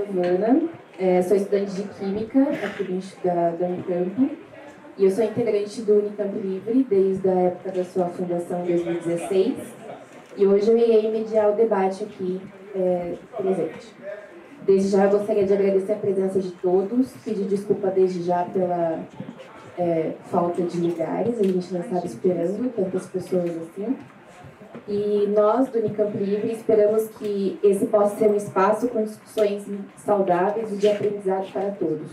Giovana, sou estudante de Química aqui da Unicamp e eu sou integrante do Unicamp Livre desde a época da sua fundação em 2016 e hoje eu irei mediar o debate aqui presente. Desde já eu gostaria de agradecer a presença de todos, pedir desculpa desde já pela falta de lugares, a gente não estava esperando tantas pessoas assim. E nós, do Unicamp Livre, esperamos que esse possa ser um espaço com discussões saudáveis e de aprendizado para todos.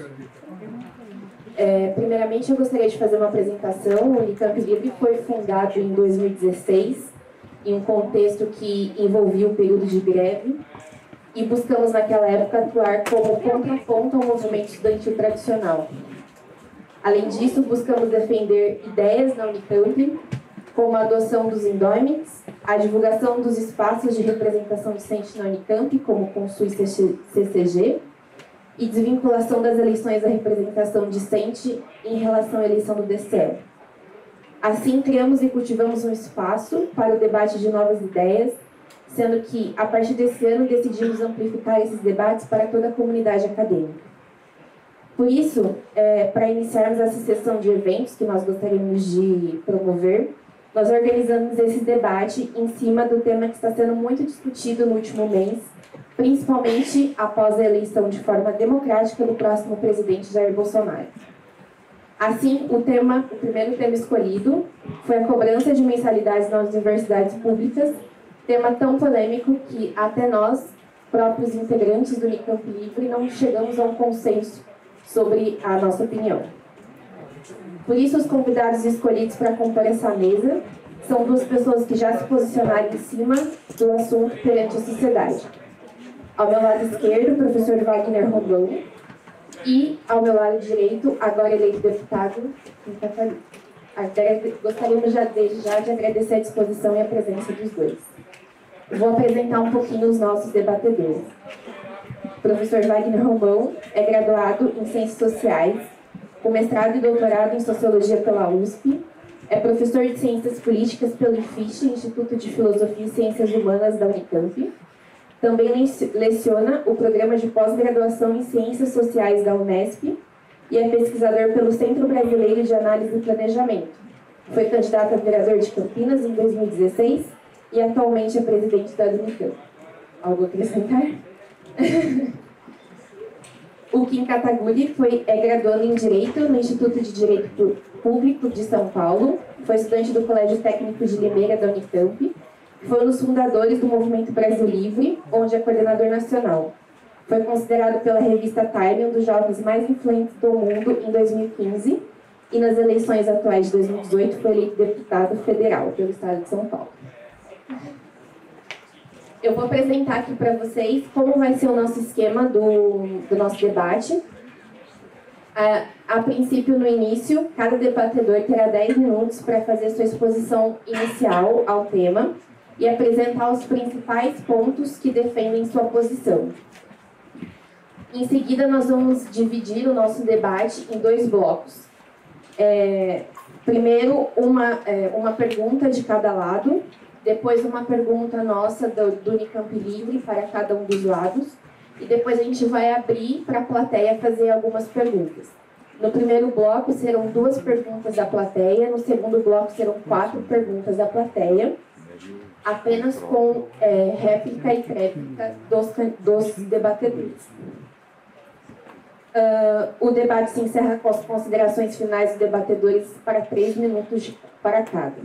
Primeiramente, eu gostaria de fazer uma apresentação. O Unicamp Livre foi fundado em 2016, em um contexto que envolvia o período de greve, e buscamos, naquela época, atuar como contraponto ao movimento estudantil tradicional. Além disso, buscamos defender ideias na Unicamp, como a adoção dos endómics, a divulgação dos espaços de representação docente na Unicamp, como Consul e CCG, e desvinculação das eleições da representação discente em relação à eleição do DCE. Assim, criamos e cultivamos um espaço para o debate de novas ideias, sendo que, a partir desse ano, decidimos amplificar esses debates para toda a comunidade acadêmica. Por isso, para iniciarmos essa sessão de eventos que nós gostaríamos de promover, nós organizamos esse debate em cima do tema que está sendo muito discutido no último mês, principalmente após a eleição de forma democrática do próximo presidente Jair Bolsonaro. Assim, o primeiro tema escolhido foi a cobrança de mensalidades nas universidades públicas, tema tão polêmico que até nós, próprios integrantes do Unicamp Livre, não chegamos a um consenso sobre a nossa opinião. Por isso, os convidados escolhidos para compor essa mesa são duas pessoas que já se posicionaram em cima do assunto perante a sociedade. Ao meu lado esquerdo, o professor Wagner Rondon, e ao meu lado direito, agora eleito deputado, gostaríamos desde já de agradecer a disposição e a presença dos dois. Vou apresentar um pouquinho os nossos debatedores. O professor Wagner Rondon é graduado em Ciências Sociais, com mestrado e doutorado em Sociologia pela USP, é professor de Ciências Políticas pelo IFISH, Instituto de Filosofia e Ciências Humanas da Unicamp. Também leciona o programa de pós-graduação em Ciências Sociais da Unesp e é pesquisador pelo Centro Brasileiro de Análise e Planejamento. Foi candidato a vereador de Campinas em 2016 e atualmente é presidente da Unicamp. Algo a acrescentar? O Kim Kataguiri é graduando em Direito no Instituto de Direito Público de São Paulo, foi estudante do Colégio Técnico de Limeira da Unicamp, foi um dos fundadores do Movimento Brasil Livre, onde é coordenador nacional. Foi considerado pela revista Time um dos jovens mais influentes do mundo em 2015 e nas eleições atuais de 2018 foi eleito deputado federal pelo estado de São Paulo. Eu vou apresentar aqui para vocês como vai ser o nosso esquema do nosso debate. A princípio, no início, cada debatedor terá 10 minutos para fazer sua exposição inicial ao tema e apresentar os principais pontos que defendem sua posição. Em seguida, nós vamos dividir o nosso debate em 2 blocos. Primeiro, uma pergunta de cada lado, depois uma pergunta nossa do Unicamp Livre para cada um dos lados, e depois a gente vai abrir para a plateia fazer algumas perguntas. No primeiro bloco serão 2 perguntas da plateia, no segundo bloco serão 4 perguntas da plateia, apenas com réplica e tréplica dos debatedores. O debate se encerra com as considerações finais dos debatedores para 3 minutos para cada.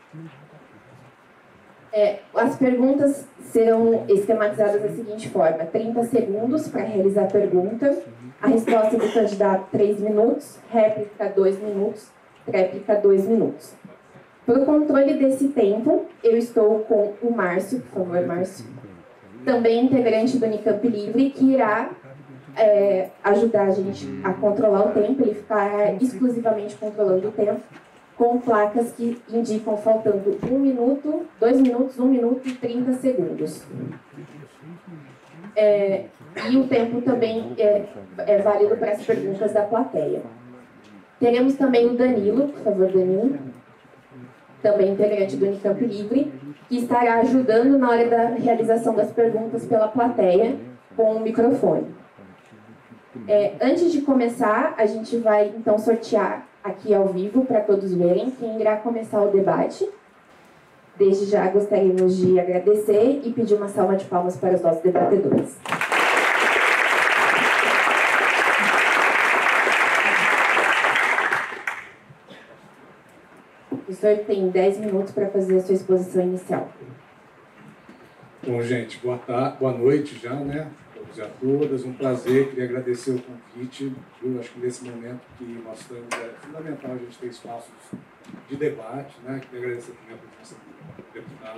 As perguntas serão esquematizadas da seguinte forma: 30 segundos para realizar a pergunta, a resposta do candidato 3 minutos, réplica 2 minutos, tréplica 2 minutos. Para o controle desse tempo, eu estou com o Márcio, por favor, Márcio, também integrante do Unicamp Livre, que irá ajudar a gente a controlar o tempo, ele ficará exclusivamente controlando o tempo, com placas que indicam faltando 1 minuto, 2 minutos, 1 minuto e 30 segundos. E o tempo também é válido para as perguntas da plateia. Teremos também o Danilo, por favor, Danilo, também integrante do Unicamp Livre, que estará ajudando na hora da realização das perguntas pela plateia com o microfone. Antes de começar, a gente vai então sortear aqui ao vivo para todos verem quem irá começar o debate. Desde já gostaríamos de agradecer e pedir uma salva de palmas para os nossos debatedores. O senhor tem 10 minutos para fazer a sua exposição inicial. Bom, gente, boa noite já, né? Todos e a todas. Um prazer, queria agradecer o convite. Eu acho que nesse momento que nós estamos, é fundamental a gente ter espaços de debate, né? Queria agradecer também a presença do deputado.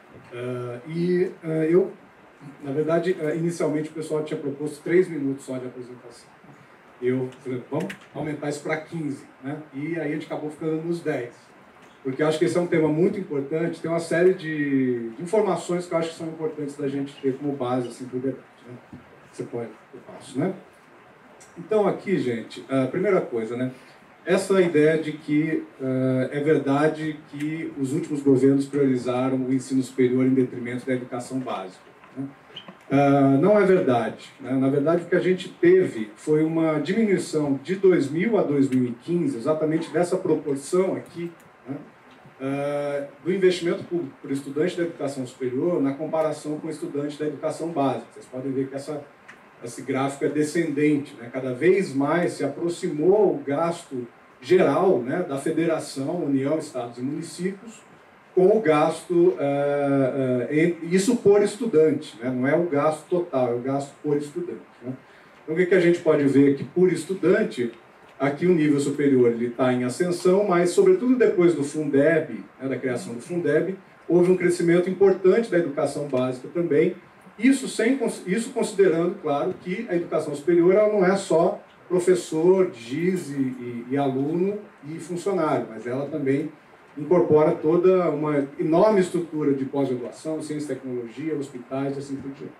Eu, na verdade, inicialmente o pessoal tinha proposto 3 minutos só de apresentação. Eu falei, vamos aumentar isso para 15, né? E aí a gente acabou ficando nos 10. Porque eu acho que esse é um tema muito importante, tem uma série de informações que eu acho que são importantes da gente ter como base assim, para o debate. Né? Você pode, eu passo, né? Então aqui, gente, a primeira coisa, né? Essa ideia de que é verdade que os últimos governos priorizaram o ensino superior em detrimento da educação básica. Né? Não é verdade. Né? Na verdade, o que a gente teve foi uma diminuição de 2000 a 2015, exatamente dessa proporção aqui, né? Do investimento público por estudante da educação superior na comparação com o estudante da educação básica. Vocês podem ver que esse gráfico é descendente, né? Cada vez mais se aproximou o gasto geral, né, da federação, União, Estados e Municípios, com o gasto, isso por estudante, né? Não é o gasto total, é o gasto por estudante. Né? Então, o que a gente pode ver aqui por estudante? Aqui o nível superior está em ascensão, mas, sobretudo depois do Fundeb, né, da criação do Fundeb, houve um crescimento importante da educação básica também. Isso considerando, claro, que a educação superior ela não é só professor, giz e aluno e funcionário, mas ela também incorpora toda uma enorme estrutura de pós-graduação, ciência e tecnologia, hospitais e assim por diante.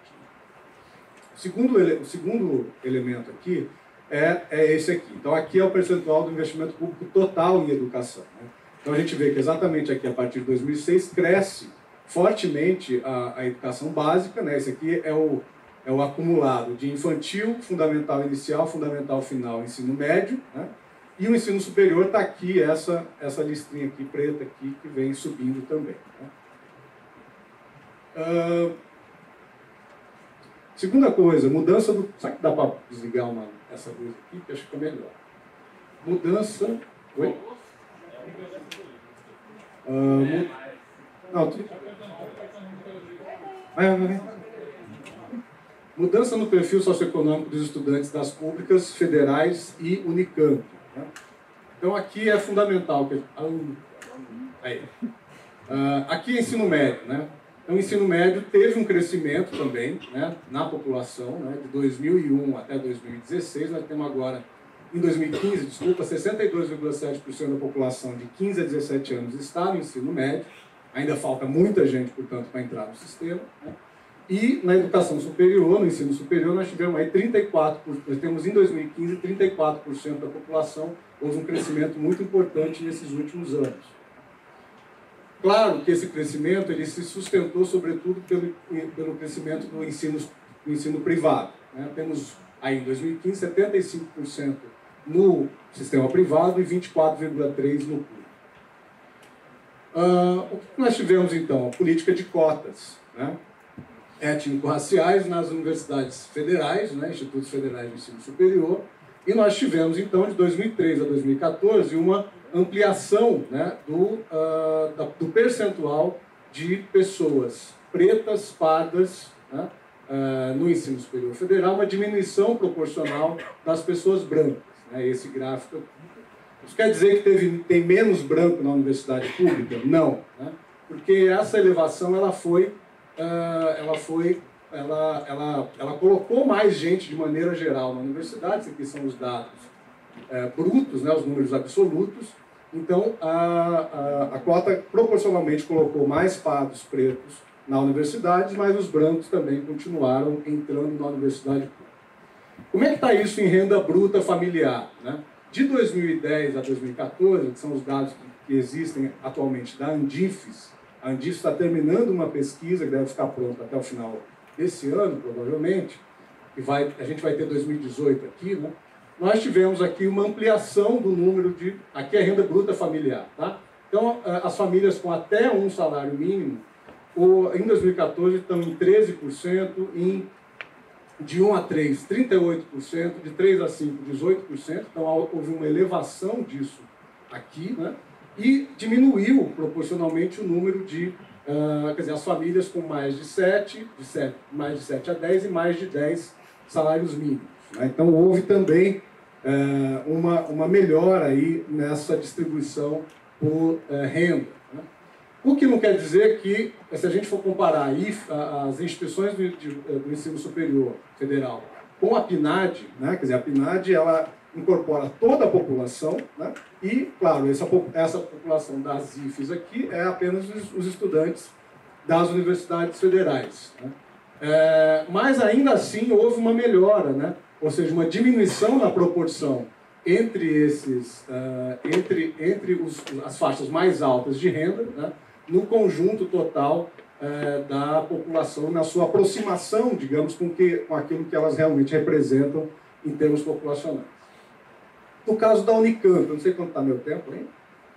O segundo elemento aqui é esse aqui. Então, aqui é o percentual do investimento público total em educação. Né? Então, a gente vê que exatamente aqui, a partir de 2006, cresce fortemente a educação básica. Né? Esse aqui é o acumulado de infantil, fundamental inicial, fundamental final, ensino médio. Né? E o ensino superior está aqui, essa listinha aqui, preta, aqui, que vem subindo também. Né? Segunda coisa, mudança do... Será que dá para desligar essa luz aqui? Que acho que fica melhor. Mudança... Oi? Não, mudança no perfil socioeconômico dos estudantes das públicas, federais e Unicamp. Né? Então, aqui é fundamental... aqui é ensino médio, né? Então, o ensino médio teve um crescimento também, né, na população, né, de 2001 até 2016. Nós temos agora, em 2015, 62,7% da população de 15 a 17 anos está no ensino médio. Ainda falta muita gente, portanto, para entrar no sistema. Né? E na educação superior, no ensino superior, nós tivemos aí 34%, nós temos em 2015 34% da população. Houve um crescimento muito importante nesses últimos anos. Claro que esse crescimento ele se sustentou, sobretudo, pelo crescimento do ensino privado. Né? Temos aí, em 2015, 75% no sistema privado e 24,3% no público. O que nós tivemos, então? A política de cotas, né? Étnico-raciais nas universidades federais, né? Institutos Federais de Ensino Superior, e nós tivemos, então, de 2013 a 2014, uma ampliação, né, do percentual de pessoas pretas, pardas, né, no ensino superior federal, uma diminuição proporcional das pessoas brancas. Né, esse gráfico aqui. Isso quer dizer que tem menos branco na universidade pública? Não. Né, porque essa elevação ela colocou mais gente de maneira geral na universidade. Esses aqui são os dados brutos, né, os números absolutos. Então, a cota proporcionalmente colocou mais pardos pretos na universidade, mas os brancos também continuaram entrando na universidade pública. Como é que está isso em renda bruta familiar? Né? De 2010 a 2014, que são os dados que existem atualmente da Andifes, a Andifes está terminando uma pesquisa que deve ficar pronta até o final desse ano, provavelmente. a gente vai ter 2018 aqui, né? Nós tivemos aqui uma ampliação do número de... Aqui é a renda bruta familiar, tá? Então, as famílias com até um salário mínimo, em 2014 estão em 13%, de 1 a 3, 38%, de 3 a 5, 18%. Então, houve uma elevação disso aqui, né? E diminuiu proporcionalmente o número de... quer dizer, as famílias com mais de 7 a 10 e mais de 10 salários mínimos, né? Então, houve também uma melhora aí nessa distribuição por renda, né? O que não quer dizer que, se a gente for comparar aí as instituições do ensino superior federal com a PNAD, né? Quer dizer, a PNAD ela incorpora toda a população, né? E, claro, essa população das IFES aqui é apenas os estudantes das universidades federais, né? Mas, ainda assim, houve uma melhora, né? Ou seja, uma diminuição na proporção entre as faixas mais altas de renda, né? No conjunto total da população, na sua aproximação, digamos, com aquilo que elas realmente representam em termos populacionais. No caso da Unicamp, eu não sei quanto está meu tempo, hein?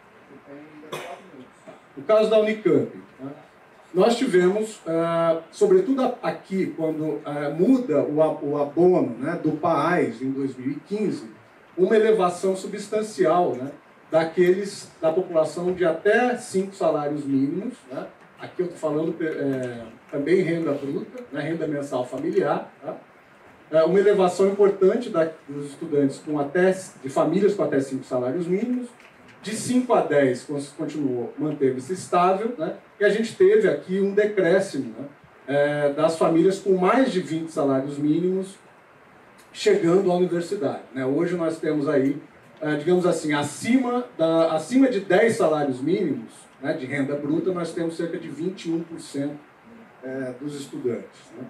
No caso da Unicamp, né? Nós tivemos, sobretudo aqui, quando muda o abono, né, do PAAS em 2015, uma elevação substancial, né, da população de até 5 salários mínimos, né? Aqui eu estou falando também renda bruta, né, renda mensal familiar, tá? Uma elevação importante dos estudantes de famílias com até 5 salários mínimos, de 5 a 10 manteve-se estável, né? E a gente teve aqui um decréscimo, né, das famílias com mais de 20 salários mínimos chegando à universidade, né? Hoje nós temos aí, digamos assim, acima de 10 salários mínimos, né, de renda bruta, nós temos cerca de 21% dos estudantes, né?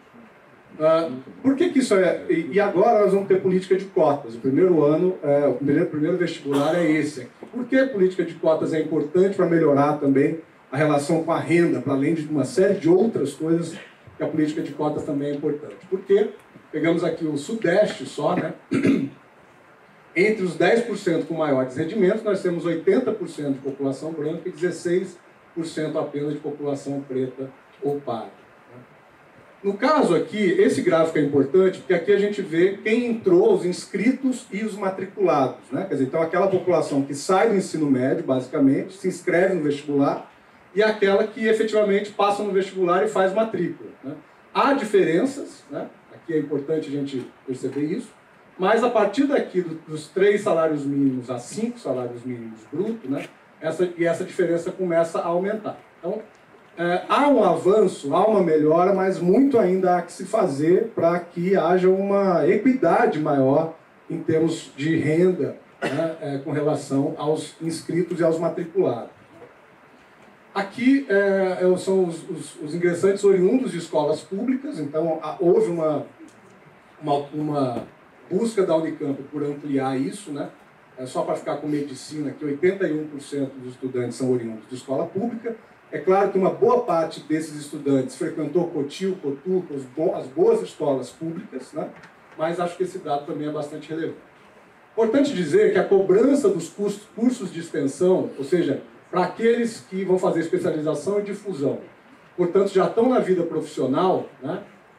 Por que isso é? E agora nós vamos ter política de cotas. O primeiro ano, o primeiro vestibular é esse aqui. Por que a política de cotas é importante para melhorar também a relação com a renda, para além de uma série de outras coisas que a política de cotas também é importante? Porque pegamos aqui o Sudeste só, né? Entre os 10% com maiores rendimentos, nós temos 80% de população branca e 16% apenas de população preta ou parda. No caso aqui, esse gráfico é importante porque aqui a gente vê quem entrou, os inscritos e os matriculados, né? Quer dizer, então aquela população que sai do ensino médio, basicamente, se inscreve no vestibular, e aquela que efetivamente passa no vestibular e faz matrícula, né? Há diferenças, né? Aqui é importante a gente perceber isso, mas a partir daqui dos 3 salários mínimos a 5 salários mínimos brutos, né? Essa diferença começa a aumentar. Então, há um avanço, há uma melhora, mas muito ainda há que se fazer para que haja uma equidade maior em termos de renda, né, com relação aos inscritos e aos matriculados. Aqui são os ingressantes oriundos de escolas públicas, então houve uma busca da Unicamp por ampliar isso, né? Só para ficar com medicina, que 81% dos estudantes são oriundos de escola pública. É claro que uma boa parte desses estudantes frequentou COTIL, COTUC, as boas escolas públicas, né? Mas acho que esse dado também é bastante relevante. Importante dizer que a cobrança dos cursos de extensão, ou seja, para aqueles que vão fazer especialização e difusão, portanto já estão na vida profissional, né?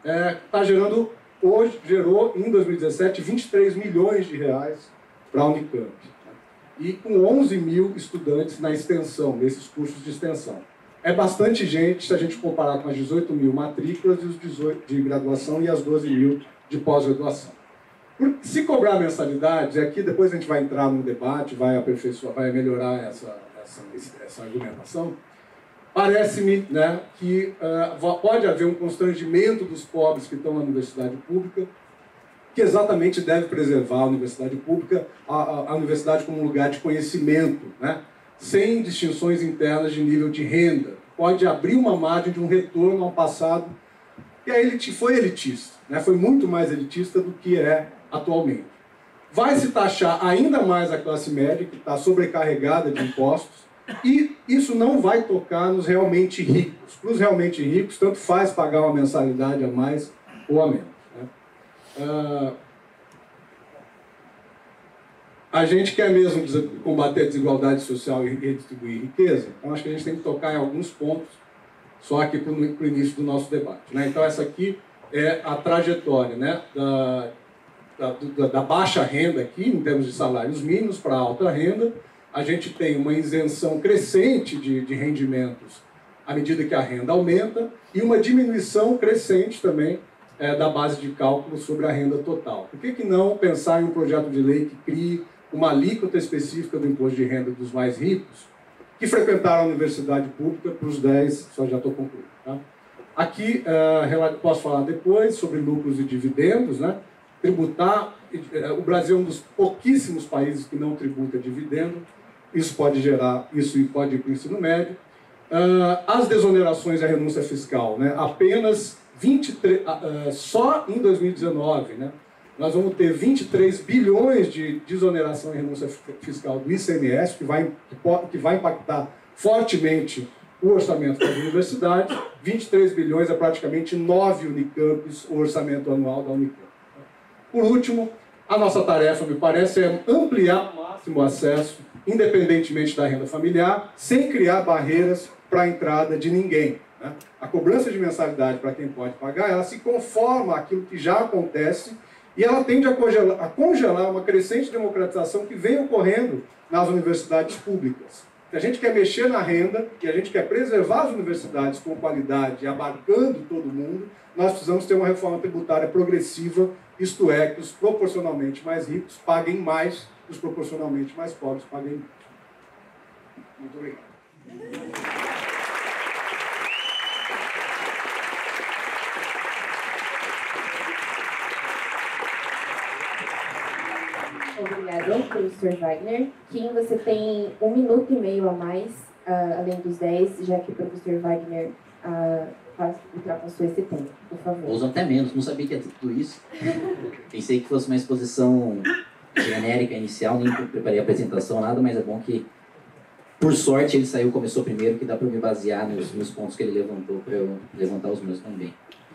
Gerou em 2017 23 milhões de reais para a Unicamp, né? E com 11 mil estudantes na extensão, nesses cursos de extensão. É bastante gente se a gente comparar com as 18 mil matrículas e os 18 de graduação e as 12 mil de pós-graduação. Se cobrar mensalidades, aqui depois a gente vai entrar num debate, vai aperfeiçoar, vai melhorar essa argumentação, parece-me, né, que pode haver um constrangimento dos pobres que estão na universidade pública, que exatamente deve preservar a universidade pública, a universidade como um lugar de conhecimento, né, sem distinções internas de nível de renda. Pode abrir uma margem de um retorno ao passado que foi elitista, né? Foi muito mais elitista do que é atualmente. Vai se taxar ainda mais a classe média, que está sobrecarregada de impostos, e isso não vai tocar nos realmente ricos. Para os realmente ricos, tanto faz pagar uma mensalidade a mais ou a menos, né? A gente quer mesmo combater a desigualdade social e redistribuir riqueza, então acho que a gente tem que tocar em alguns pontos, só aqui para o início do nosso debate, né? Então essa aqui é a trajetória, né, da baixa renda aqui, em termos de salários mínimos, para a alta renda. A gente tem uma isenção crescente de rendimentos à medida que a renda aumenta e uma diminuição crescente também da base de cálculo sobre a renda total. Por que não pensar em um projeto de lei que crie uma alíquota específica do imposto de renda dos mais ricos que frequentaram a universidade pública para os 10, só já estou concluindo. Tá? Aqui, posso falar depois sobre lucros e dividendos, né? Tributar, o Brasil é um dos pouquíssimos países que não tributa dividendo, isso pode ir para o ensino médio. As desonerações e a renúncia fiscal, né? Apenas 23, só em 2019, né? Nós vamos ter 23 bilhões de desoneração e renúncia fiscal do ICMS, que vai impactar fortemente o orçamento das universidades. 23 bilhões é praticamente 9 Unicamps, o orçamento anual da Unicamp. Por último, a nossa tarefa, me parece, é ampliar ao máximo o acesso, independentemente da renda familiar, sem criar barreiras para a entrada de ninguém, né? A cobrança de mensalidade para quem pode pagar, ela se conforma àquilo que já acontece e ela tende a congelar uma crescente democratização que vem ocorrendo nas universidades públicas. Se a gente quer mexer na renda e a gente quer preservar as universidades com qualidade, abarcando todo mundo, nós precisamos ter uma reforma tributária progressiva, isto é, que os proporcionalmente mais ricos paguem mais e os proporcionalmente mais pobres paguem menos. Muito obrigado. Obrigada, professor Wagner. Kim, você tem 1 minuto e meio a mais, além dos 10, já que o professor Wagner ultrapassou esse tempo. Por favor. Usam até menos, não sabia que ia ter tudo isso. Pensei que fosse uma exposição genérica inicial, nem preparei a apresentação, nada, mas é bom que, por sorte, ele começou primeiro, que dá para me basear nos pontos que ele levantou, para eu levantar os meus também.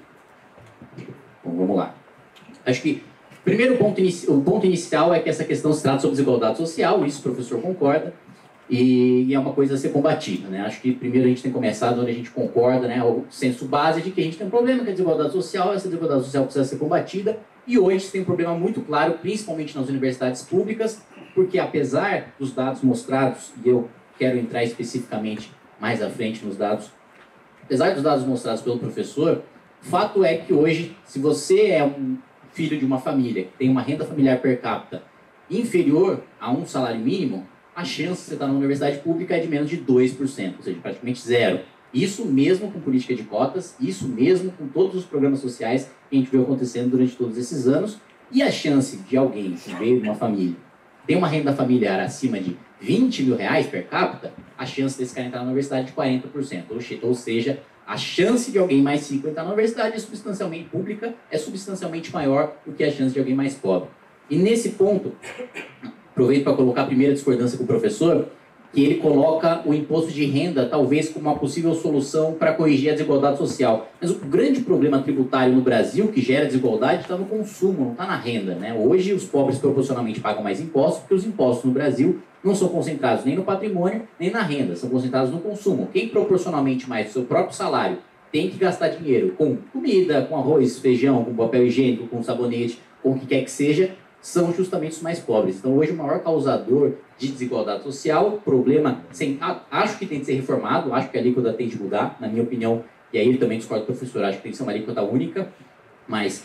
Bom, vamos lá. Acho que primeiro o ponto inicial é que essa questão se trata sobre desigualdade social, isso o professor concorda, e é uma coisa a ser combatida, né? Acho que primeiro a gente tem que começar onde a gente concorda, né? O senso base de que a gente tem um problema com a desigualdade social, essa desigualdade social precisa ser combatida, e hoje tem um problema muito claro, principalmente nas universidades públicas, porque apesar dos dados mostrados, e eu quero entrar especificamente mais à frente nos dados, apesar dos dados mostrados pelo professor, o fato é que hoje, se você é um filho de uma família que tem uma renda familiar per capita inferior a um salário mínimo, a chance de você estar na universidade pública é de menos de 2%, ou seja, praticamente zero. Isso mesmo com política de cotas, isso mesmo com todos os programas sociais que a gente viu acontecendo durante todos esses anos, e a chance de alguém que veio de uma família tem uma renda familiar acima de 20 mil reais per capita, a chance desse cara entrar na universidade é de 40%, ou seja, a chance de alguém mais rico entrar na universidade pública é substancialmente maior do que a chance de alguém mais pobre. E nesse ponto, aproveito para colocar a primeira discordância com o professor, que ele coloca o imposto de renda talvez como uma possível solução para corrigir a desigualdade social. Mas o grande problema tributário no Brasil que gera desigualdade está no consumo, não está na renda, né? Hoje os pobres proporcionalmente pagam mais impostos, porque os impostos no Brasil não são concentrados nem no patrimônio, nem na renda, são concentrados no consumo. Quem proporcionalmente mais do seu próprio salário tem que gastar dinheiro com comida, com arroz, feijão, com papel higiênico, com sabonete, com o que quer que seja, são justamente os mais pobres. Então hoje o maior causador de desigualdade social, problema, acho que tem que ser reformado, acho que a alíquota tem de mudar, na minha opinião, e aí ele também discorda do professor, acho que tem que ser uma alíquota única, mas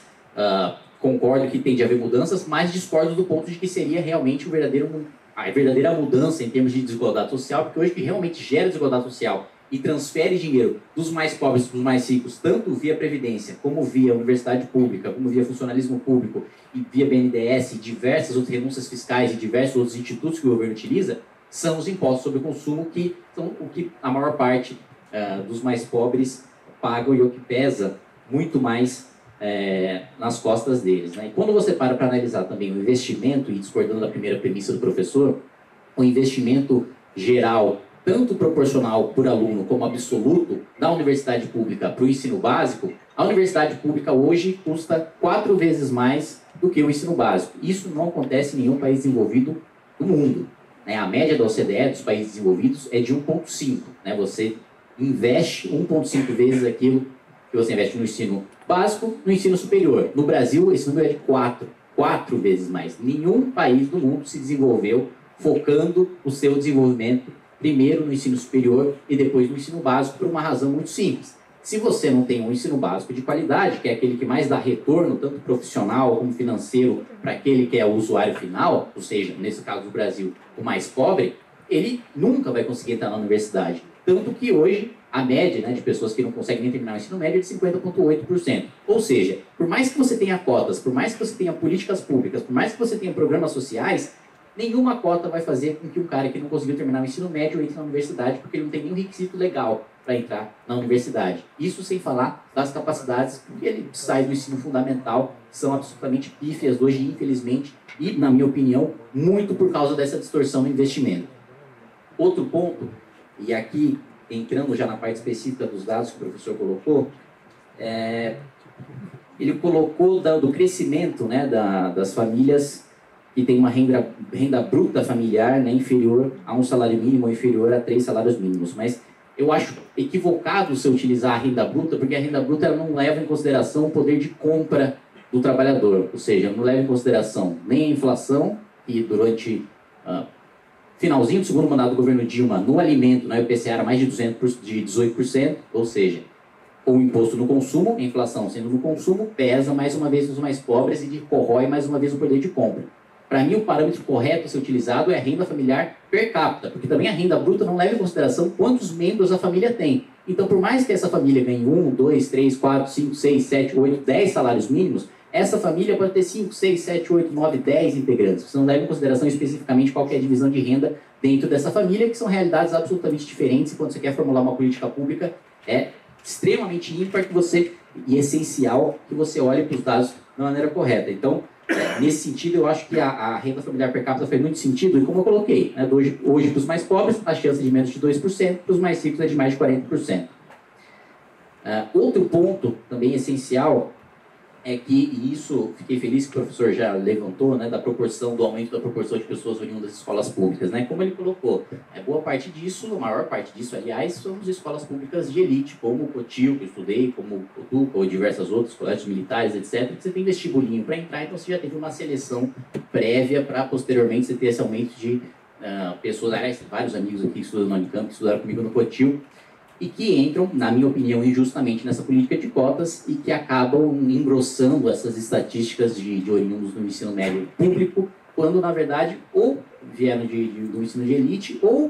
concordo que tem de haver mudanças, mas discordo do ponto de que seria realmente a verdadeira mudança em termos de desigualdade social, porque hoje que realmente gera desigualdade social e transfere dinheiro dos mais pobres para os mais ricos, tanto via Previdência, como via universidade pública, como via funcionalismo público, e via BNDES, diversas outras renúncias fiscais e diversos outros institutos que o governo utiliza, são os impostos sobre o consumo, que são o que a maior parte dos mais pobres pagam e o que pesa muito mais nas costas deles, né? E quando você para analisar também o investimento, e discordando da primeira premissa do professor, o investimento geral tanto proporcional por aluno como absoluto da universidade pública para o ensino básico, a universidade pública hoje custa 4 vezes mais do que o ensino básico. Isso não acontece em nenhum país desenvolvido do mundo, né? A média da OCDE dos países desenvolvidos é de 1,5. Né? Você investe 1,5 vezes aquilo que você investe no ensino básico, no ensino superior. No Brasil, esse número é de 4 vezes mais. Nenhum país do mundo se desenvolveu focando o seu desenvolvimento primeiro no ensino superior e depois no ensino básico, por uma razão muito simples. Se você não tem um ensino básico de qualidade, que é aquele que mais dá retorno, tanto profissional como financeiro, para aquele que é o usuário final, ou seja, nesse caso do Brasil, o mais pobre, ele nunca vai conseguir entrar na universidade. Tanto que hoje a média, né, de pessoas que não conseguem nem terminar o ensino médio é de 50,8%. Ou seja, por mais que você tenha cotas, por mais que você tenha políticas públicas, por mais que você tenha programas sociais, nenhuma cota vai fazer com que um cara que não conseguiu terminar o ensino médio entre na universidade, porque ele não tem nenhum requisito legal para entrar na universidade. Isso sem falar das capacidades que ele sai do ensino fundamental, que são absolutamente pífias hoje, infelizmente, e, na minha opinião, muito por causa dessa distorção no investimento. Outro ponto, e aqui entrando já na parte específica dos dados que o professor colocou, ele colocou do crescimento, né, das famílias que tem uma renda bruta familiar, né, inferior a um salário mínimo ou inferior a 3 salários mínimos. Mas eu acho equivocado você utilizar a renda bruta, porque a renda bruta ela não leva em consideração o poder de compra do trabalhador. Ou seja, não leva em consideração nem a inflação, que durante finalzinho do segundo mandato do governo Dilma, no alimento, no IPCA era mais de 18%, ou seja, o imposto no consumo, a inflação sendo no consumo, pesa mais uma vez nos mais pobres e corrói mais uma vez o poder de compra. Para mim, o parâmetro correto a ser utilizado é a renda familiar per capita, porque também a renda bruta não leva em consideração quantos membros a família tem. Então, por mais que essa família ganhe 1, 2, 3, 4, 5, 6, 7, 8, 10 salários mínimos, essa família pode ter 5, 6, 7, 8, 9, 10 integrantes. Você não leva em consideração especificamente qual que é a divisão de renda dentro dessa família, que são realidades absolutamente diferentes. E quando você quer formular uma política pública, é extremamente ímpar e essencial que você olhe para os dados da maneira correta. Então, nesse sentido, eu acho que a renda familiar per capita faz muito sentido, e como eu coloquei, né, hoje para os mais pobres, a chance é de menos de 2%, para os mais ricos é de mais de 40%. Outro ponto também essencial é que, e isso fiquei feliz que o professor já levantou, né, do aumento da proporção de pessoas oriundas das escolas públicas, né, como ele colocou, boa parte disso, a maior parte disso, aliás, são as escolas públicas de elite, como o Cotil, que eu estudei, como o Cotuca, ou diversas outras, colégios militares, etc., que você tem vestibulinho para entrar, então você já teve uma seleção prévia para posteriormente você ter esse aumento de pessoas, aliás, vários amigos aqui que estudam na Unicamp, que estudaram comigo no Cotil, e que entram, na minha opinião, injustamente nessa política de cotas e que acabam engrossando essas estatísticas de oriundos do ensino médio público, quando, na verdade, ou vieram do ensino de elite, ou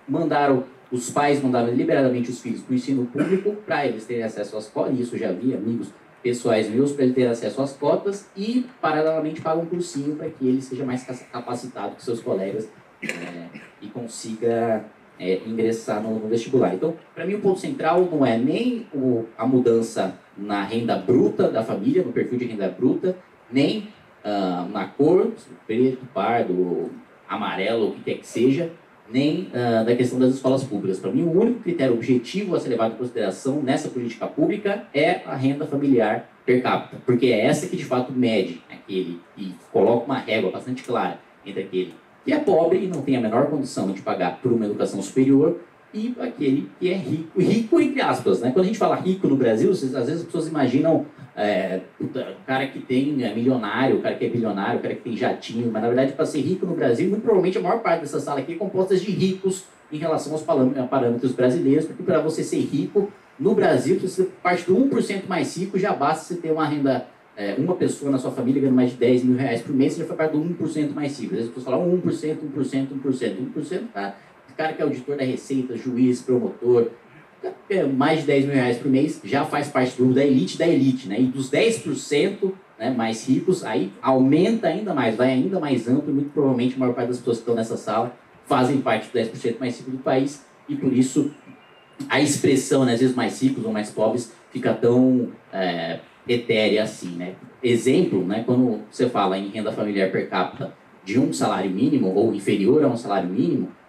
os pais mandaram deliberadamente os filhos para o ensino público para eles terem acesso às cotas, e isso já vi amigos pessoais meus, para ele ter acesso às cotas, e, paralelamente, pagam um cursinho para que ele seja mais capacitado que seus colegas e consiga ingressar no vestibular. Então, para mim, o ponto central não é nem a mudança na renda bruta da família, no perfil de renda bruta, nem na cor, preto, pardo, amarelo, o que quer que seja, nem da questão das escolas públicas. Para mim, o único critério objetivo a ser levado em consideração nessa política pública é a renda familiar per capita, porque é essa que, de fato, mede aquele e coloca uma régua bastante clara entre aquele que é pobre e não tem a menor condição de pagar por uma educação superior, e aquele que é rico, rico entre aspas, né? Quando a gente fala rico no Brasil, às vezes as pessoas imaginam o cara que é milionário, o cara que é bilionário, o cara que tem jatinho, mas na verdade, para ser rico no Brasil, muito provavelmente a maior parte dessa sala aqui é composta de ricos em relação aos parâmetros brasileiros, porque para você ser rico no Brasil, se você parte do 1% mais rico, já basta você ter uma renda. Uma pessoa na sua família ganhando mais de 10 mil reais por mês, você já foi parte do 1% mais rico. Às vezes as pessoas falam 1%, 1% para o cara que é auditor da Receita, juiz, promotor, mais de 10 mil reais por mês, já faz parte da elite, né? E dos 10%, né, mais ricos, aí aumenta ainda mais, vai ainda mais amplo, e muito provavelmente a maior parte das pessoas que estão nessa sala fazem parte dos 10% mais ricos do país, e por isso a expressão, né, às vezes mais ricos ou mais pobres, fica tão etérea assim, né? Exemplo, né, quando você fala em renda familiar per capita de um salário mínimo ou inferior a um salário mínimo,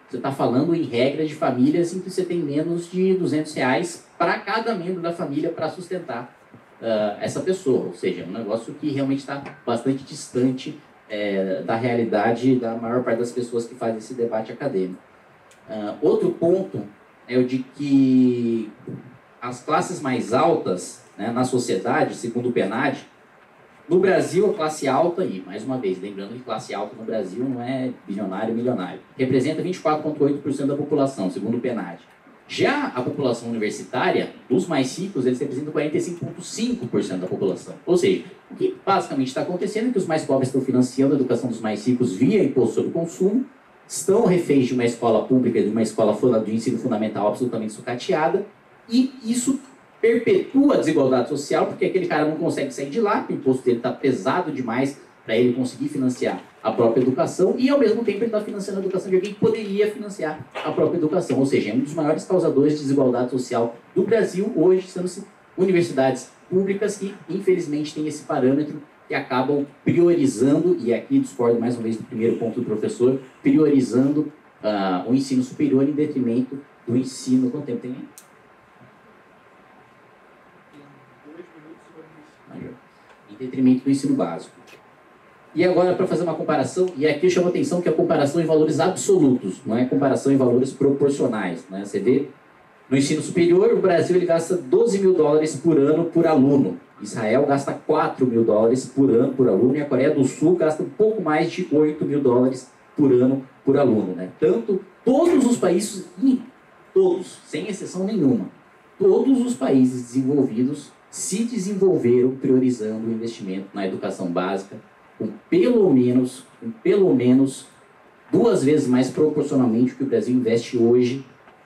Você está falando em regra de famílias em que você tem menos de R$200 para cada membro da família para sustentar essa pessoa. Ou seja, é um negócio que realmente está bastante distante da realidade da maior parte das pessoas que fazem esse debate acadêmico. Outro ponto é o de que as classes mais altas, né, na sociedade, segundo o PNAD, no Brasil, a classe alta, e mais uma vez, lembrando que classe alta no Brasil não é bilionário e milionário, representa 24,8% da população, segundo o PNAD. Já a população universitária, dos mais ricos, eles representam 45,5% da população. Ou seja, o que basicamente está acontecendo é que os mais pobres estão financiando a educação dos mais ricos via imposto sobre consumo, estão reféns de uma escola pública, de uma escola de ensino fundamental absolutamente sucateada, e isso perpetua a desigualdade social, porque aquele cara não consegue sair de lá, porque o imposto dele está pesado demais para ele conseguir financiar a própria educação, e ao mesmo tempo ele está financiando a educação de alguém que poderia financiar a própria educação. Ou seja, é um dos maiores causadores de desigualdade social do Brasil, hoje, sendo universidades públicas que, infelizmente, têm esse parâmetro que acabam priorizando, e aqui discordo mais uma vez do primeiro ponto do professor, priorizando o ensino superior em detrimento do ensino... Quanto tempo tem aí? Em detrimento do ensino básico. E agora, para fazer uma comparação, e aqui eu chamo a atenção que é a comparação em valores absolutos, não é comparação em valores proporcionais. Né? Você vê, no ensino superior, o Brasil ele gasta $12 mil por ano por aluno. Israel gasta $4 mil por ano por aluno, e a Coreia do Sul gasta um pouco mais de $8 mil por ano por aluno. Né? Tanto, todos os países, todos, sem exceção nenhuma, todos os países desenvolvidos se desenvolveram priorizando o investimento na educação básica, com pelo menos 2 vezes mais proporcionalmente o que o Brasil investe hoje,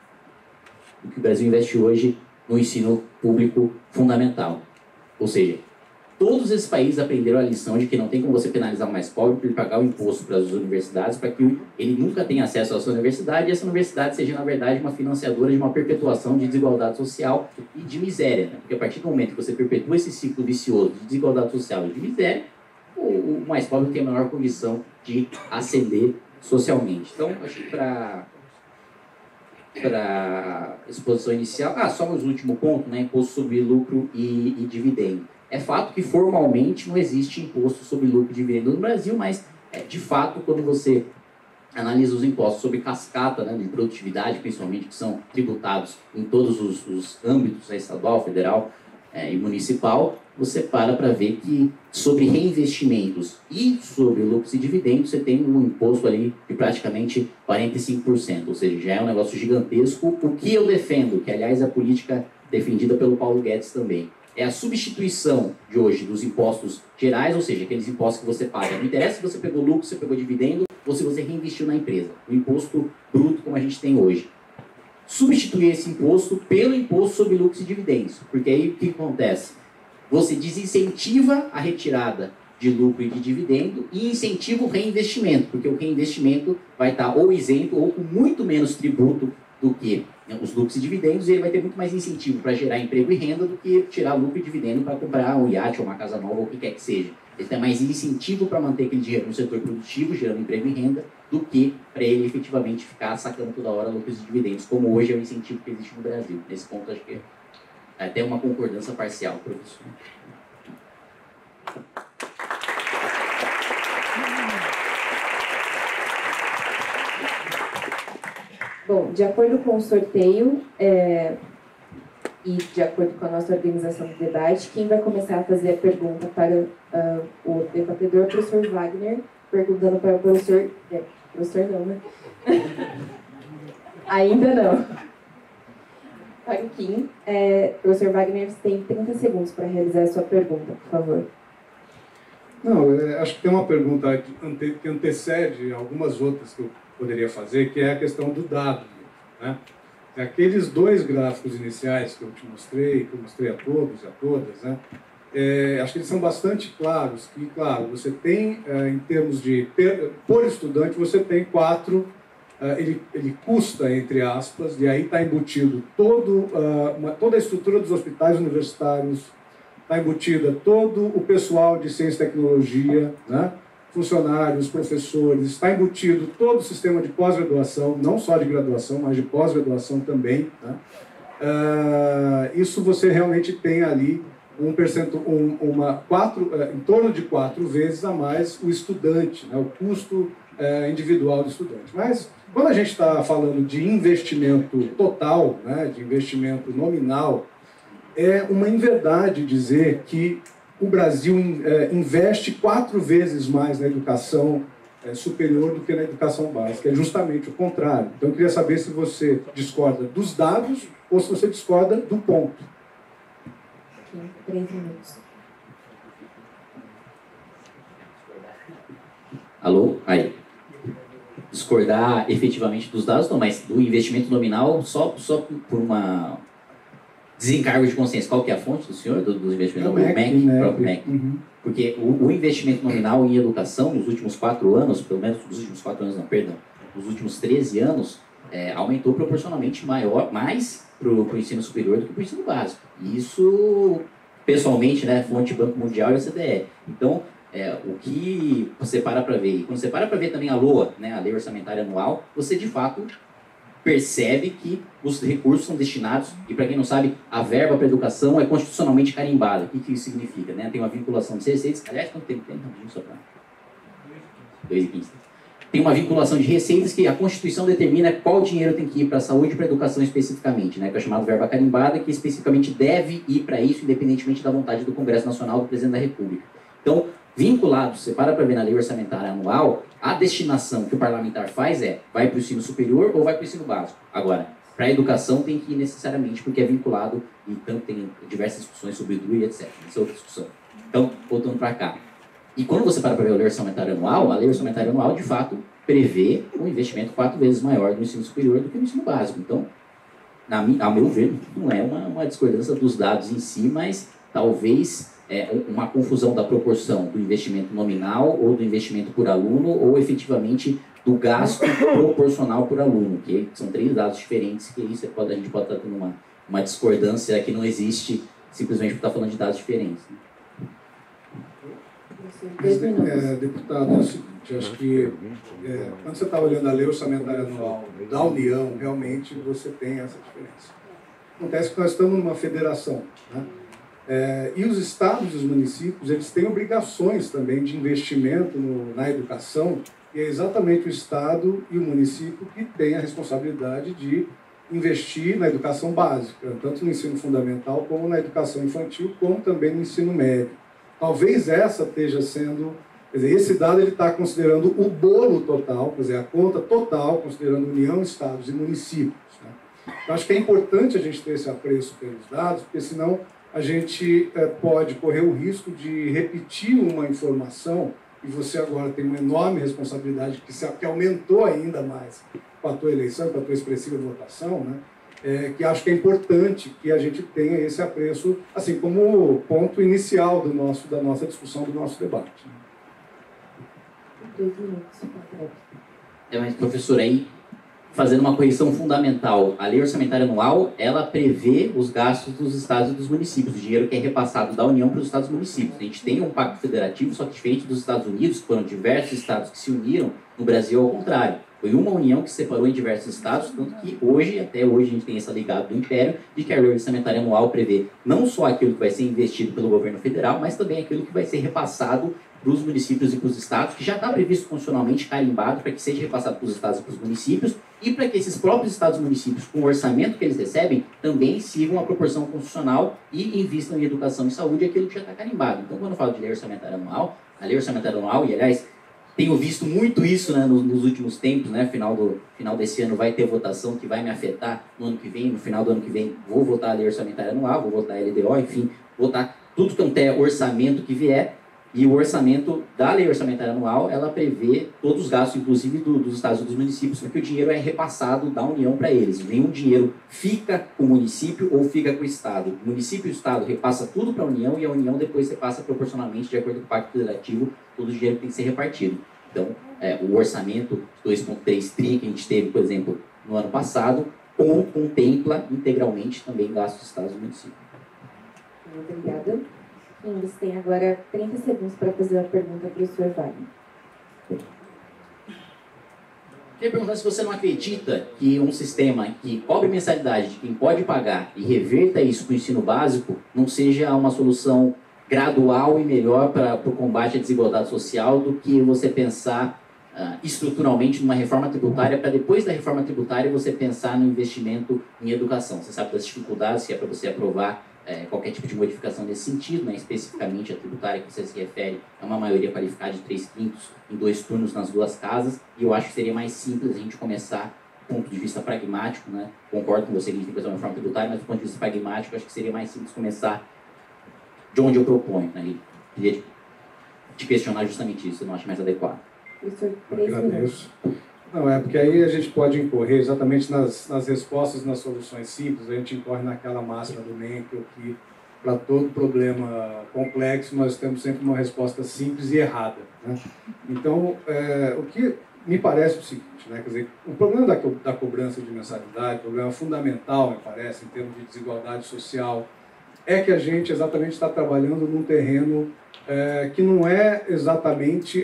no ensino público fundamental. Ou seja, todos esses países aprenderam a lição de que não tem como você penalizar o mais pobre por ele pagar o imposto para as universidades, para que ele nunca tenha acesso à sua universidade, e essa universidade seja, na verdade, uma financiadora de uma perpetuação de desigualdade social e de miséria. Né? Porque a partir do momento que você perpetua esse ciclo vicioso de desigualdade social e de miséria, o mais pobre tem a menor condição de ascender socialmente. Então, acho que para a exposição inicial... só mais um último ponto, né? Imposto sobre lucro e dividendo. É fato que formalmente não existe imposto sobre lucro e dividendo no Brasil, mas, de fato, quando você analisa os impostos sobre cascata, né, de produtividade, principalmente, que são tributados em todos os âmbitos, né, estadual, federal e municipal, você para ver que sobre reinvestimentos e sobre lucros e dividendos, você tem um imposto ali de praticamente 45%, ou seja, já é um negócio gigantesco. O que eu defendo, que aliás é a política defendida pelo Paulo Guedes também, é a substituição de hoje dos impostos gerais, ou seja, aqueles impostos que você paga. Não interessa se você pegou lucro, se você pegou dividendo, ou se você reinvestiu na empresa. O imposto bruto, como a gente tem hoje. Substituir esse imposto pelo imposto sobre lucros e dividendos. Porque aí o que acontece? Você desincentiva a retirada de lucro e de dividendo e incentiva o reinvestimento, porque o reinvestimento vai estar ou isento ou com muito menos tributo do que os lucros e dividendos, e ele vai ter muito mais incentivo para gerar emprego e renda do que tirar lucro e dividendo para comprar um iate ou uma casa nova ou o que quer que seja. Ele tem mais incentivo para manter aquele dinheiro no setor produtivo, gerando emprego e renda, do que para ele efetivamente ficar sacando toda hora lucros e dividendos, como hoje é o incentivo que existe no Brasil. Nesse ponto, acho que é até uma concordância parcial, professor. Bom, de acordo com o sorteio e de acordo com a nossa organização do debate, quem vai começar a fazer a pergunta para o debatedor, o professor Wagner, perguntando para o professor... professor não, né? Ainda não. Para o Kim, professor Wagner, você tem 30 segundos para realizar a sua pergunta, por favor. Não, acho que tem uma pergunta que antecede algumas outras que eu poderia fazer, que é a questão do dado. Né? Aqueles 2 gráficos iniciais que eu te mostrei, que eu mostrei a todos e a todas, né? Acho que eles são bastante claros, que, claro, você tem, em termos de... Por estudante, você tem 4... Ele custa, entre aspas, e aí está embutido toda a estrutura dos hospitais universitários, está embutida todo o pessoal de ciência e tecnologia, né? funcionários, professores, está embutido todo o sistema de pós-graduação, não só de graduação, mas de pós-graduação também. Tá? Isso você realmente tem ali em torno de 4 vezes a mais o estudante, né? O custo individual do estudante. Mas quando a gente está falando de investimento total, né, de investimento nominal, é uma inverdade dizer que o Brasil investe 4 vezes mais na educação superior do que na educação básica. É justamente o contrário. Então, eu queria saber se você discorda dos dados ou se você discorda do ponto. 3 minutos. Alô? Aí. Discordar efetivamente dos dados, não, mas do investimento nominal, só por uma desencargo de consciência. Qual que é a fonte do senhor, do investimento? O MEC, o próprio MEC. Uhum. Porque o investimento nominal em educação, nos últimos 4 anos, pelo menos nos últimos 4 anos, não, perdão, nos últimos 13 anos, aumentou proporcionalmente mais para o ensino superior do que para o ensino básico. E isso, pessoalmente, né, fonte Banco Mundial e OCDE. Então, o que você para ver, e quando você para ver também a LOA, né, a Lei Orçamentária Anual, você de fato percebe que os recursos são destinados, e para quem não sabe, a verba para a educação é constitucionalmente carimbada. O que isso significa? Né? Tem uma vinculação de receitas, aliás, quanto tempo tem? Não, só para 2,15. Tem uma vinculação de receitas que a Constituição determina qual dinheiro tem que ir para a saúde e para a educação especificamente, né? Que é chamado verba carimbada, que especificamente deve ir para isso, independentemente da vontade do Congresso Nacional, do Presidente da República. Então, vinculado, você para ver na Lei Orçamentária Anual, a destinação que o parlamentar faz vai para o ensino superior ou vai para o ensino básico. Agora, para a educação tem que ir necessariamente, porque é vinculado, e tanto tem diversas discussões sobre o DRU e etc. Isso é outra discussão. Então, voltando para cá. E quando você para ver a Lei Orçamentária Anual, a Lei Orçamentária Anual, de fato, prevê um investimento 4 vezes maior no ensino superior do que no ensino básico. Então, a meu ver, não é uma discordância dos dados em si, mas talvez uma confusão da proporção do investimento nominal ou do investimento por aluno ou efetivamente do gasto proporcional por aluno, que são 3 dados diferentes que a gente pode estar tendo uma discordância que não existe simplesmente por estar falando de dados diferentes. Né? Deputado, é o seguinte, acho que quando você está olhando a Lei Orçamentária Anual da União, realmente você tem essa diferença. Acontece que nós estamos numa federação, né? E os estados e os municípios, eles têm obrigações também de investimento na educação, e é exatamente o estado e o município que têm a responsabilidade de investir na educação básica, tanto no ensino fundamental como na educação infantil, como também no ensino médio. Talvez essa esteja sendo, quer dizer, esse dado ele está considerando o bolo total, quer dizer, a conta total, considerando União, estados e municípios. Né? Então, acho que é importante a gente ter esse apreço pelos dados, porque senão a gente pode correr o risco de repetir uma informação, e você agora tem uma enorme responsabilidade que aumentou ainda mais com a tua eleição, com a tua expressiva votação, né? Que acho que é importante que a gente tenha esse apreço, assim como ponto inicial da nossa discussão, do nosso debate. 2 minutos. Mas, professor, aí, fazendo uma correção fundamental, a Lei Orçamentária Anual, ela prevê os gastos dos estados e dos municípios, o dinheiro que é repassado da União para os estados e municípios. A gente tem um pacto federativo, só que diferente dos Estados Unidos, que foram diversos estados que se uniram, no Brasil, ao contrário. Foi uma união que separou em diversos estados, tanto que até hoje, a gente tem esse legado do Império, de que a Lei Orçamentária Anual prevê não só aquilo que vai ser investido pelo governo federal, mas também aquilo que vai ser repassado para os municípios e para os estados, que já está previsto constitucionalmente, carimbado, para que seja repassado para os estados e para os municípios, e para que esses próprios estados e municípios, com o orçamento que eles recebem, também sigam a proporção constitucional e invistam em educação e saúde aquilo que já está carimbado. Então, quando eu falo de Lei Orçamentária Anual, a Lei Orçamentária Anual, e aliás, tenho visto muito isso, né, nos últimos tempos, né, final desse ano vai ter votação que vai me afetar no ano que vem, no final do ano que vem vou votar a Lei Orçamentária Anual, vou votar a LDO, enfim, votar tudo quanto é orçamento que vier, e o orçamento da Lei Orçamentária Anual, ela prevê todos os gastos, inclusive dos estados e dos municípios, porque o dinheiro é repassado da União para eles. Nenhum dinheiro fica com o município ou fica com o estado. O município e o estado repassa tudo para a União e a União depois repassa proporcionalmente, de acordo com o Pacto Federativo, todo o dinheiro que tem que ser repartido. Então, o orçamento 2,3 tri que a gente teve, por exemplo, no ano passado, contempla integralmente também gastos dos estados e municípios. Obrigada. Você tem agora 30 segundos para fazer uma pergunta para o Sr. Wagner. Queria perguntar se você não acredita que um sistema que cobre mensalidade de quem pode pagar e reverta isso para o ensino básico não seja uma solução gradual e melhor para o combate à desigualdade social do que você pensar estruturalmente numa reforma tributária para depois da reforma tributária você pensar no investimento em educação. Você sabe das dificuldades que é para você aprovar qualquer tipo de modificação nesse sentido, né? Especificamente a tributária que você se refere é uma maioria qualificada de 3/5 em 2 turnos nas 2 casas, e eu acho que seria mais simples a gente começar do ponto de vista pragmático, né? Concordo com você que a gente tem que fazer uma reforma tributária, mas do ponto de vista pragmático, eu acho que seria mais simples começar de onde eu proponho, né? E queria te questionar justamente isso, eu não acho mais adequado. Agradeço. Não, é porque aí a gente pode incorrer exatamente nas respostas, nas soluções simples, a gente incorre naquela máxima do Menkel que para todo problema complexo nós temos sempre uma resposta simples e errada, né? Então, o que me parece o seguinte, né? Quer dizer, o problema da cobrança de mensalidade, o problema fundamental, me parece, em termos de desigualdade social, é que a gente exatamente está trabalhando num terreno que não é exatamente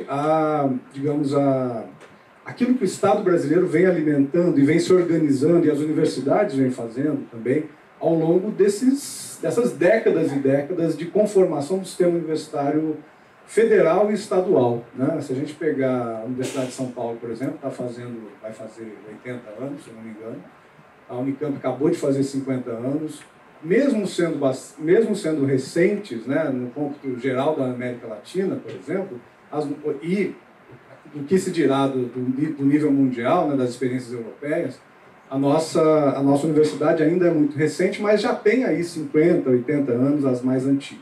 aquilo que o Estado brasileiro vem alimentando e vem se organizando, e as universidades vêm fazendo também, ao longo dessas décadas e décadas de conformação do sistema universitário federal e estadual, né? Se a gente pegar a Universidade de São Paulo, por exemplo, vai fazer 80 anos, se eu não me engano, a Unicamp acabou de fazer 50 anos, mesmo sendo recentes, né, no cômputo geral da América Latina, por exemplo, e do que se dirá do nível mundial, né, das experiências europeias, a nossa universidade ainda é muito recente, mas já tem aí 50, 80 anos, as mais antigas,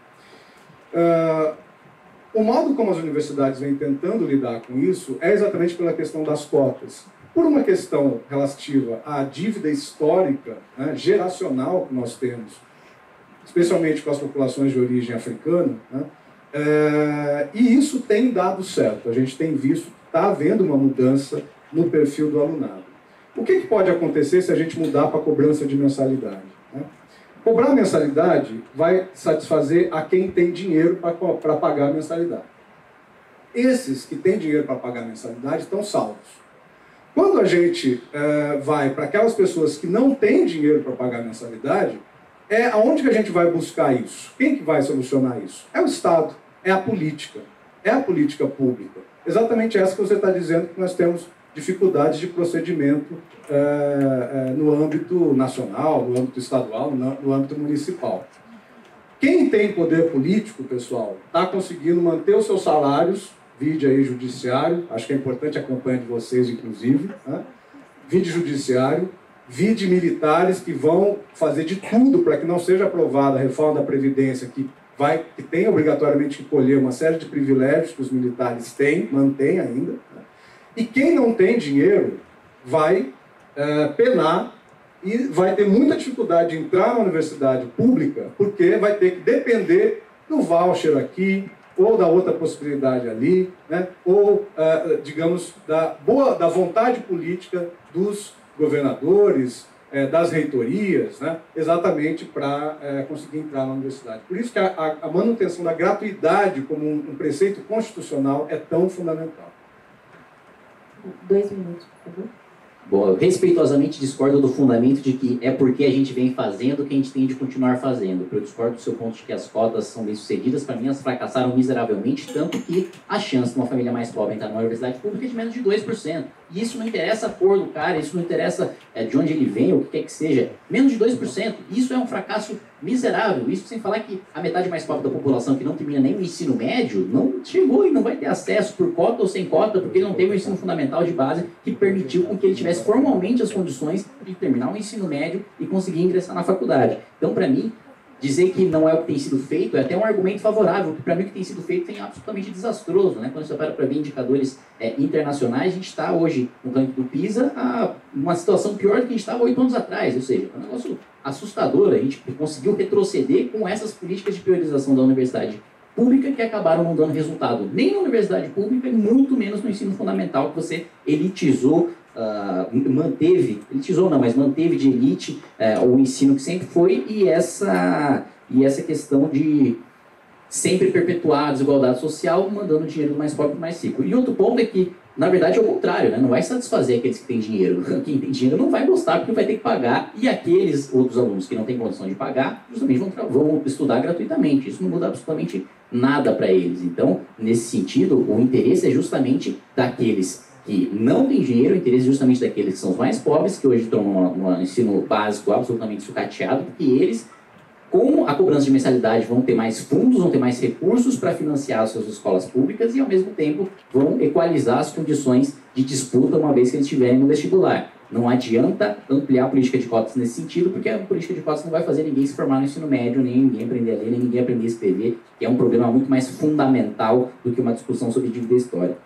né? O modo como as universidades vêm tentando lidar com isso é exatamente pela questão das cotas. Por uma questão relativa à dívida histórica, né, geracional que nós temos, especialmente com as populações de origem africana, né, e isso tem dado certo. A gente tem visto que está havendo uma mudança no perfil do alunado. O que pode acontecer se a gente mudar para a cobrança de mensalidade, né? Cobrar mensalidade vai satisfazer a quem tem dinheiro para pagar a mensalidade. Esses que têm dinheiro para pagar a mensalidade estão salvos. Quando a gente vai para aquelas pessoas que não têm dinheiro para pagar a mensalidade, aonde que a gente vai buscar isso? Quem que vai solucionar isso? É o Estado, é a política pública. Exatamente essa que você está dizendo, que nós temos dificuldades de procedimento no âmbito nacional, no âmbito estadual, no âmbito municipal. Quem tem poder político, pessoal, está conseguindo manter os seus salários, vide aí judiciário, acho que é importante a campanha de vocês, inclusive, né? Vide judiciário, vide militares que vão fazer de tudo para que não seja aprovada a reforma da Previdência, que tem obrigatoriamente que colher uma série de privilégios que os militares têm, mantém ainda, né? E quem não tem dinheiro vai penar e vai ter muita dificuldade de entrar na universidade pública, porque vai ter que depender do voucher aqui, ou da outra possibilidade ali, né? Ou, digamos, da vontade política dos governadores, das reitorias, né? Exatamente para conseguir entrar na universidade. Por isso que a manutenção da gratuidade como um preceito constitucional é tão fundamental. 2 minutos, por favor. Bom, eu respeitosamente discordo do fundamento de que é porque a gente vem fazendo que a gente tem de continuar fazendo. Eu discordo do seu ponto de que as cotas são bem-sucedidas. Para mim, elas fracassaram miseravelmente, tanto que a chance de uma família mais pobre entrar numa universidade pública é de menos de 2%. E isso não interessa a cor do cara, isso não interessa de onde ele vem, ou o que quer que seja. Menos de 2%. Isso é um fracasso miserável. Isso sem falar que a metade mais pobre da população, que não termina nem o ensino médio, não chegou e não vai ter acesso por cota ou sem cota, porque ele não teve o ensino fundamental de base que permitiu com que ele tivesse formalmente as condições de terminar o ensino médio e conseguir ingressar na faculdade. Então, para mim, dizer que não é o que tem sido feito é até um argumento favorável, porque para mim o que tem sido feito é absolutamente desastroso, né? Quando você para ver indicadores internacionais, a gente está hoje no ranking do PISA a uma situação pior do que a gente estava 8 anos atrás, ou seja, é um negócio assustador. A gente conseguiu retroceder com essas políticas de priorização da universidade pública que acabaram não dando resultado nem na universidade pública e muito menos no ensino fundamental, que você elitizou, manteve de elite o ensino que sempre foi, e essa questão de sempre perpetuar a desigualdade social, mandando dinheiro do mais pobre para o mais rico. E outro ponto é que, na verdade, é o contrário, né? Não vai satisfazer aqueles que têm dinheiro. Quem tem dinheiro não vai gostar porque vai ter que pagar, e aqueles outros alunos que não têm condição de pagar, justamente vão estudar gratuitamente. Isso não muda absolutamente nada para eles. Então, nesse sentido, o interesse é justamente daqueles que não têm dinheiro, o interesse é justamente daqueles que são os mais pobres, que hoje estão no ensino básico absolutamente sucateado, porque eles, com a cobrança de mensalidade, vão ter mais fundos, vão ter mais recursos para financiar as suas escolas públicas e, ao mesmo tempo, vão equalizar as condições de disputa uma vez que eles estiverem no vestibular. Não adianta ampliar a política de cotas nesse sentido, porque a política de cotas não vai fazer ninguém se formar no ensino médio, nem ninguém aprender a ler, nem ninguém aprender a escrever, que é um problema muito mais fundamental do que uma discussão sobre dívida histórica.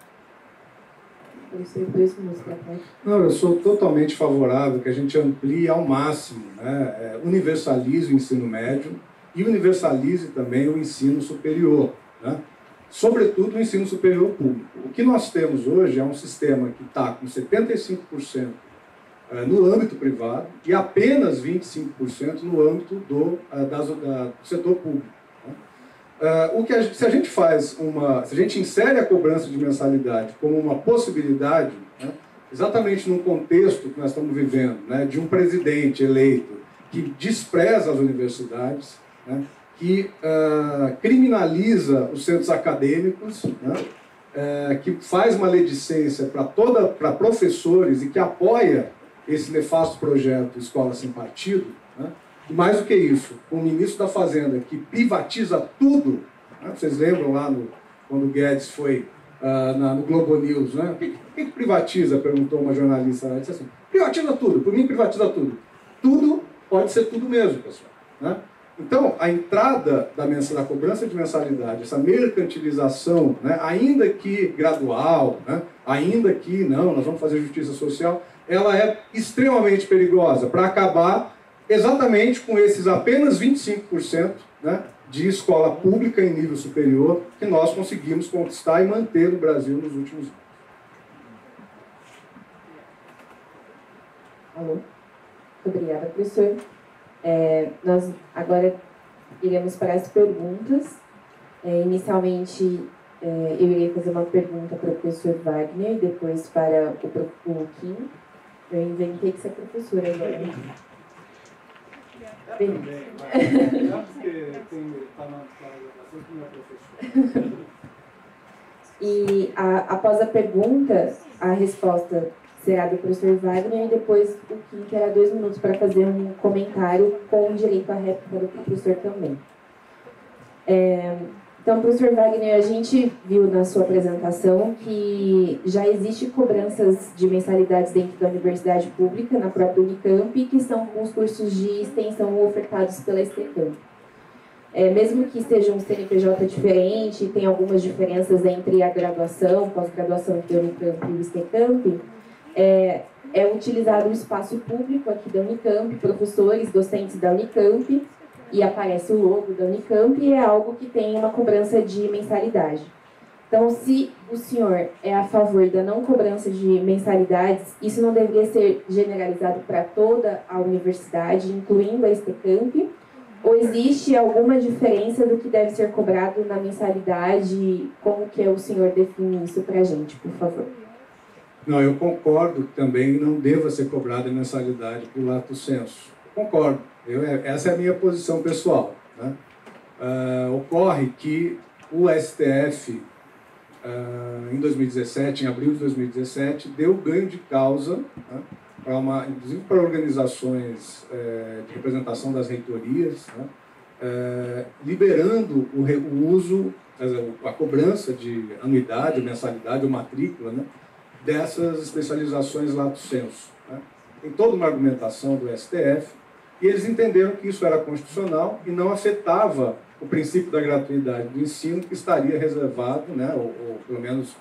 Não, eu sou totalmente favorável que a gente amplie ao máximo, né? Universalize o ensino médio e universalize também o ensino superior, né? Sobretudo o ensino superior público. O que nós temos hoje é um sistema que está com 75% no âmbito privado e apenas 25% no âmbito do setor público. Se a gente insere a cobrança de mensalidade como uma possibilidade, né, exatamente num contexto que nós estamos vivendo, né, de um presidente eleito que despreza as universidades, né, que criminaliza os centros acadêmicos, né, que faz maledicência para professores e que apoia esse nefasto projeto Escola Sem Partido, né, e mais do que isso, o ministro da Fazenda, que privatiza tudo, né? Vocês lembram lá quando o Guedes foi no Globo News, né? O que privatiza? Perguntou uma jornalista. Ela disse assim, privatiza tudo, por mim privatiza tudo. Tudo pode ser tudo mesmo, pessoal, né? Então, a entrada da cobrança de mensalidade, essa mercantilização, né? Ainda que gradual, né? Ainda que, não, nós vamos fazer justiça social, ela é extremamente perigosa para acabar exatamente com esses apenas 25%, né, de escola pública em nível superior que nós conseguimos conquistar e manter no Brasil nos últimos anos. Alô? Muito obrigada, professor. Nós agora iremos para as perguntas. Inicialmente, eu irei fazer uma pergunta para o professor Wagner, depois para o Kim. Eu inventei que você é professora agora. Também, porque está na gravação que não é professor. E após a pergunta, a resposta será do professor Wagner e depois o Kim terá 2 minutos para fazer um comentário com direito à réplica do professor também. Então, professor Wagner, a gente viu na sua apresentação que já existe cobranças de mensalidades dentro da universidade pública, na própria Unicamp, que são com os cursos de extensão ofertados pela STCamp. Mesmo que seja um CNPJ diferente, tem algumas diferenças entre a graduação, pós-graduação entre a Unicamp e o STCamp, é utilizado o espaço público aqui da Unicamp, professores, docentes da Unicamp, e aparece o logo da Unicamp e é algo que tem uma cobrança de mensalidade. Então, se o senhor é a favor da não cobrança de mensalidades, isso não deveria ser generalizado para toda a universidade, incluindo a STCamp, ou existe alguma diferença do que deve ser cobrado na mensalidade? Como que o senhor define isso para a gente, por favor? Não, eu concordo que também não deva ser cobrada a mensalidade por lato sensu. Concordo. Essa é a minha posição pessoal, né? Ocorre que o STF, em 2017, em abril de 2017, deu ganho de causa, né, inclusive para organizações de representação das reitorias, né, liberando o uso, a cobrança de anuidade, mensalidade ou matrícula, né, dessas especializações lato sensu, né? Tem toda uma argumentação do STF, e eles entenderam que isso era constitucional e não afetava o princípio da gratuidade do ensino, que estaria reservado, né, ou pelo menos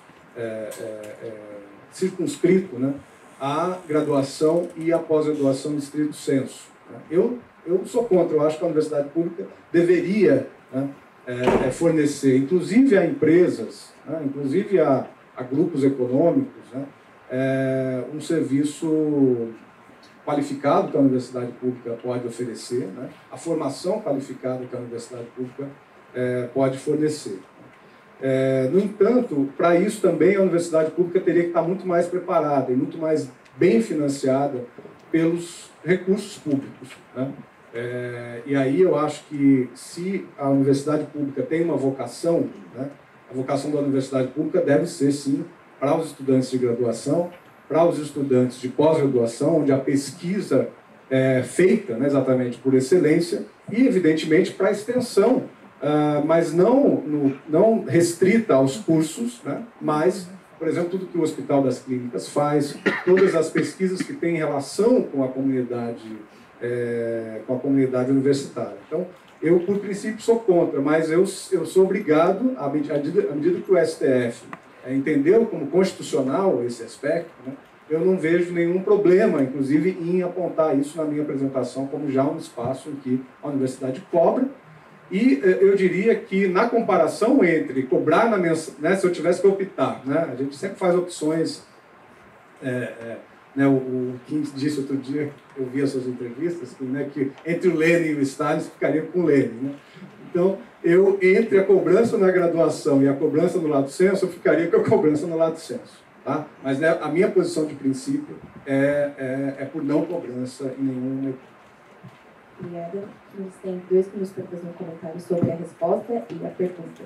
circunscrito, né, à graduação e à pós-graduação em estrito sensu. Eu sou contra, eu acho que a universidade pública deveria, né, fornecer, inclusive a empresas, né, inclusive a grupos econômicos, né, um serviço qualificado que a universidade pública pode oferecer, né? A formação qualificada que a universidade pública pode fornecer. No entanto, para isso também a universidade pública teria que estar muito mais preparada e muito mais bem financiada pelos recursos públicos, né? E aí eu acho que se a universidade pública tem uma vocação, né, a vocação da universidade pública deve ser, sim, para os estudantes de graduação, para os estudantes de pós-graduação, onde a pesquisa é feita, né, exatamente por excelência, e, evidentemente, para a extensão, mas não restrita aos cursos, né, mas, por exemplo, tudo que o Hospital das Clínicas faz, todas as pesquisas que têm relação com a comunidade universitária. Então, eu, por princípio, sou contra, mas eu sou obrigado, à medida que o STF entendeu como constitucional esse aspecto, né, eu não vejo nenhum problema, inclusive, em apontar isso na minha apresentação como já um espaço em que a universidade cobra. E eu diria que, na comparação entre cobrar na mensagem, né, se eu tivesse que optar, né, a gente sempre faz opções. Né, o Kim disse outro dia, eu vi as suas entrevistas, que entre o Lênin e o Stalin ficaria com o Lênin. Né? Então, entre a cobrança na graduação e a cobrança no lato sensu, eu ficaria com a cobrança no lato sensu. Tá? Mas, né, a minha posição de princípio é por não cobrança em nenhum. Obrigada. A gente tem 2 minutos para fazer um comentário sobre a resposta e a pergunta.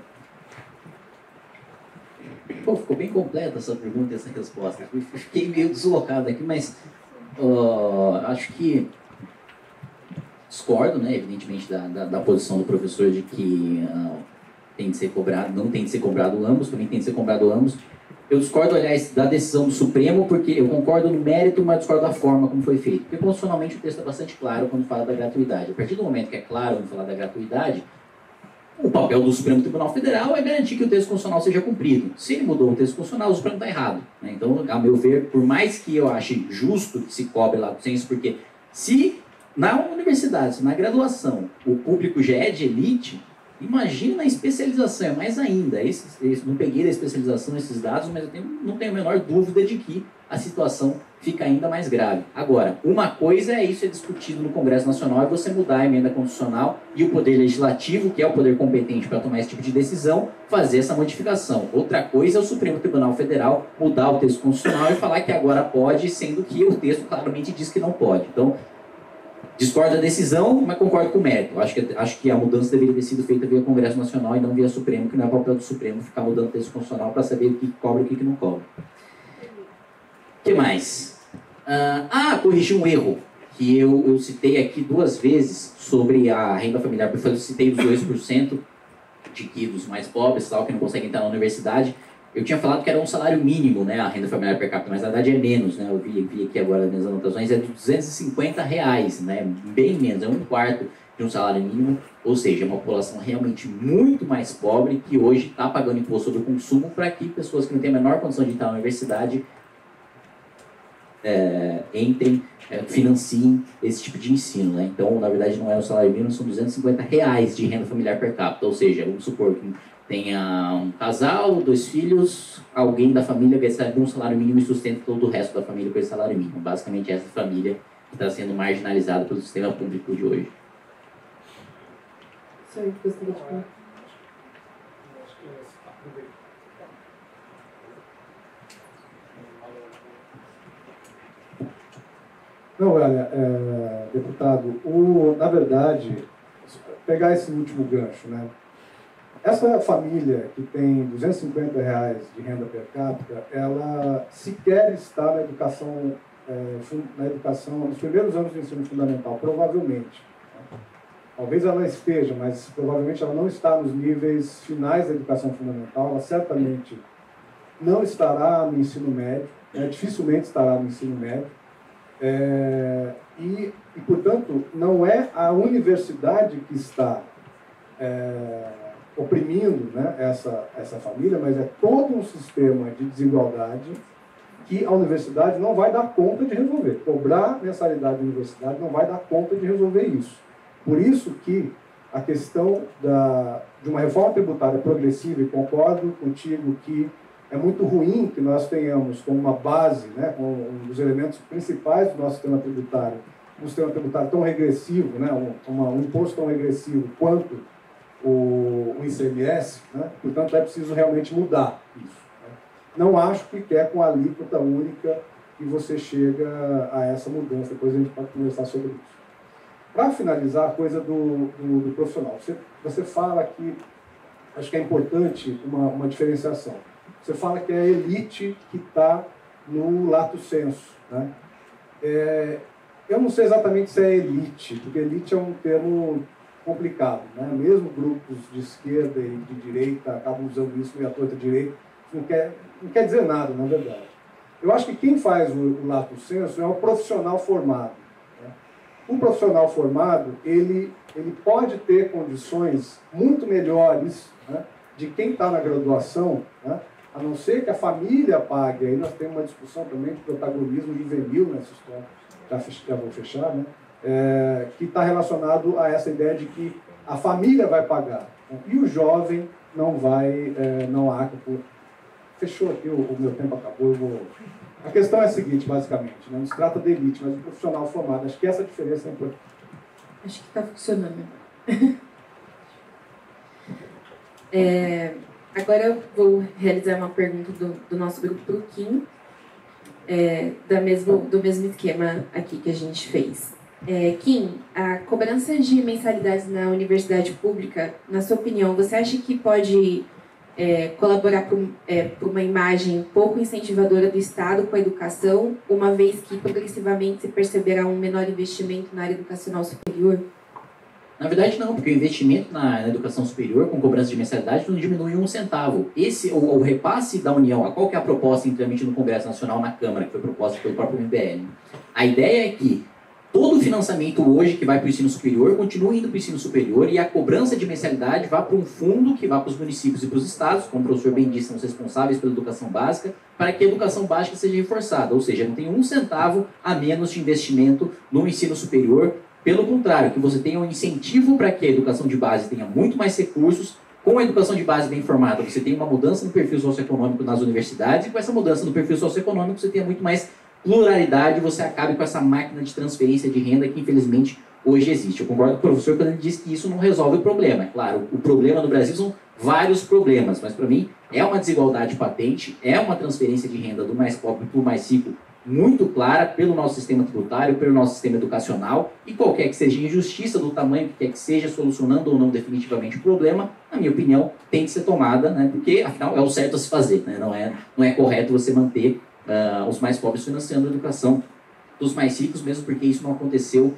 Pô, ficou bem completa essa pergunta e essa resposta. Eu fiquei meio deslocado aqui, mas acho que discordo, né, evidentemente, da posição do professor de que tem de ser cobrado, não tem de ser cobrado ambos, também tem de ser cobrado ambos. Eu discordo, aliás, da decisão do Supremo, porque eu concordo no mérito, mas discordo da forma como foi feito. Porque, constitucionalmente, o texto é bastante claro quando fala da gratuidade. A partir do momento que é claro quando falar da gratuidade, o papel do Supremo Tribunal Federal é garantir que o texto constitucional seja cumprido. Se ele mudou o texto constitucional, o Supremo está errado. Né? Então, a meu ver, por mais que eu ache justo que se cobre lá do censo, porque se na universidade, se na graduação, o público já é de elite, imagina na especialização, é mais ainda. Não peguei da especialização esses dados, mas eu não tenho a menor dúvida de que a situação fica ainda mais grave. Agora, uma coisa é isso ser discutido no Congresso Nacional, é você mudar a emenda constitucional e o Poder Legislativo, que é o poder competente para tomar esse tipo de decisão, fazer essa modificação. Outra coisa é o Supremo Tribunal Federal mudar o texto constitucional e falar que agora pode, sendo que o texto claramente diz que não pode. Então, discordo da decisão, mas concordo com o mérito. Acho que a mudança deveria ter sido feita via Congresso Nacional e não via Supremo, que não é papel do Supremo ficar mudando o texto constitucional para saber o que cobra e o que não cobra. O que mais? Corrigir um erro que eu citei aqui 2 vezes sobre a renda familiar. Eu citei os 2% dos mais pobres, tal, que não conseguem entrar na universidade. Eu tinha falado que era um salário mínimo, né, a renda familiar per capita, mas na verdade é menos, né? Eu vi aqui agora nas minhas anotações, é de R$250, né? Bem menos, é 1/4 de um salário mínimo, ou seja, é uma população realmente muito mais pobre que hoje está pagando imposto sobre o consumo para que pessoas que não têm a menor condição de entrar na universidade entrem, financiem esse tipo de ensino, né? Então, na verdade, não é um salário mínimo, são R$250 de renda familiar per capita, ou seja, vamos supor que tenha um casal, 2 filhos, alguém da família recebe um salário mínimo e sustenta todo o resto da família com esse salário mínimo. Basicamente, essa família que está sendo marginalizada pelo sistema público de hoje. Senhor, gostaria de falar? Não, olha, deputado, na verdade, pegar esse último gancho, né? Essa família que tem R$250 de renda per capita, ela sequer está na educação, nos primeiros anos do ensino fundamental, provavelmente. Talvez ela esteja, mas provavelmente ela não está nos níveis finais da educação fundamental, ela certamente não estará no ensino médio, dificilmente estará no ensino médio. E, portanto, não é a universidade que está oprimindo, né, essa família, mas é todo um sistema de desigualdade que a universidade não vai dar conta de resolver. Cobrar mensalidade da universidade não vai dar conta de resolver isso. Por isso que a questão de uma reforma tributária progressiva, e concordo contigo que é muito ruim que nós tenhamos como uma base, né, como um dos elementos principais do nosso sistema tributário, um sistema tributário tão regressivo, né, um imposto tão regressivo quanto o ICMS, né? Portanto, é preciso realmente mudar isso. Né? Não acho que é com a alíquota única que você chega a essa mudança. Depois a gente pode conversar sobre isso. Para finalizar, a coisa do profissional. Você fala que, acho que é importante uma diferenciação. Você fala que é a elite que está no lato sensu. Né? Eu não sei exatamente se é elite, porque elite é um termo complicado. Né? Mesmo grupos de esquerda e de direita acabam usando isso meio à torta direita. Não quer dizer nada, na verdade. Eu acho que quem faz o lato sensu é o profissional formado. Né? O profissional formado, ele pode ter condições muito melhores, né, de quem está na graduação, né, a não ser que a família pague. Aí nós temos uma discussão também de protagonismo juvenil nessa história, já vou fechar, né, que está relacionado a essa ideia de que a família vai pagar, né, e o jovem não vai, não arca por... Fechou aqui, o meu tempo acabou, eu vou... A questão é a seguinte, basicamente, né, não se trata de elite, mas de profissional formado. Acho que essa diferença é importante. Acho que está funcionando. Agora eu vou realizar uma pergunta do nosso grupo para o Kim, do mesmo esquema aqui que a gente fez. Kim, a cobrança de mensalidades na universidade pública, na sua opinião, você acha que pode colaborar por uma imagem pouco incentivadora do Estado com a educação, uma vez que progressivamente se perceberá um menor investimento na área educacional superior? Na verdade, não, porque o investimento na educação superior, com cobrança de mensalidade, não diminui um centavo. O repasse da União, qual que é a proposta inteiramente no Congresso Nacional, na Câmara, que foi proposta pelo próprio MBL? A ideia é que todo o financiamento hoje que vai para o ensino superior continue indo para o ensino superior e a cobrança de mensalidade vá para um fundo que vá para os municípios e para os estados, como o professor bem disse, são os responsáveis pela educação básica, para que a educação básica seja reforçada. Ou seja, não tem um centavo a menos de investimento no ensino superior. Pelo contrário, que você tenha um incentivo para que a educação de base tenha muito mais recursos. Com a educação de base bem formada, você tem uma mudança no perfil socioeconômico nas universidades, e com essa mudança no perfil socioeconômico você tenha muito mais pluralidade, você acabe com essa máquina de transferência de renda que infelizmente hoje existe. Eu concordo com o professor quando ele diz que isso não resolve o problema. É claro, o problema no Brasil são vários problemas, mas para mim é uma desigualdade patente, é uma transferência de renda do mais pobre para o mais rico muito clara pelo nosso sistema tributário, pelo nosso sistema educacional, e qualquer que seja injustiça do tamanho que quer que seja, solucionando ou não definitivamente o problema, na minha opinião, tem que ser tomada, né, porque afinal é o certo a se fazer, né, não é correto você manter os mais pobres financiando a educação dos mais ricos, mesmo porque isso não aconteceu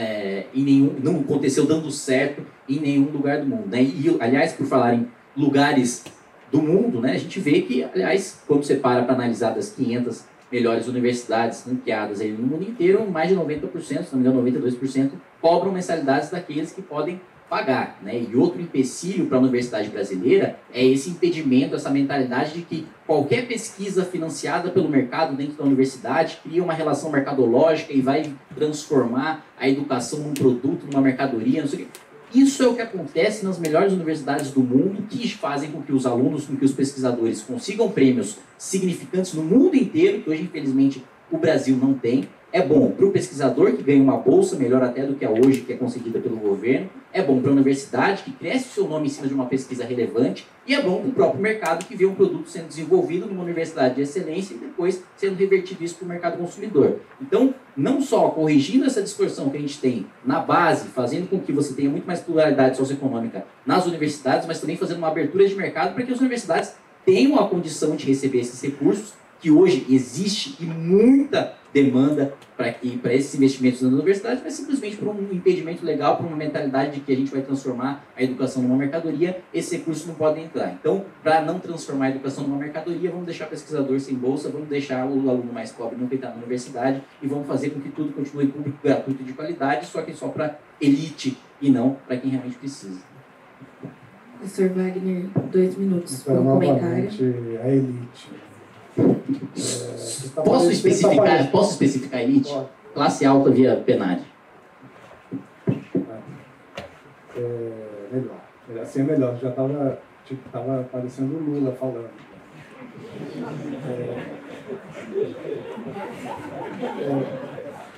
não aconteceu dando certo em nenhum lugar do mundo, né? E, aliás, por falar em lugares do mundo, né, a gente vê que, aliás, quando você para analisar das 500 melhores universidades ranqueadas aí no mundo inteiro, mais de 90%, se não me engano 92%, cobram mensalidades daqueles que podem pagar, né? E outro empecilho para a universidade brasileira é esse impedimento, essa mentalidade de que qualquer pesquisa financiada pelo mercado dentro da universidade cria uma relação mercadológica e vai transformar a educação num produto, numa mercadoria, não sei o quê. Isso é o que acontece nas melhores universidades do mundo, que fazem com que os alunos, com que os pesquisadores consigam prêmios significantes no mundo inteiro, que hoje, infelizmente, o Brasil não tem. É bom para o pesquisador, que ganha uma bolsa melhor até do que a hoje, que é concedida pelo governo. É bom para a universidade, que cresce o seu nome em cima de uma pesquisa relevante. E é bom para o próprio mercado, que vê um produto sendo desenvolvido numa universidade de excelência e depois sendo revertido isso para o mercado consumidor. Então, não só corrigindo essa distorção que a gente tem na base, fazendo com que você tenha muito mais pluralidade socioeconômica nas universidades, mas também fazendo uma abertura de mercado para que as universidades tenham a condição de receber esses recursos, que hoje existe e muita demanda para esses investimentos nas universidades, mas simplesmente por um impedimento legal, por uma mentalidade de que a gente vai transformar a educação numa mercadoria, esses recursos não podem entrar. Então, para não transformar a educação numa mercadoria, vamos deixar o pesquisador sem bolsa, vamos deixar o aluno mais pobre não entrar na universidade e vamos fazer com que tudo continue público, gratuito e de qualidade, só que só para elite e não para quem realmente precisa. Professor Wagner, 2 minutos para um comentário. A elite. Posso especificar elite? Pode. Classe alta via PNAD. Melhor. Assim é melhor. Já estava aparecendo o Lula falando.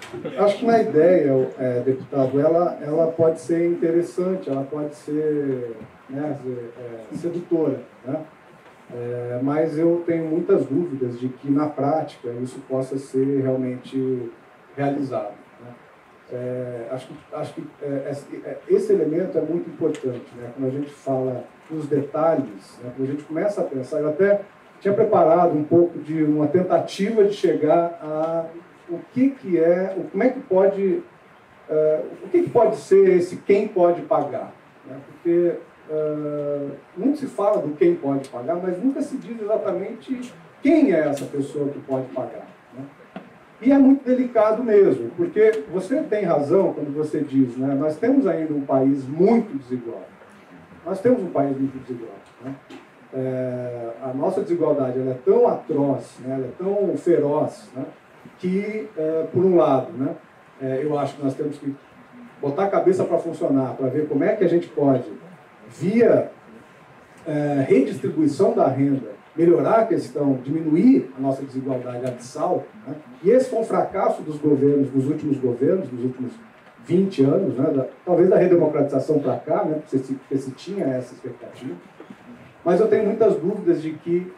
Acho que uma ideia, deputado, ela pode ser interessante, ela pode ser, né, sedutora, né? Mas eu tenho muitas dúvidas de que, na prática, isso possa ser realmente realizado, né? Acho que esse elemento é muito importante, né? Quando a gente fala nos detalhes, né? Quando a gente começa a pensar, eu até tinha preparado um pouco de uma tentativa de chegar a como é que pode, o que pode ser esse quem pode pagar, né? Porque muito se fala do quem pode pagar, mas nunca se diz exatamente quem é essa pessoa que pode pagar, né? E é muito delicado mesmo, porque você tem razão quando você diz, né, nós temos ainda um país muito desigual. Nós temos um país muito desigual, né? A nossa desigualdade ela é tão atroz, né, ela é tão feroz, né, que, por um lado, né, eu acho que nós temos que botar a cabeça para funcionar, para ver como é que a gente pode, via redistribuição da renda, melhorar a questão, diminuir a nossa desigualdade abissal, né? E esse foi um fracasso dos governos, dos últimos 20 anos, né? Talvez da redemocratização para cá, né? Porque se tinha essa expectativa. Mas eu tenho muitas dúvidas de que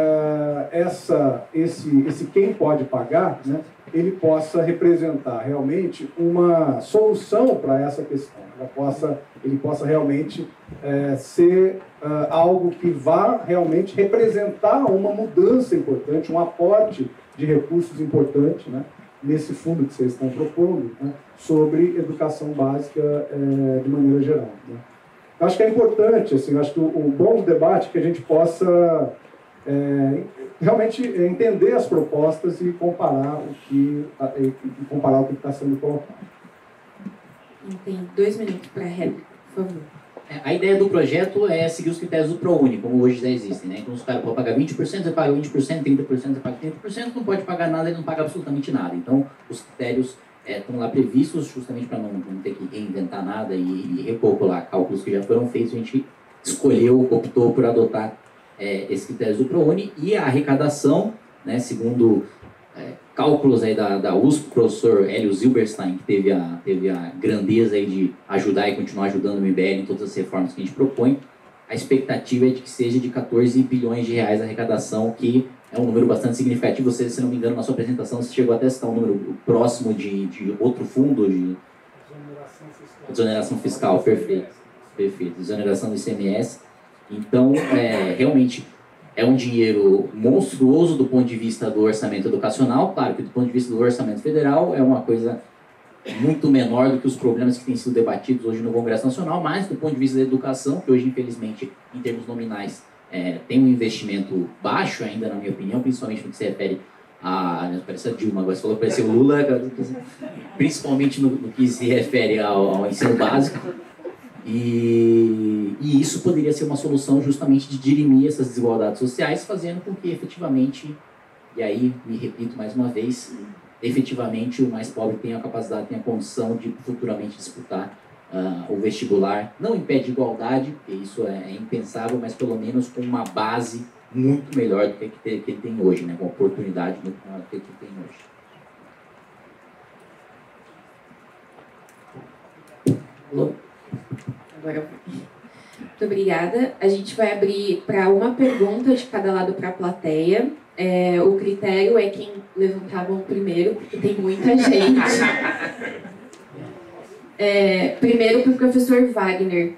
esse quem pode pagar, né? Ele possa representar realmente uma solução para essa questão. Ele possa realmente ser algo que vá realmente representar uma mudança importante, um aporte de recursos importante, né, nesse fundo que vocês estão propondo, né, sobre educação básica de maneira geral, né. Acho que é importante, assim, acho que o bom do debate é que a gente possa realmente entender as propostas e comparar o que está sendo colocado. Tem 2 minutos para a réplica, por favor. A ideia do projeto é seguir os critérios do ProUni, como hoje já existem, né? Então, os caras podem pagar 20%, você paga 20%, 30%, você paga 30%, não pode pagar nada, ele não paga absolutamente nada. Então, os critérios estão lá previstos justamente para não ter que reinventar nada e repor lá cálculos que já foram feitos. A gente optou por adotar esses critérios do ProUni e a arrecadação, né, segundo cálculos aí da USP, o professor Hélio Zilberstein, que teve a grandeza aí de ajudar e continuar ajudando o MBL em todas as reformas que a gente propõe, a expectativa é de que seja de 14 bilhões de reais a arrecadação, que é um número bastante significativo. Você, se não me engano, na sua apresentação, você chegou até a citar um número próximo de outro fundo de exoneração fiscal, perfeito, exoneração do ICMS. Então, realmente, é um dinheiro monstruoso do ponto de vista do orçamento educacional. Claro que do ponto de vista do orçamento federal é uma coisa muito menor do que os problemas que têm sido debatidos hoje no Congresso Nacional, mas do ponto de vista da educação, que hoje, infelizmente, em termos nominais, tem um investimento baixo ainda, na minha opinião, principalmente no que se refere parece a Dilma, agora você falou que parece o Lula, principalmente no que se refere ao ensino básico. E isso poderia ser uma solução justamente de dirimir essas desigualdades sociais, fazendo com que efetivamente, e aí me repito mais uma vez, efetivamente o mais pobre tenha a capacidade, tenha a condição de futuramente disputar o vestibular, não em pé de igualdade, porque isso é impensável, mas pelo menos com uma base muito melhor do que ele tem hoje, né? Com uma oportunidade muito maior do que ele tem hoje. Agora, muito obrigada. A gente vai abrir para uma pergunta de cada lado para a plateia. O critério é quem levantar a mão primeiro, porque tem muita gente. Primeiro para o professor Wagner.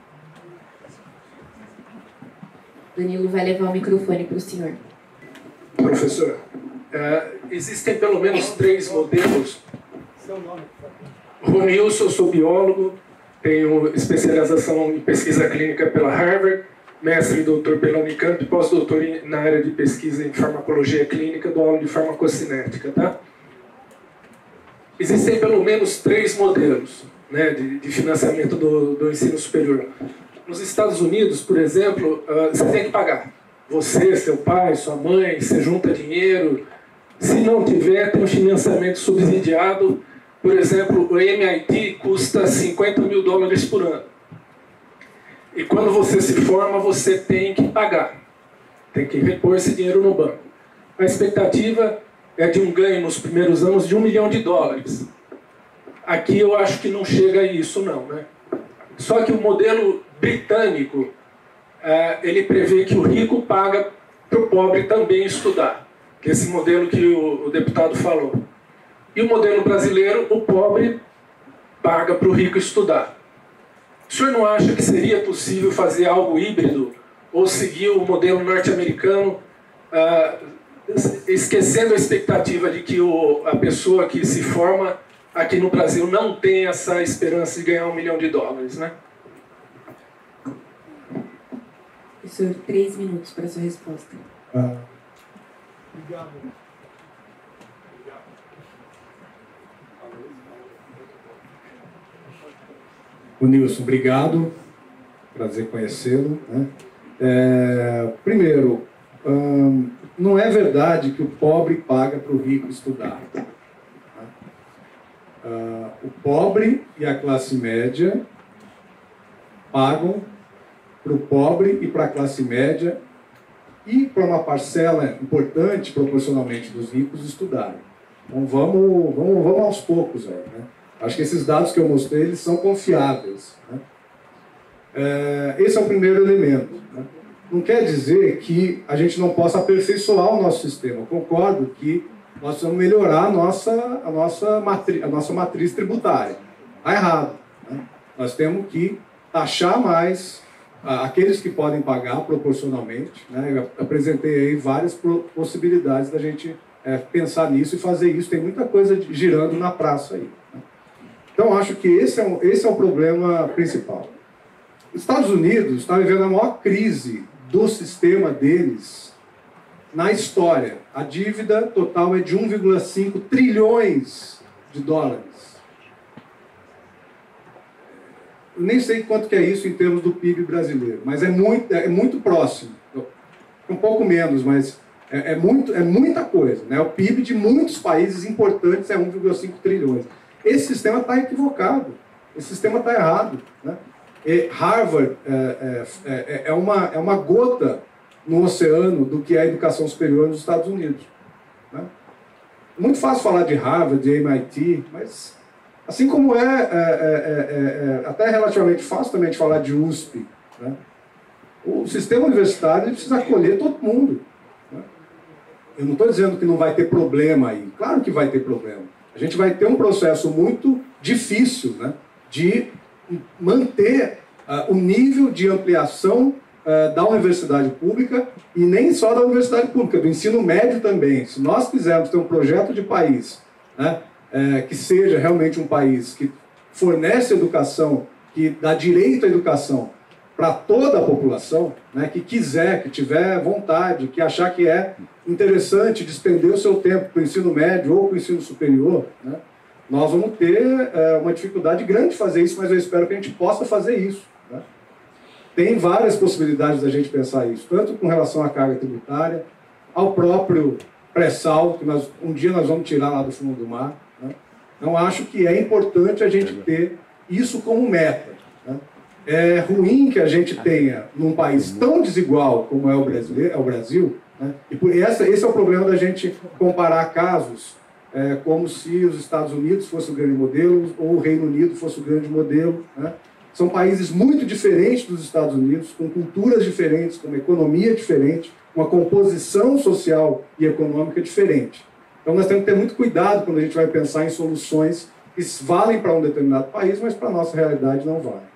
Danilo vai levar o microfone para o senhor. Professor, existem pelo menos 3 modelos. Seu nome, por favor. Ronilson, eu sou biólogo. Tenho especialização em pesquisa clínica pela Harvard, mestre e doutor pela Unicamp, pós-doutor na área de pesquisa em farmacologia clínica, dou aula de farmacocinética, tá? Existem pelo menos 3 modelos, né, de financiamento do ensino superior. Nos Estados Unidos, por exemplo, você tem que pagar. Você, seu pai, sua mãe, você junta dinheiro. Se não tiver, tem um financiamento subsidiado. Por exemplo, o MIT custa $50 mil por ano. E quando você se forma, você tem que pagar. Tem que repor esse dinheiro no banco. A expectativa é de um ganho nos primeiros anos de US$ 1 milhão. Aqui eu acho que não chega a isso, não, né? Só que o modelo britânico, ele prevê que o rico paga para o pobre também estudar, que é esse modelo que o deputado falou. E o modelo brasileiro, o pobre paga para o rico estudar. O senhor não acha que seria possível fazer algo híbrido ou seguir o modelo norte-americano, esquecendo a expectativa de que a pessoa que se forma aqui no Brasil não tem essa esperança de ganhar US$ 1 milhão, né? Professor, 3 minutos para a sua resposta. Obrigado. O Nilson, obrigado. Prazer conhecê-lo, né? Primeiro, não é verdade que o pobre paga para o rico estudar. O pobre e a classe média pagam para o pobre e para a classe média e para uma parcela importante, proporcionalmente, dos ricos estudarem. Então vamos aos poucos aí, né? Acho que esses dados que eu mostrei, eles são confiáveis, né? Esse é o primeiro elemento, né? Não quer dizer que a gente não possa aperfeiçoar o nosso sistema. Eu concordo que nós precisamos melhorar a nossa matriz tributária. Está errado, né? Nós temos que taxar mais aqueles que podem pagar proporcionalmente, né? Eu apresentei aí várias possibilidades da gente pensar nisso e fazer isso. Tem muita coisa girando na praça aí, né? Então, acho que esse é o problema principal. Os Estados Unidos estão vivendo a maior crise do sistema deles na história. A dívida total é de 1,5 trilhões de dólares. Eu nem sei quanto que é isso em termos do PIB brasileiro, mas é muito próximo. Um pouco menos, mas é muita coisa, né? O PIB de muitos países importantes é 1,5 trilhões. Esse sistema está equivocado, esse sistema está errado, né? Harvard é uma gota no oceano do que é a educação superior nos Estados Unidos, né? Muito fácil falar de Harvard, de MIT, mas assim como até relativamente fácil também de falar de USP, né? O sistema universitário precisa acolher todo mundo, né? Eu não estou dizendo que não vai ter problema aí, claro que vai ter problema. A gente vai ter um processo muito difícil, né, de manter o nível de ampliação da universidade pública, e nem só da universidade pública, do ensino médio também. Se nós quisermos ter um projeto de país, né, que seja realmente um país que fornece educação, que dá direito à educação para toda a população, né, que quiser, que tiver vontade, que achar que é interessante despender o seu tempo para o ensino médio ou para o ensino superior, né, nós vamos ter uma dificuldade grande de fazer isso, mas eu espero que a gente possa fazer isso, né? Tem várias possibilidades da gente pensar isso, tanto com relação à carga tributária, ao próprio pré-sal, que um dia nós vamos tirar lá do fundo do mar, né? Então, acho que é importante a gente ter isso como meta, né? É ruim que a gente tenha, num país tão desigual como é o Brasil, né? E esse é o problema da gente comparar casos como se os Estados Unidos fosse o grande modelo ou o Reino Unido fosse o grande modelo, né? São países muito diferentes dos Estados Unidos, com culturas diferentes, com uma economia diferente, uma composição social e econômica diferente. Então nós temos que ter muito cuidado quando a gente vai pensar em soluções que valem para um determinado país, mas para a nossa realidade não valem.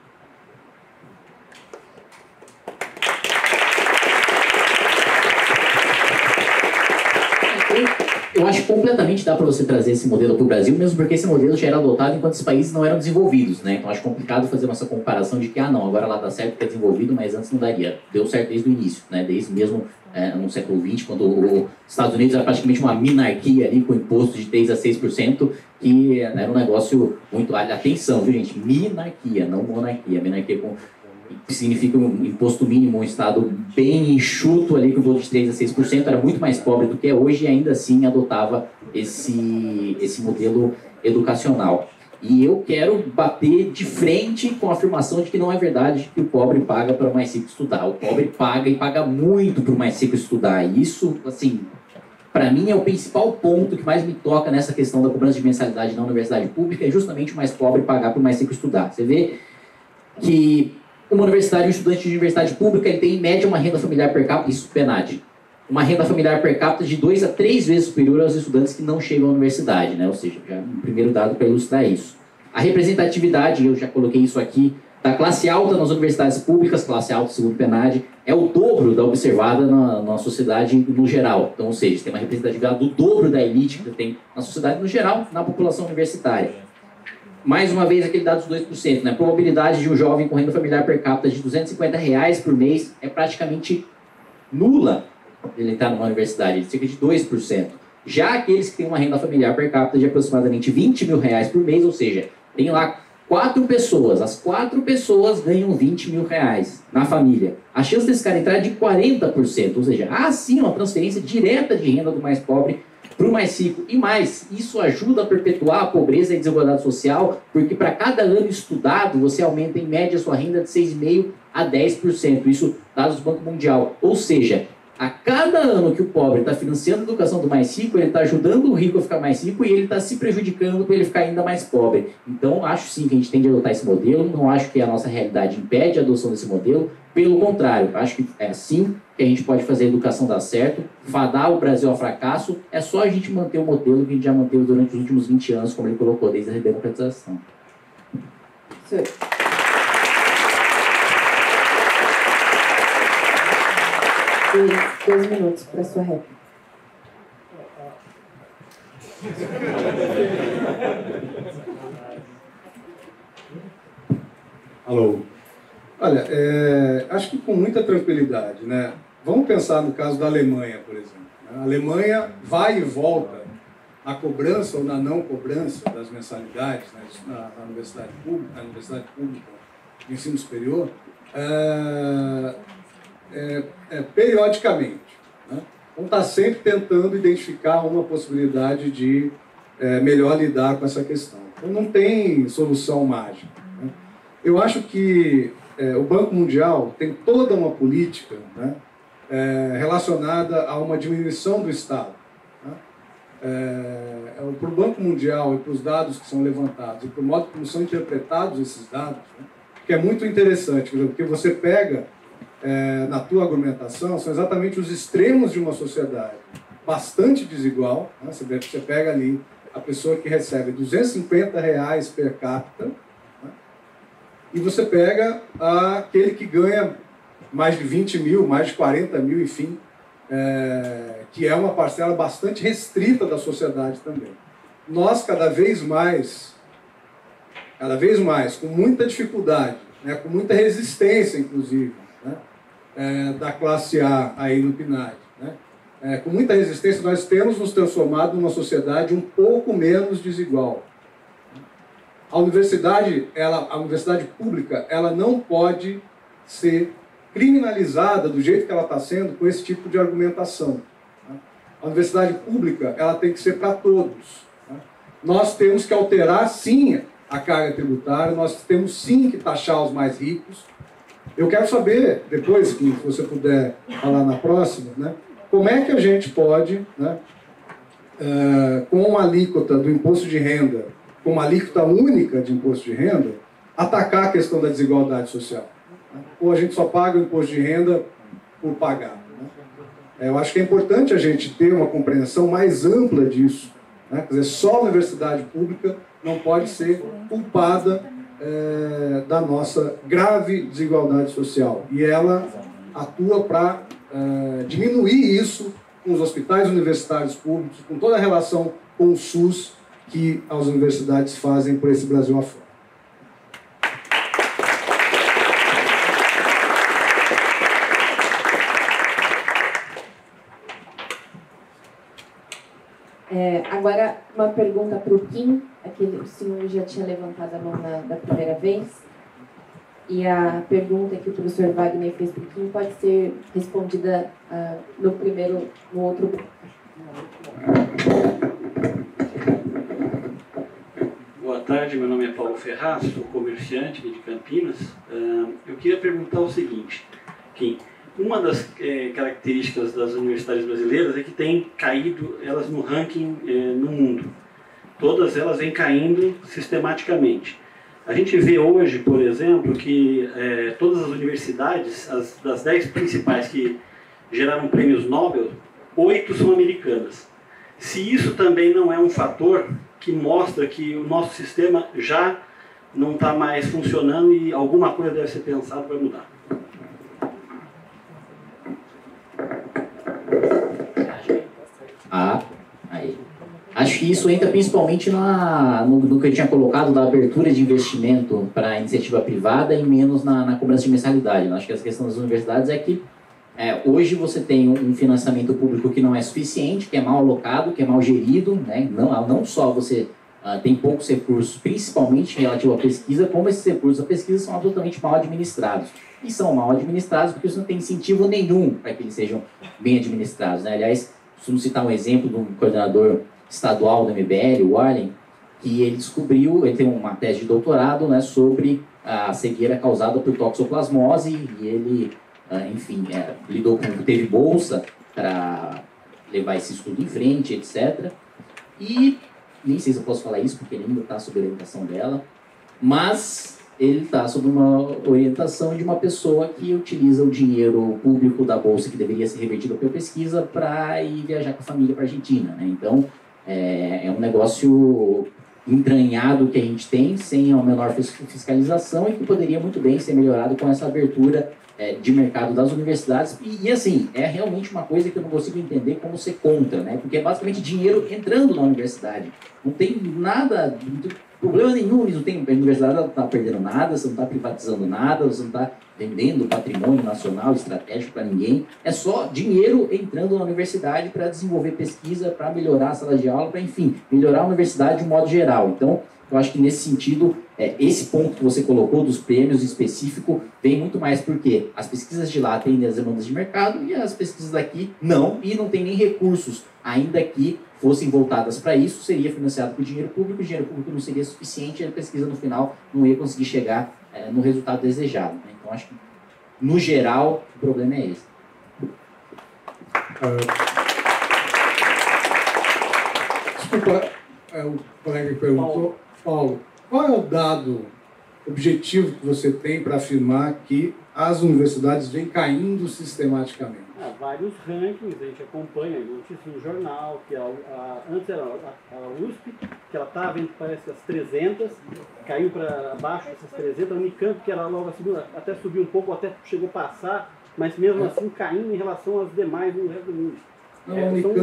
Eu acho que completamente dá para você trazer esse modelo para o Brasil, mesmo porque esse modelo já era adotado enquanto esses países não eram desenvolvidos, né? Então acho complicado fazer nossa comparação de que, não, agora lá dá certo porque é desenvolvido, mas antes não daria. Deu certo desde o início, né? Desde mesmo no século XX, quando os Estados Unidos era praticamente uma minarquia ali, com imposto de 3% a 6%, que era um negócio muito... Atenção, viu, gente? Minarquia, não monarquia. Minarquia significa um imposto mínimo, um estado bem enxuto ali, com imposto de 3% a 6%, era muito mais pobre do que é hoje e ainda assim adotava esse modelo educacional. E eu quero bater de frente com a afirmação de que não é verdade que o pobre paga para o mais rico estudar. O pobre paga e paga muito para o mais rico estudar. E isso, assim, para mim, é o principal ponto que mais me toca nessa questão da cobrança de mensalidade na universidade pública, é justamente o mais pobre pagar para o mais rico estudar. Você vê que uma universidade, um estudante de universidade pública, ele tem em média uma renda familiar per capita, isso PNAD, uma renda familiar per capita de 2 a 3 vezes superior aos estudantes que não chegam à universidade, né? Ou seja, já um primeiro dado para ilustrar isso. A representatividade, eu já coloquei isso aqui, da classe alta nas universidades públicas, classe alta segundo o PNAD, é o dobro da observada na sociedade no geral. Então, ou seja, tem uma representatividade do dobro da elite que tem na sociedade no geral, na população universitária. Mais uma vez, aquele dado dos 2%, né? A probabilidade de um jovem com renda familiar per capita de R$250 por mês é praticamente nula ele estar numa universidade, cerca de 2%. Já aqueles que têm uma renda familiar per capita de aproximadamente R$20 mil por mês, ou seja, tem lá 4 pessoas, as 4 pessoas ganham R$20 mil na família. A chance desse cara entrar é de 40%, ou seja, há sim uma transferência direta de renda do mais pobre para o mais rico. E mais, isso ajuda a perpetuar a pobreza e a desigualdade social, porque para cada ano estudado, você aumenta em média a sua renda de 6,5% a 10%. Isso dados do Banco Mundial. Ou seja, a cada ano que o pobre está financiando a educação do mais rico, ele está ajudando o rico a ficar mais rico e ele está se prejudicando para ele ficar ainda mais pobre. Então, acho sim que a gente tem de adotar esse modelo, não acho que a nossa realidade impede a adoção desse modelo, pelo contrário, acho que é assim que a gente pode fazer a educação dar certo, fadar o Brasil ao fracasso, é só a gente manter o modelo que a gente já manteve durante os últimos 20 anos, como ele colocou, desde a redemocratização. Sim. 2 minutos para sua réplica. Alô. Olha, acho que com muita tranquilidade, né? Vamos pensar no caso da Alemanha, por exemplo. A Alemanha vai e volta na cobrança ou na não cobrança das mensalidades, né, na universidade pública de ensino superior, periodicamente. Né? Então está sempre tentando identificar uma possibilidade de melhor lidar com essa questão. Então não tem solução mágica. Né? Eu acho que o Banco Mundial tem toda uma política, né, relacionada a uma diminuição do Estado. Né? Para o Banco Mundial e para os dados que são levantados e para o modo como são interpretados esses dados, né, que é muito interessante, porque você pega na tua argumentação, são exatamente os extremos de uma sociedade bastante desigual. Né? Você pega ali a pessoa que recebe R$250 per capita, né? E você pega aquele que ganha mais de 20 mil, mais de 40 mil, enfim, que é uma parcela bastante restrita da sociedade também. Nós, cada vez mais, com muita dificuldade, né? Com muita resistência, inclusive, né? Da classe A aí no PNAD, né? Com muita resistência, nós temos nos transformado numa sociedade um pouco menos desigual. A universidade pública, ela não pode ser criminalizada do jeito que ela está sendo com esse tipo de argumentação. A universidade pública, ela tem que ser para todos. Nós temos que alterar, sim, a carga tributária, nós temos, sim, que taxar os mais ricos. Eu quero saber, depois que você puder falar na próxima, né, como é que a gente pode, né, com a alíquota do imposto de renda, com uma alíquota única de imposto de renda, atacar a questão da desigualdade social. Né? Ou a gente só paga o imposto de renda por pagar. Né? Eu acho que é importante a gente ter uma compreensão mais ampla disso. Né? Quer dizer, só a universidade pública não pode ser culpada da nossa grave desigualdade social. E ela atua para diminuir isso com os hospitais universitários públicos, com toda a relação com o SUS que as universidades fazem por esse Brasil afora. Agora, uma pergunta para o Kim. O senhor já tinha levantado a mão da primeira vez. E a pergunta que o professor Wagner fez para o Kim pode ser respondida no outro grupo. Boa tarde, meu nome é Paulo Ferraz, sou comerciante de Campinas. Eu queria perguntar o seguinte, Kim, uma das características das universidades brasileiras é que tem caído elas no ranking no mundo. Todas elas vêm caindo sistematicamente. A gente vê hoje, por exemplo, que todas as universidades, das 10 principais que geraram prêmios Nobel, 8 são americanas. Se isso também não é um fator que mostra que o nosso sistema já não está mais funcionando e alguma coisa deve ser pensada para mudar. Aí. Acho que isso entra principalmente no que eu tinha colocado da abertura de investimento para a iniciativa privada e menos na cobrança de mensalidade. Acho que a questão das universidades é que hoje você tem um financiamento público que não é suficiente, que é mal alocado, que é mal gerido, né? Não só você tem poucos recursos, principalmente relativo à pesquisa, como esses recursos da pesquisa são absolutamente mal administrados. E são mal administrados porque você não tem incentivo nenhum para que eles sejam bem administrados, né? Aliás, costumo citar um exemplo de um coordenador estadual do MBL, o Warren, que ele tem uma tese de doutorado, né, sobre a cegueira causada por toxoplasmose, e ele, enfim, teve bolsa para levar esse estudo em frente, etc. E nem sei se eu posso falar isso, porque ele ainda está sob a orientação dela, mas ele está sob uma orientação de uma pessoa que utiliza o dinheiro público da bolsa que deveria ser revertido pela pesquisa para ir viajar com a família para a Argentina, né? Então, é um negócio entranhado que a gente tem, sem a menor fiscalização, e que poderia muito bem ser melhorado com essa abertura de mercado das universidades. E assim, é realmente uma coisa que eu não consigo entender como ser contra, né? Porque é basicamente dinheiro entrando na universidade. Não tem nada, não tem problema nenhum, a universidade não está perdendo nada, você não está privatizando nada, você não está vendendo patrimônio nacional estratégico para ninguém. É só dinheiro entrando na universidade para desenvolver pesquisa, para melhorar a sala de aula, para, enfim, melhorar a universidade de um modo geral. Então, eu acho que nesse sentido, esse ponto que você colocou dos prêmios em específico vem muito mais porque as pesquisas de lá atendem as demandas de mercado e as pesquisas daqui não, e não tem nem recursos, ainda que fossem voltadas para isso, seria financiado por dinheiro público, o dinheiro público não seria suficiente, a pesquisa no final não ia conseguir chegar no resultado desejado, né? Então, acho que, no geral, o problema é esse. Desculpa, o colega que perguntou, Paulo, qual é o dado objetivo que você tem para afirmar que as universidades vêm caindo sistematicamente? Vários rankings, a gente acompanha, notícias no jornal, que antes era a USP, que ela estava entre, parece, as 300, caiu para abaixo dessas 300, a Unicamp, que era logo a segunda, até subiu um pouco, até chegou a passar, mas mesmo assim caindo em relação às demais no resto do mundo. Não,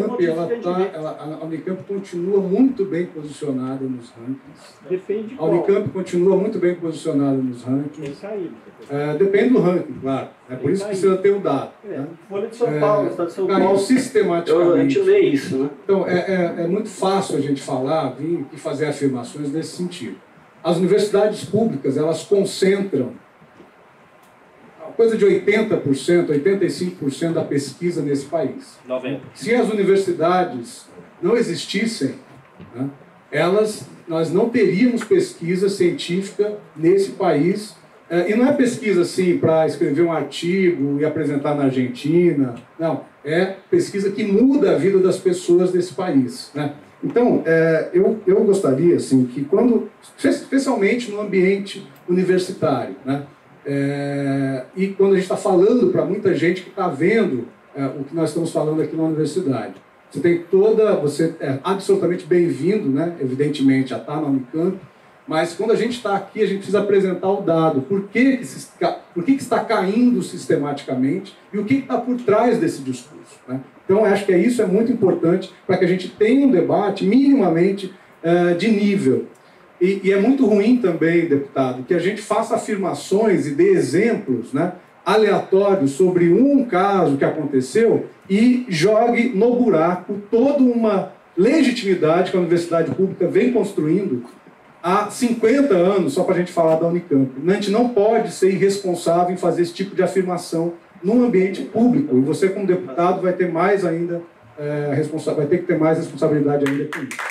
a Unicamp continua muito bem posicionada nos rankings. Depende de qual. A Unicamp continua muito bem posicionada nos rankings. Tem caído. Depende do ranking, claro. É por isso que precisa ter o dado. Folha de São Paulo, Estado de São Paulo. Paulo. Sistematicamente. A gente lê isso, né? Então, é muito fácil a gente falar, vir e fazer afirmações nesse sentido. As universidades públicas, elas concentram coisa de 80%, 85% da pesquisa nesse país. 90%. Se as universidades não existissem, né, nós não teríamos pesquisa científica nesse país. E não é pesquisa assim para escrever um artigo e apresentar na Argentina. Não, é pesquisa que muda a vida das pessoas desse país, né? Então, eu gostaria assim, que especialmente no ambiente universitário, né? E quando a gente está falando para muita gente que está vendo o que nós estamos falando aqui na universidade, você é absolutamente bem-vindo, né? Evidentemente, já está na Unicamp, mas quando a gente está aqui, a gente precisa apresentar o dado, por que está caindo sistematicamente e o que está por trás desse discurso, né? Então, eu acho que isso é muito importante para que a gente tenha um debate minimamente de nível. E é muito ruim também, deputado, que a gente faça afirmações e dê exemplos, né, aleatórios sobre um caso que aconteceu e jogue no buraco toda uma legitimidade que a universidade pública vem construindo há 50 anos, só para a gente falar da Unicamp. A gente não pode ser irresponsável em fazer esse tipo de afirmação num ambiente público. E você, como deputado, vai ter mais ainda vai ter que ter mais responsabilidade ainda com isso.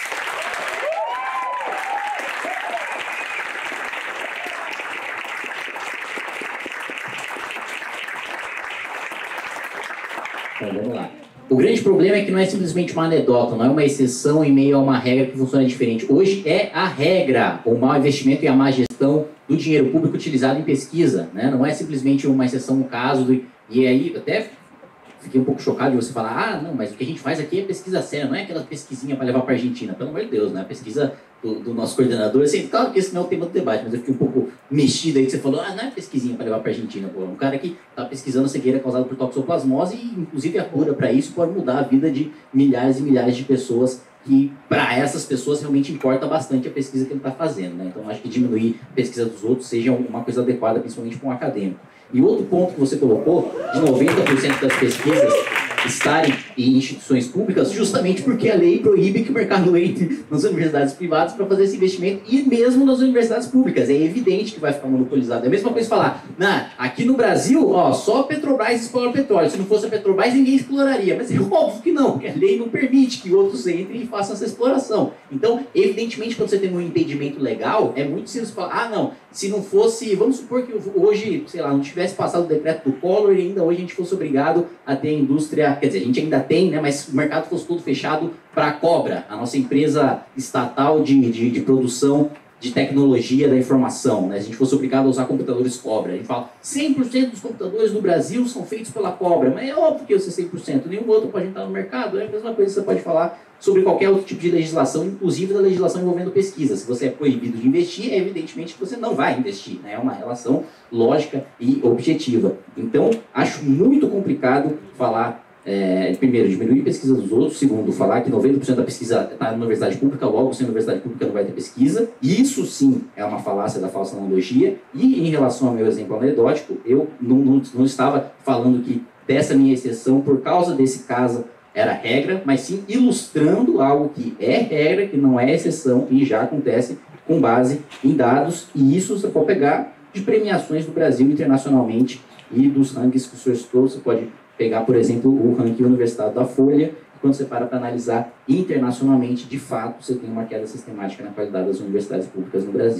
O grande problema é que não é simplesmente uma anedota, não é uma exceção em meio a uma regra que funciona diferente. Hoje é a regra, o mau investimento e a má gestão do dinheiro público utilizado em pesquisa, né? Não é simplesmente uma exceção, um caso. E aí, até fiquei um pouco chocado de você falar, não, mas o que a gente faz aqui é pesquisa séria, não é aquela pesquisinha para levar para a Argentina. Pelo amor de Deus, né? A pesquisa do nosso coordenador, assim, claro que esse não é o tema do debate, mas eu fiquei um pouco mexido aí que você falou, não é pesquisinha para levar para a Argentina, pô. Um cara que está pesquisando cegueira causada por toxoplasmose e, inclusive, a cura para isso pode mudar a vida de milhares e milhares de pessoas que, para essas pessoas, realmente importa bastante a pesquisa que ele está fazendo, né? Então, acho que diminuir a pesquisa dos outros seja uma coisa adequada, principalmente para um acadêmico. E outro ponto que você colocou, de 90% das pesquisas estarem em instituições públicas, justamente porque a lei proíbe que o mercado entre nas universidades privadas para fazer esse investimento e mesmo nas universidades públicas. É evidente que vai ficar monopolizado. É a mesma coisa falar, aqui no Brasil, só a Petrobras explora petróleo. Se não fosse a Petrobras, ninguém exploraria. Mas é óbvio que não, porque a lei não permite que outros entrem e façam essa exploração. Então, evidentemente, quando você tem um impedimento legal, é muito simples falar, não, se não fosse, vamos supor que hoje, sei lá, não tivesse passado o decreto do Collor e ainda hoje a gente fosse obrigado a ter indústria, quer dizer, a gente ainda tem, né, mas o mercado fosse todo fechado para a Cobra, a nossa empresa estatal de produção de tecnologia da informação, né? Se a gente fosse obrigado a usar computadores Cobra, a gente fala 100% dos computadores do Brasil são feitos pela Cobra, mas é óbvio que eu sei 100%, nenhum outro pode entrar no mercado, é a mesma coisa que você pode falar sobre qualquer outro tipo de legislação, inclusive da legislação envolvendo pesquisa. Se você é proibido de investir, é evidentemente que você não vai investir, né? É uma relação lógica e objetiva. Então, acho muito complicado falar, primeiro, diminuir a pesquisa dos outros, segundo, falar que 90% da pesquisa está na universidade pública, logo, sem universidade pública não vai ter pesquisa. Isso sim é uma falácia da falsa analogia. E em relação ao meu exemplo anedótico, eu não estava falando que dessa minha exceção, por causa desse caso, era regra, mas sim ilustrando algo que é regra, que não é exceção e já acontece com base em dados. E isso você pode pegar de premiações do Brasil internacionalmente e dos rankings que o senhor citou. Você pode pegar, por exemplo, o ranking universitário da Folha, e quando você para analisar internacionalmente, de fato, você tem uma queda sistemática na qualidade das universidades públicas no Brasil.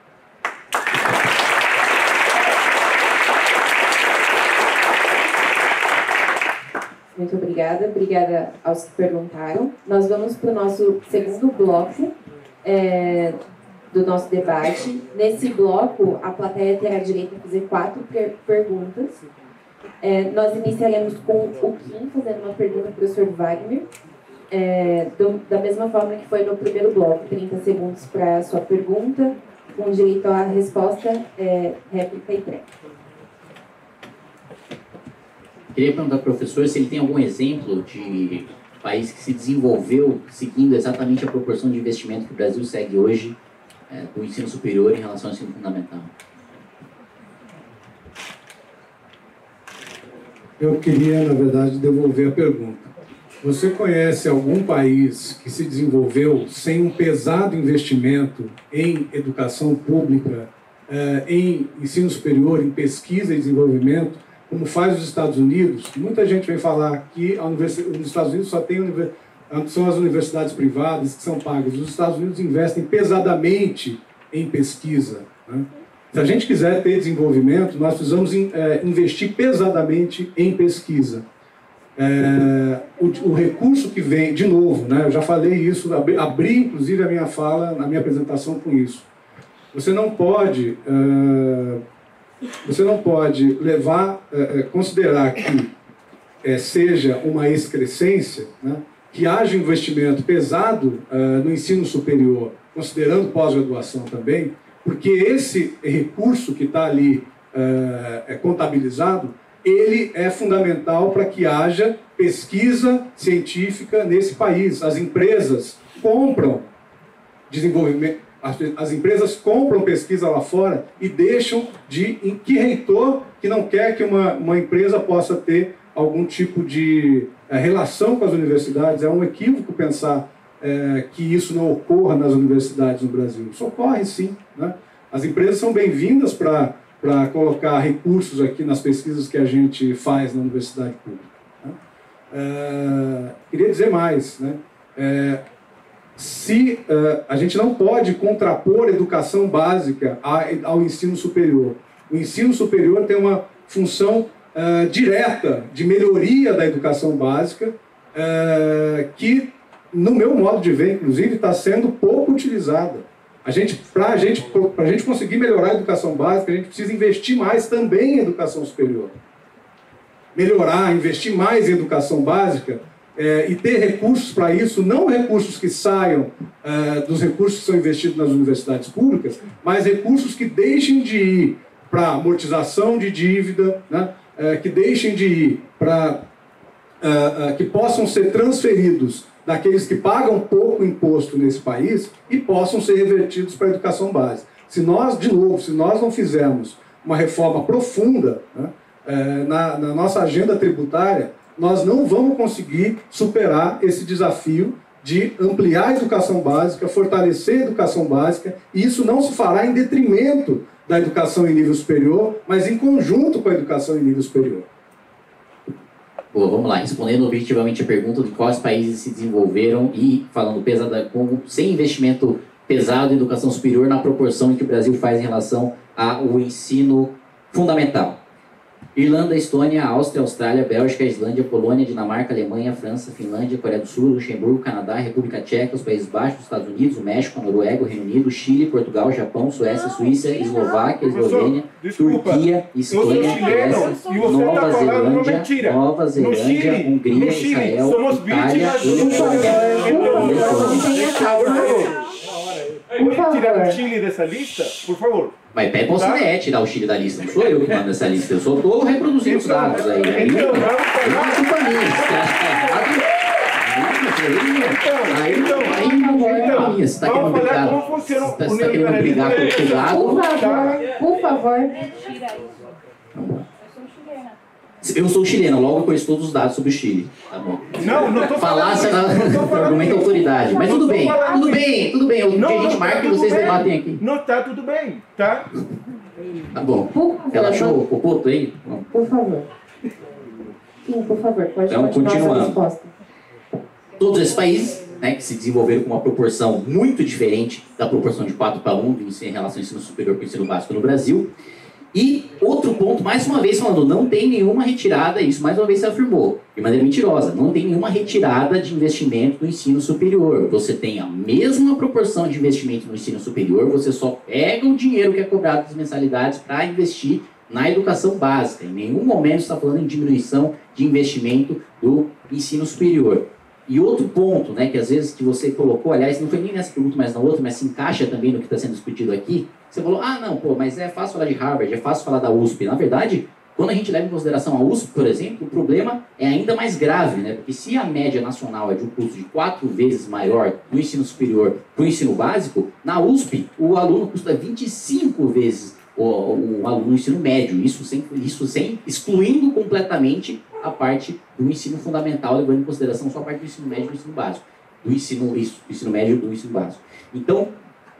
Muito obrigada. Obrigada aos que perguntaram. Nós vamos para o nosso segundo bloco do nosso debate. Nesse bloco, a plateia terá direito a fazer 4 perguntas. Nós iniciaremos com o Kim fazendo uma pergunta para o professor Wagner, da mesma forma que foi no primeiro bloco, 30 segundos para a sua pergunta, com direito à resposta, réplica e pré. Queria perguntar ao professor se ele tem algum exemplo de país que se desenvolveu seguindo exatamente a proporção de investimento que o Brasil segue hoje do ensino superior em relação ao ensino fundamental. Eu queria, na verdade, devolver a pergunta. Você conhece algum país que se desenvolveu sem um pesado investimento em educação pública, em ensino superior, em pesquisa e desenvolvimento, como faz os Estados Unidos? Muita gente vem falar que nos Estados Unidos só tem são as universidades privadas que são pagas. Os Estados Unidos investem pesadamente em pesquisa, né? Se a gente quiser ter desenvolvimento, nós precisamos investir pesadamente em pesquisa. O recurso que vem, de novo, né, eu já falei isso, abri inclusive a minha fala, a minha apresentação com isso. Você não pode considerar que seja uma excrescência, né, que haja investimento pesado no ensino superior, considerando pós-graduação também, porque esse recurso que está ali contabilizado, ele é fundamental para que haja pesquisa científica nesse país. As empresas compram desenvolvimento, as empresas compram pesquisa lá fora e deixam de... Que reitor que não quer que uma empresa possa ter algum tipo de relação com as universidades? É um equívoco pensar que isso não ocorra nas universidades no Brasil. Isso ocorre sim, né? As empresas são bem-vindas para colocar recursos aqui nas pesquisas que a gente faz na universidade pública, né? Queria dizer mais, né? A gente não pode contrapor a educação básica ao ensino superior. O ensino superior tem uma função direta de melhoria da educação básica, que, no meu modo de ver, inclusive, está sendo pouco utilizada. Para a gente conseguir melhorar a educação básica, a gente precisa investir mais também em educação superior. Melhorar, investir mais em educação básica e ter recursos para isso, não recursos que saiam dos recursos que são investidos nas universidades públicas, mas recursos que deixem de ir para amortização de dívida, né? Que deixem de ir para... que possam ser transferidos daqueles que pagam pouco imposto nesse país e possam ser revertidos para a educação básica. Se nós não fizermos uma reforma profunda, né, na nossa agenda tributária, nós não vamos conseguir superar esse desafio de ampliar a educação básica, fortalecer a educação básica, e isso não se fará em detrimento da educação em nível superior, mas em conjunto com a educação em nível superior. Pô, vamos lá, respondendo objetivamente a pergunta de quais países se desenvolveram e falando sem investimento pesado em educação superior na proporção em que o Brasil faz em relação ao ensino fundamental. Irlanda, Estônia, Áustria, Austrália, Bélgica, Islândia, Polônia, Dinamarca, Alemanha, França, Finlândia, Coreia do Sul, Luxemburgo, Canadá, República Tcheca, os Países Baixos, os Estados Unidos, o México, a Noruega, o Reino Unido, Chile, Portugal, Japão, Suécia, Suíça, Eslováquia, Eslovênia, Turquia, Espanha, Grécia, Nova Zelândia, Hungria, Israel, Itália, Pode tirar o Chile dessa lista, por favor? Mas pede para você tirar o Chile da lista, não sou eu que mando essa lista, eu só estou reproduzindo os dados aí. Aí não é culpa minha, você acha que é errado? Aí não é culpa minha, você está querendo brigar. Você está querendo brigar com o gado? Por favor. Eu sou chileno, logo eu conheço todos os dados sobre o Chile. Tá bom. Não tô falando. Argumento autoridade. Mas tudo bem. O que a gente marca e vocês debatem aqui. Não tá tudo bem, tá? Tá bom. Relaxou o popoto aí? Por favor. Sim, por favor, pode então, continuar a resposta. Todos esses países, né, que se desenvolveram com uma proporção muito diferente da proporção de 4:1 em relação ao ensino superior para o ensino básico no Brasil. E outro ponto, mais uma vez falando, não tem nenhuma retirada, isso mais uma vez se afirmou, de maneira mentirosa, não tem nenhuma retirada de investimento no ensino superior. Você tem a mesma proporção de investimento no ensino superior, você só pega o dinheiro que é cobrado das mensalidades para investir na educação básica. Em nenhum momento está falando em diminuição de investimento do ensino superior. E outro ponto, né, que às vezes que você colocou, aliás, não foi nem nessa pergunta, mas na outra, mas se encaixa também no que está sendo discutido aqui, você falou, não, pô, mas é fácil falar de Harvard, é fácil falar da USP. Na verdade, quando a gente leva em consideração a USP, por exemplo, o problema é ainda mais grave, né? Porque se a média nacional é de um custo de 4 vezes maior no ensino superior para o ensino básico, na USP o aluno custa 25 vezes o aluno no ensino médio, isso sem excluindo completamente a parte do ensino fundamental, levando em consideração só a parte do ensino médio e do ensino básico, do ensino médio e do ensino básico. Então,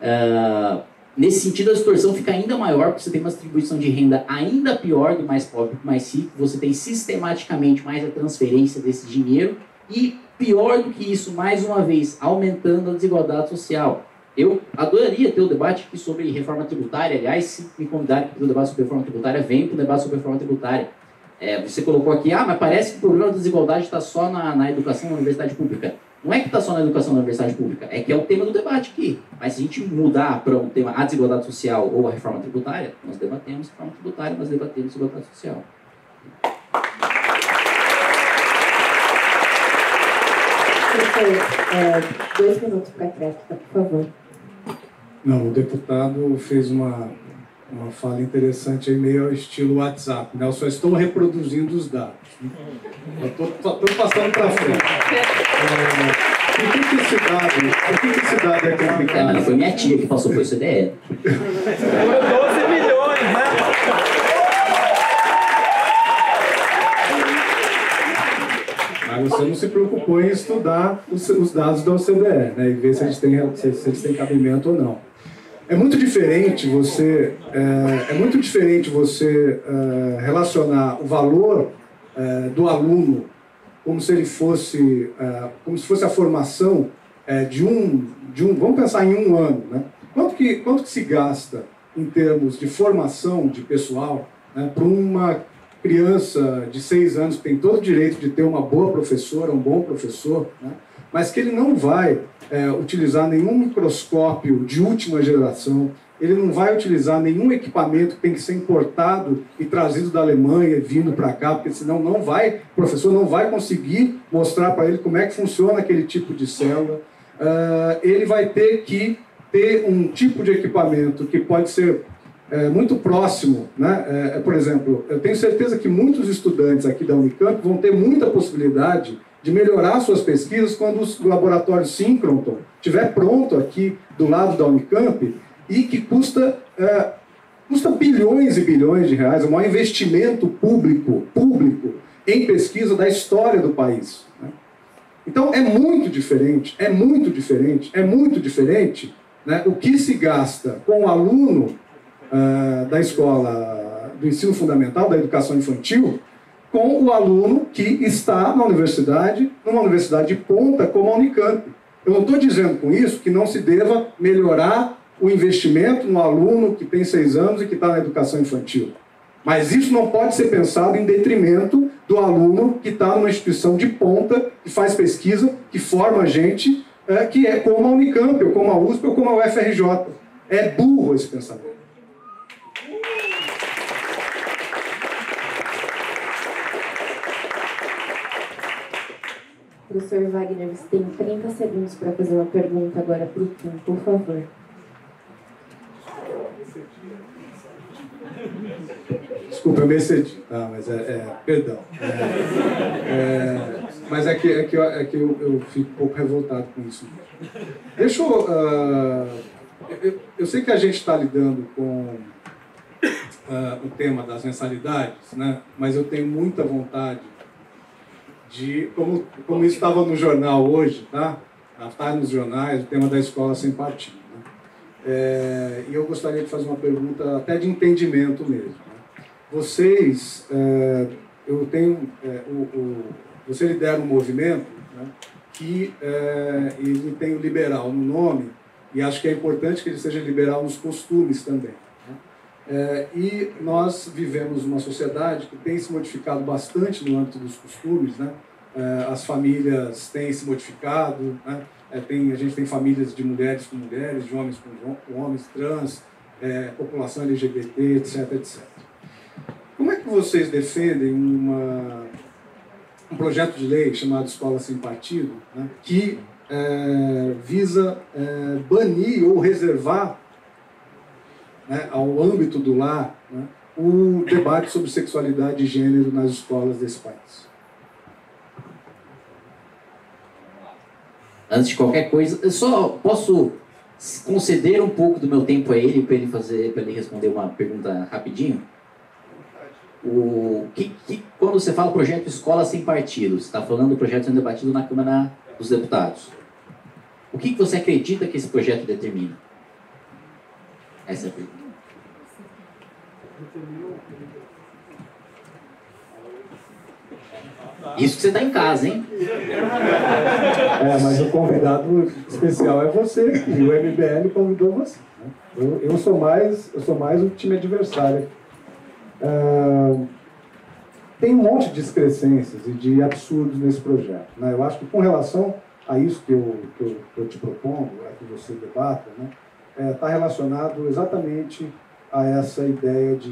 nesse sentido, a distorção fica ainda maior, porque você tem uma distribuição de renda ainda pior do mais pobre para o mais rico, você tem sistematicamente mais a transferência desse dinheiro, e pior do que isso, mais uma vez, aumentando a desigualdade social. Eu adoraria ter o debate aqui sobre reforma tributária. Aliás, se me convidarem para o debate sobre reforma tributária, venho para o debate sobre reforma tributária. Você colocou aqui, mas parece que o problema da desigualdade está só na educação na universidade pública. Não é que está só na educação na universidade pública, é que é o tema do debate aqui. Mas se a gente mudar para o tema a desigualdade social ou a reforma tributária, nós debatemos reforma tributária, nós debatemos desigualdade social. Professor, 2 minutos para a réplica, por favor. Não, o deputado fez uma fala interessante aí, meio ao estilo WhatsApp, né? Eu só estou reproduzindo os dados. Só estou passando para frente. Por que esse dado é complicado? Mas foi minha tia que passou por esse CDE. 12 milhões, né? Mas você não se preocupou em estudar os dados da OCDE, né? E ver se eles têm cabimento ou não. É muito diferente você relacionar o valor do aluno como se fosse a formação de um vamos pensar em um ano, né? Quanto que se gasta em termos de formação de pessoal, né, para criança de 6 anos que tem todo o direito de ter uma boa professora, um bom professor, né? Mas que ele não vai utilizar nenhum microscópio de última geração, ele não vai utilizar nenhum equipamento que tem que ser importado e trazido da Alemanha, vindo para cá, porque senão o professor não vai conseguir mostrar para ele como é que funciona aquele tipo de célula. Ele vai ter que ter um tipo de equipamento que pode ser muito próximo, né? Por exemplo, eu tenho certeza que muitos estudantes aqui da Unicamp vão ter muita possibilidade de melhorar suas pesquisas quando o laboratório Synchrotron estiver pronto aqui do lado da Unicamp, e que custa bilhões e bilhões de reais, é o maior investimento público em pesquisa da história do país, né? Então é muito diferente, né, o que se gasta com o aluno da escola do ensino fundamental, da educação infantil, com o aluno que está na universidade, numa universidade de ponta como a Unicamp. Eu não estou dizendo com isso que não se deva melhorar o investimento no aluno que tem 6 anos e que está na educação infantil. Mas isso não pode ser pensado em detrimento do aluno que está numa instituição de ponta, que faz pesquisa, que forma gente, que é como a Unicamp, ou como a USP, ou como a UFRJ. É burro esse pensamento. Professor Wagner, você tem 30 segundos para fazer uma pergunta agora para o Kim, por favor. Desculpa, eu me excedi, mas perdão. Mas é que eu fico um pouco revoltado com isso. Deixa eu sei que a gente está lidando com o tema das mensalidades, né? Mas eu tenho muita vontade de, como isso estava no jornal hoje, tá? Está nos jornais, o tema da escola sem partido, né? E eu gostaria de fazer uma pergunta até de entendimento mesmo, né? Vocês, você lidera um movimento, né, que ele tem o liberal no nome, e acho que é importante que ele seja liberal nos costumes também, né? E nós vivemos uma sociedade que tem se modificado bastante no âmbito dos costumes, né? As famílias têm se modificado, né? A gente tem famílias de mulheres com mulheres, de homens com homens, trans, população LGBT, etc, etc. Como é que vocês defendem um projeto de lei chamado Escola Sem Partido, né, que visa banir ou reservar, né, ao âmbito do lar, né, o debate sobre sexualidade e gênero nas escolas desse país? Antes de qualquer coisa, eu só posso conceder um pouco do meu tempo a ele para ele responder uma pergunta rapidinho. Quando você fala projeto Escola Sem Partido, você está falando do projeto sendo debatido na Câmara dos Deputados. O que você acredita que esse projeto determina? Essa é a pergunta. Isso que você está em casa, hein? Mas o convidado especial é você, e o MBL convidou você, né? Eu sou mais o time adversário. Tem um monte de excrescências e de absurdos nesse projeto, né? Eu acho que com relação a isso que eu te propongo, que você debata, né, está relacionado exatamente a essa ideia de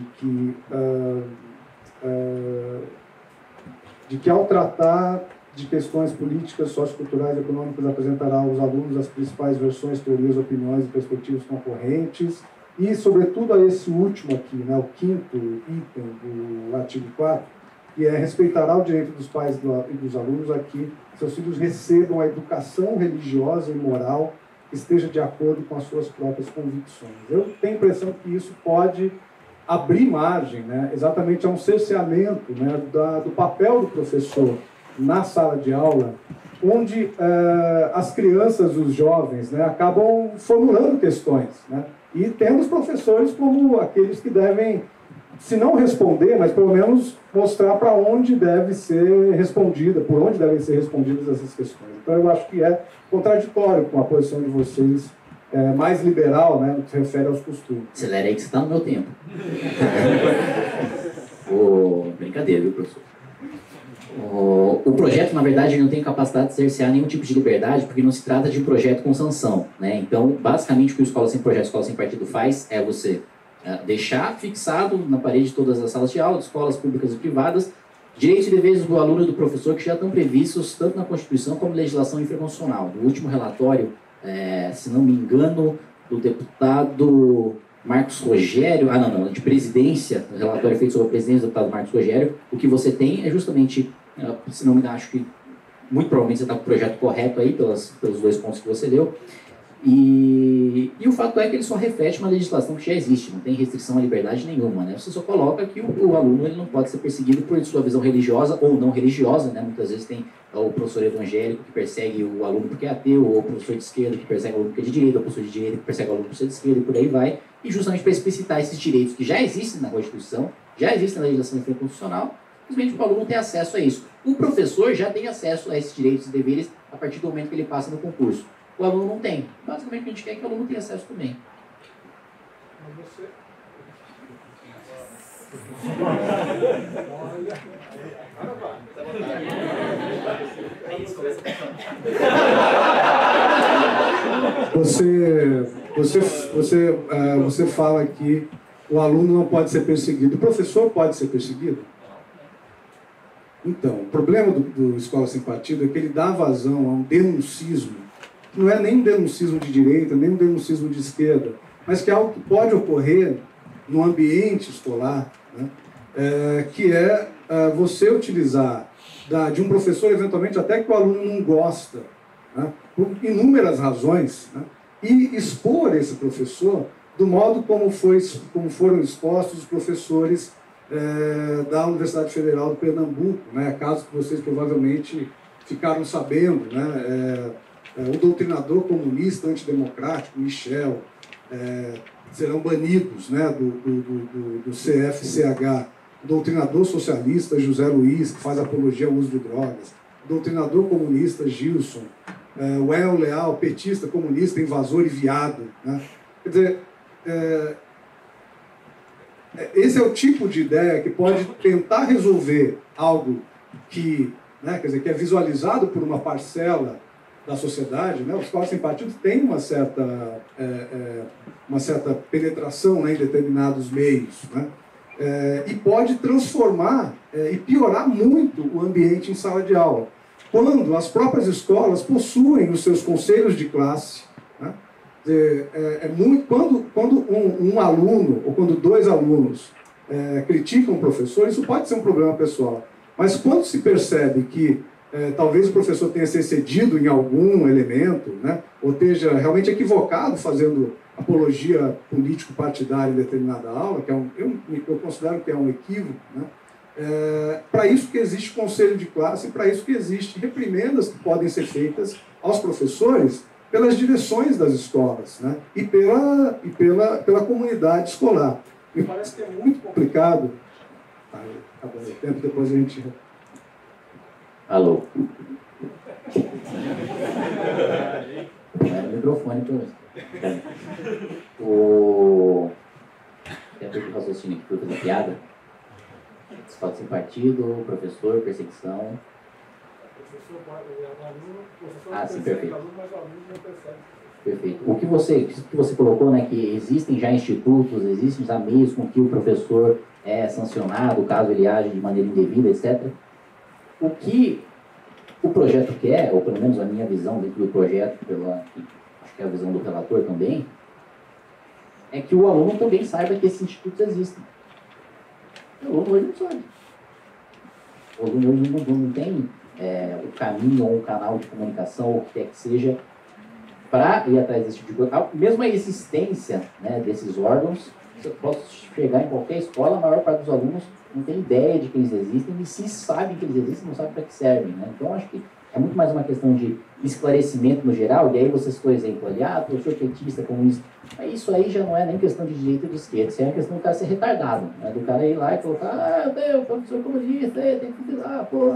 que ao tratar de questões políticas, socioculturais e econômicas, apresentará aos alunos as principais versões, teorias, opiniões e perspectivas concorrentes, e, sobretudo, a esse último aqui, né, o 5º item do artigo 4, que respeitará o direito dos pais e dos alunos a que seus filhos recebam a educação religiosa e moral que esteja de acordo com as suas próprias convicções. Eu tenho a impressão que isso pode abrir margem, né, exatamente a um cerceamento, né, do papel do professor na sala de aula, onde as crianças, os jovens, né, acabam formulando questões, né, e tendo os professores como aqueles que devem, se não responder, mas pelo menos mostrar para onde deve ser respondida, por onde devem ser respondidas essas questões. Então eu acho que é contraditório com a posição de vocês, mais liberal, né, no que se refere aos costumes. Acelera aí que você está no meu tempo. Brincadeira, viu, professor? O projeto, na verdade, ele não tem capacidade de cercear nenhum tipo de liberdade, porque não se trata de um projeto com sanção, né? Então, basicamente, o que o Escola Sem Projeto, Escola Sem Partido faz é você deixar fixado na parede de todas as salas de aula, de escolas públicas e privadas, direitos e deveres do aluno e do professor que já estão previstos tanto na Constituição como na legislação infraconstitucional. No último relatório, se não me engano, do deputado Marcos Rogério, de presidência, o relatório feito sobre a presidência do deputado Marcos Rogério, o que você tem é justamente, se não me engano, acho que muito provavelmente você está com o projeto correto aí, pelos 2 pontos que você deu, e o fato é que ele só reflete uma legislação que já existe, não tem restrição à liberdade nenhuma, né? Você só coloca que o aluno ele não pode ser perseguido por sua visão religiosa ou não religiosa, né? Muitas vezes tem o professor evangélico que persegue o aluno porque é ateu, ou o professor de esquerda que persegue o aluno porque é de direita, ou o professor de direita que persegue o aluno por ser de esquerda, e por aí vai. E justamente para explicitar esses direitos que já existem na Constituição, já existem na legislação infraconstitucional, simplesmente o aluno tem acesso a isso. O professor já tem acesso a esses direitos e deveres a partir do momento que ele passa no concurso. O aluno não tem. Basicamente, o que a gente quer é que o aluno tenha acesso também. Você fala que o aluno não pode ser perseguido. O professor pode ser perseguido? Então, o problema do Escola Sem Partido é que ele dá vazão a um denuncismo. Não é nem um denuncismo de direita, nem um denuncismo de esquerda, mas que é algo que pode ocorrer no ambiente escolar, né? Que é você utilizar de um professor, eventualmente, até que o aluno não gosta, né? Por inúmeras razões, né? E expor esse professor do modo como foram expostos os professores da Universidade Federal do Pernambuco, né? Caso que vocês provavelmente ficaram sabendo, né? O doutrinador comunista antidemocrático, Michel, serão banidos, né, do CFCH. O doutrinador socialista, José Luiz, que faz apologia ao uso de drogas. O doutrinador comunista, Gilson. O El Leal, petista, comunista, invasor e viado. Né? Quer dizer, esse é o tipo de ideia que pode tentar resolver algo que, né, quer dizer, que é visualizado por uma parcela da sociedade, né? Os Escola Sem Partido têm uma certa penetração, né, em determinados meios, né? E pode transformar e piorar muito o ambiente em sala de aula, quando as próprias escolas possuem os seus conselhos de classe, né? Quando um aluno ou quando 2 alunos criticam o professor, isso pode ser um problema pessoal, mas quando se percebe que talvez o professor tenha se excedido em algum elemento, né, ou esteja realmente equivocado fazendo apologia político-partidária em determinada aula, que eu considero que é um equívoco, né, para isso que existe conselho de classe, para isso que existe reprimendas que podem ser feitas aos professores pelas direções das escolas, né, e pela comunidade escolar. Me parece que é muito complicado. Acabou o tempo, depois a gente... Alô? O microfone para você. Tem um raciocínio aqui para fazer piada. Escola Sem Partido, professor, perseguição. Sim, perfeito. Perfeito. O que você colocou, né, que existem já institutos, existem já meios com que o professor é sancionado, caso ele age de maneira indevida, etc. O que o projeto quer, ou pelo menos a minha visão dentro do projeto, acho que é a visão do relator também, é que o aluno também saiba que esses institutos existem. O aluno hoje não sabe. O aluno hoje não tem o caminho ou um canal de comunicação, ou o que quer que seja, para ir atrás desse tipo de coisa. Mesmo a existência, né, desses órgãos, você pode chegar em qualquer escola, a maior parte dos alunos não tem ideia de que eles existem, e se sabem que eles existem, não sabem para que servem, né? Então, acho que É muito mais uma questão de esclarecimento no geral, e aí você citou exemplo ali, professor petista, comunista. Mas isso aí já não é nem questão de direita ou de esquerda, isso é uma questão do cara ser retardado, né? Do cara ir lá e colocar, eu professor comunista, tem que lá, pô,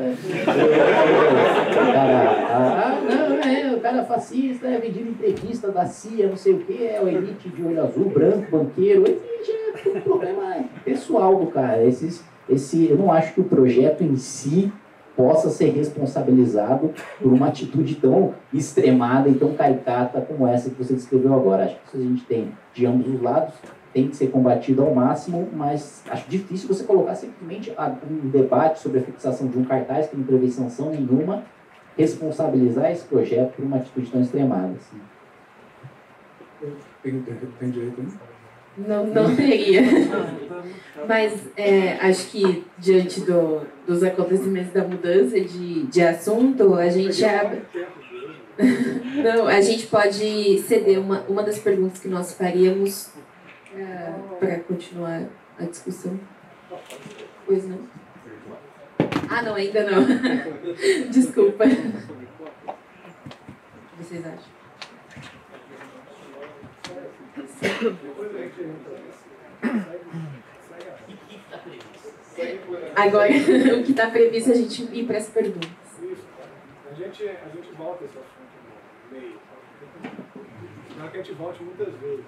o cara é fascista, é vendido entreguista da CIA, não sei o que, é o elite de olho azul, branco, banqueiro, já é um problema pessoal do cara. Eu não acho que o projeto em si possa ser responsabilizado por uma atitude tão extremada e tão caricata como essa que você descreveu agora. Acho que isso a gente tem de ambos os lados, tem que ser combatido ao máximo, mas acho difícil você colocar simplesmente um debate sobre a fixação de um cartaz que não prevê sanção nenhuma, responsabilizar esse projeto por uma atitude tão extremada. Assim. Tem direito, né? Não teria. Mas acho que diante dos acontecimentos da mudança de assunto, a gente não, a gente pode ceder uma das perguntas que nós faríamos para continuar a discussão. Pois não? Não, ainda não. Desculpa. O que vocês acham? Agora, o que está previsto é a gente ir para as perguntas. A gente volta esse assunto no meio. Espero que a gente volte muitas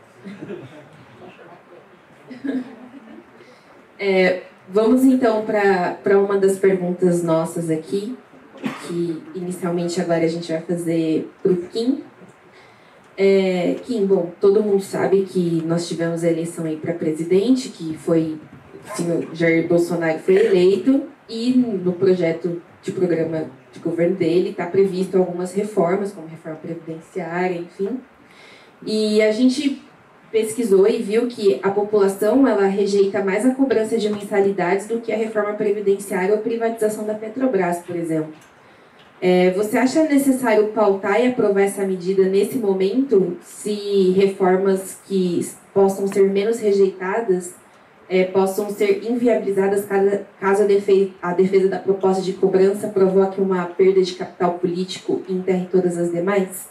vezes. Vamos então para uma das perguntas nossas aqui, que inicialmente agora a gente vai fazer para o Kim. Kim, bom, todo mundo sabe que nós tivemos a eleição aí para presidente, que foi, o senhor Jair Bolsonaro foi eleito, e no projeto de programa de governo dele está previsto algumas reformas, como reforma previdenciária, enfim. E a gente pesquisou e viu que a população ela rejeita mais a cobrança de mensalidades do que a reforma previdenciária ou privatização da Petrobras, por exemplo. Você acha necessário pautar e aprovar essa medida nesse momento, se reformas que possam ser menos rejeitadas possam ser inviabilizadas caso a defesa da proposta de cobrança provoque uma perda de capital político e enterre todas as demais?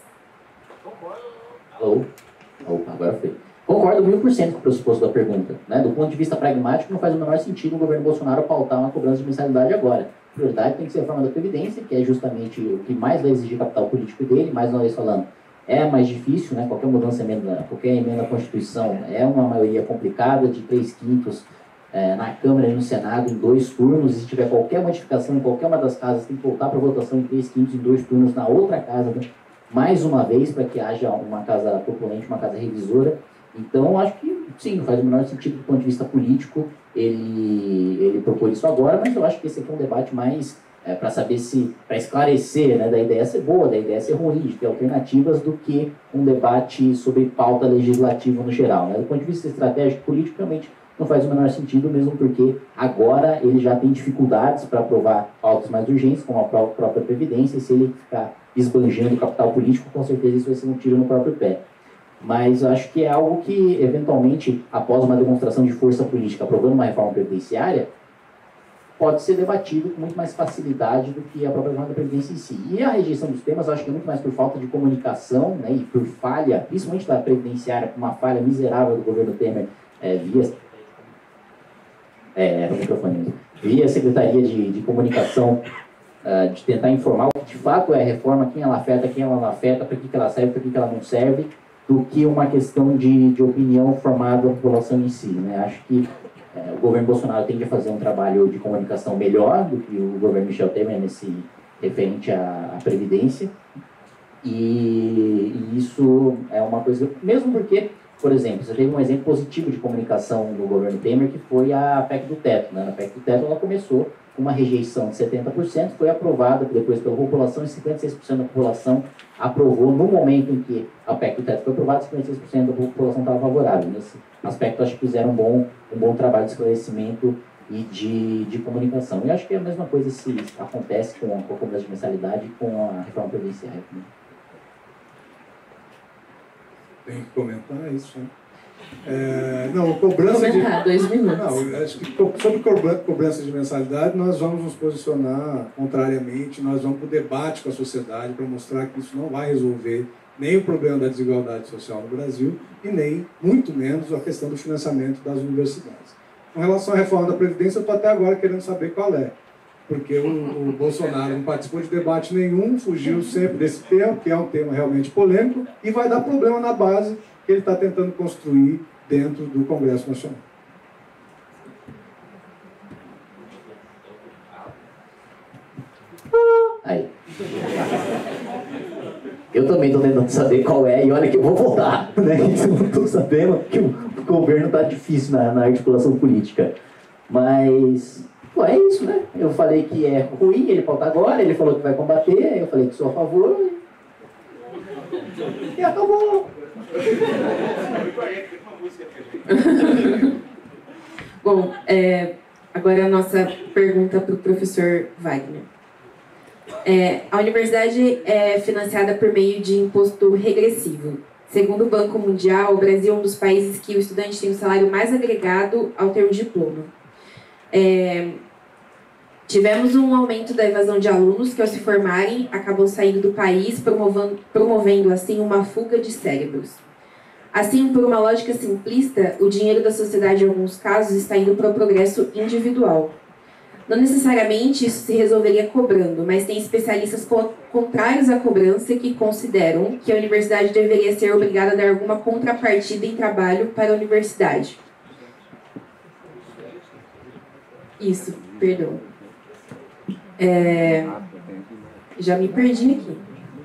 Agora foi. Concordo 1000% com o pressuposto da pergunta. Né? Do ponto de vista pragmático, não faz o menor sentido o governo Bolsonaro pautar uma cobrança de mensalidade agora. A prioridade tem que ser a reforma da Previdência, que é justamente o que mais vai exigir capital político dele, mais uma vez falando, é mais difícil, né? Qualquer mudança, qualquer emenda à Constituição é uma maioria complicada, de 3/5 na Câmara e no Senado em 2 turnos, e se tiver qualquer modificação em qualquer uma das casas, tem que voltar para votação em 3/5 em 2 turnos na outra casa, né? Mais uma vez, para que haja uma casa proponente, uma casa revisora. Então, acho que sim, não faz o menor sentido do ponto de vista político ele propor isso agora, mas eu acho que esse aqui é um debate mais para saber para esclarecer, né, da ideia ser boa, da ideia ser ruim, de ter alternativas, do que um debate sobre pauta legislativa no geral. Né? Do ponto de vista estratégico político, realmente não faz o menor sentido, mesmo porque agora ele já tem dificuldades para aprovar pautas mais urgentes, como a própria Previdência, e se ele ficar esbanjando o capital político, com certeza isso vai ser um tiro no próprio pé. Mas eu acho que é algo que, eventualmente, após uma demonstração de força política, aprovando uma reforma previdenciária, pode ser debatido com muito mais facilidade do que a própria reforma da Previdência em si. E a rejeição dos temas, eu acho que é muito mais por falta de comunicação, né, e por falha, principalmente da Previdenciária, por uma falha miserável do governo Temer via Secretaria de Comunicação, de tentar informar o que de fato é a reforma, quem ela afeta, para que ela serve, para que ela não serve, do que uma questão de opinião formada da população em si. Né? Acho que o governo Bolsonaro tende a fazer um trabalho de comunicação melhor do que o governo Michel Temer referente à Previdência. E isso é uma coisa, mesmo porque, por exemplo, você teve um exemplo positivo de comunicação do governo Temer, que foi a PEC do Teto. Né? Na PEC do Teto ela começou com uma rejeição de 70%, foi aprovada depois pela população, e 56% da população aprovou. No momento em que a PEC do Teto foi aprovada, 56% da população estava favorável. Nesse aspecto, acho que fizeram um bom trabalho de esclarecimento e de comunicação. E acho que é a mesma coisa se acontece com a cobrança de mensalidade e com a reforma previdenciária. Tem que comentar isso, né? Não, cobrança de... 2 minutos. Não, acho que sobre cobrança de mensalidade nós vamos nos posicionar contrariamente, nós vamos para o debate com a sociedade para mostrar que isso não vai resolver nem o problema da desigualdade social no Brasil e nem, muito menos, a questão do financiamento das universidades. Com relação à reforma da Previdência, eu estou até agora querendo saber qual é, porque o Bolsonaro não participou de debate nenhum, fugiu sempre desse tema, que é um tema realmente polêmico, e vai dar problema na base que ele está tentando construir dentro do Congresso Nacional. Aí. Eu também estou tentando saber qual é, e olha que eu vou votar, né? Eu estou sabendo que o governo está difícil na articulação política. Mas, pô, é isso, né? Eu falei que é ruim, ele pauta agora, ele falou que vai combater, eu falei que sou a favor. E acabou. Bom, agora a nossa pergunta para o professor Wagner. A universidade é financiada por meio de imposto regressivo. Segundo o Banco Mundial, o Brasil é um dos países que o estudante tem o salário mais agregado ao ter um diploma. Tivemos um aumento da evasão de alunos que, ao se formarem, acabam saindo do país, promovendo assim uma fuga de cérebros. Assim, por uma lógica simplista, o dinheiro da sociedade, em alguns casos, está indo para o progresso individual. Não necessariamente isso se resolveria cobrando, mas tem especialistas contrários à cobrança que consideram que a universidade deveria ser obrigada a dar alguma contrapartida em trabalho para a universidade. Isso, perdão. Já me perdi aqui.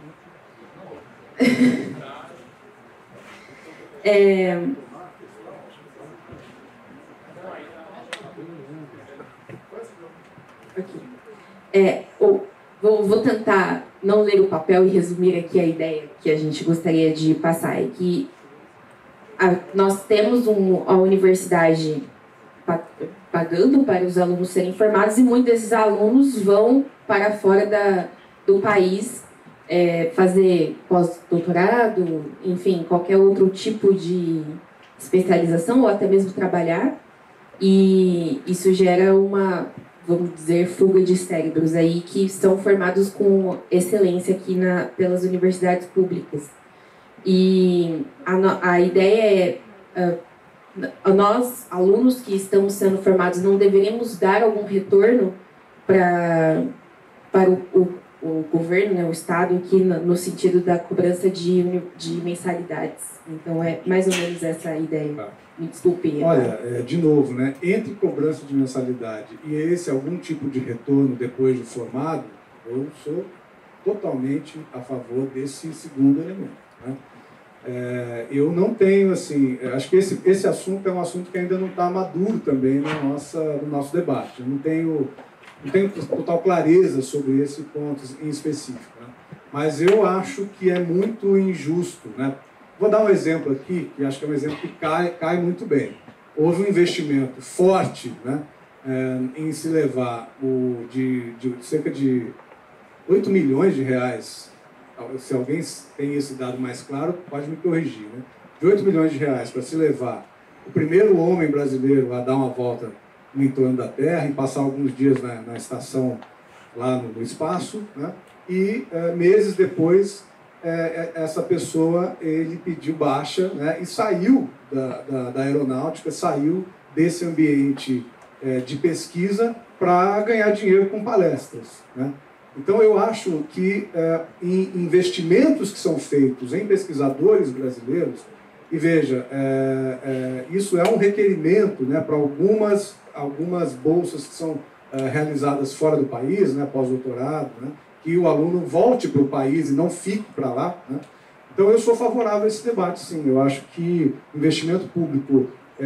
Vou tentar não ler o papel e resumir aqui a ideia que a gente gostaria de passar. É que nós temos a universidade pagando para os alunos serem formados e muitos desses alunos vão para fora do país fazer pós-doutorado, enfim, qualquer outro tipo de especialização ou até mesmo trabalhar, e isso gera uma, vamos dizer, fuga de cérebros aí que são formados com excelência aqui pelas universidades públicas. E a ideia nós, alunos que estamos sendo formados, não deveríamos dar algum retorno para o governo, né, o Estado, aqui no sentido da cobrança de mensalidades. Então, é mais ou menos essa a ideia. Tá. Me desculpe. Olha, de novo, né, entre cobrança de mensalidade e algum tipo de retorno depois de formado, eu sou totalmente a favor desse segundo elemento, né? Eu não tenho, assim, acho que esse assunto é um assunto que ainda não está maduro também no nosso debate. Eu não tenho total clareza sobre esse ponto em específico, né? Mas eu acho que é muito injusto, né? Vou dar um exemplo aqui, que acho que é um exemplo que cai muito bem. Houve um investimento forte, né, em se levar de cerca de 8 milhões de reais. Se alguém tem esse dado mais claro, pode me corrigir, né? De 8 milhões de reais para se levar o primeiro homem brasileiro a dar uma volta no entorno da Terra e passar alguns dias na estação lá no espaço, né? E meses depois essa pessoa, ele pediu baixa, né? E saiu da aeronáutica, saiu desse ambiente de pesquisa para ganhar dinheiro com palestras, né? Então, eu acho que em investimentos que são feitos em pesquisadores brasileiros, e veja, isso é um requerimento, né, para algumas bolsas que são realizadas fora do país, né, pós-doutorado, né, que o aluno volte para o país e não fique para lá, né? Então, eu sou favorável a esse debate, sim. Eu acho que investimento público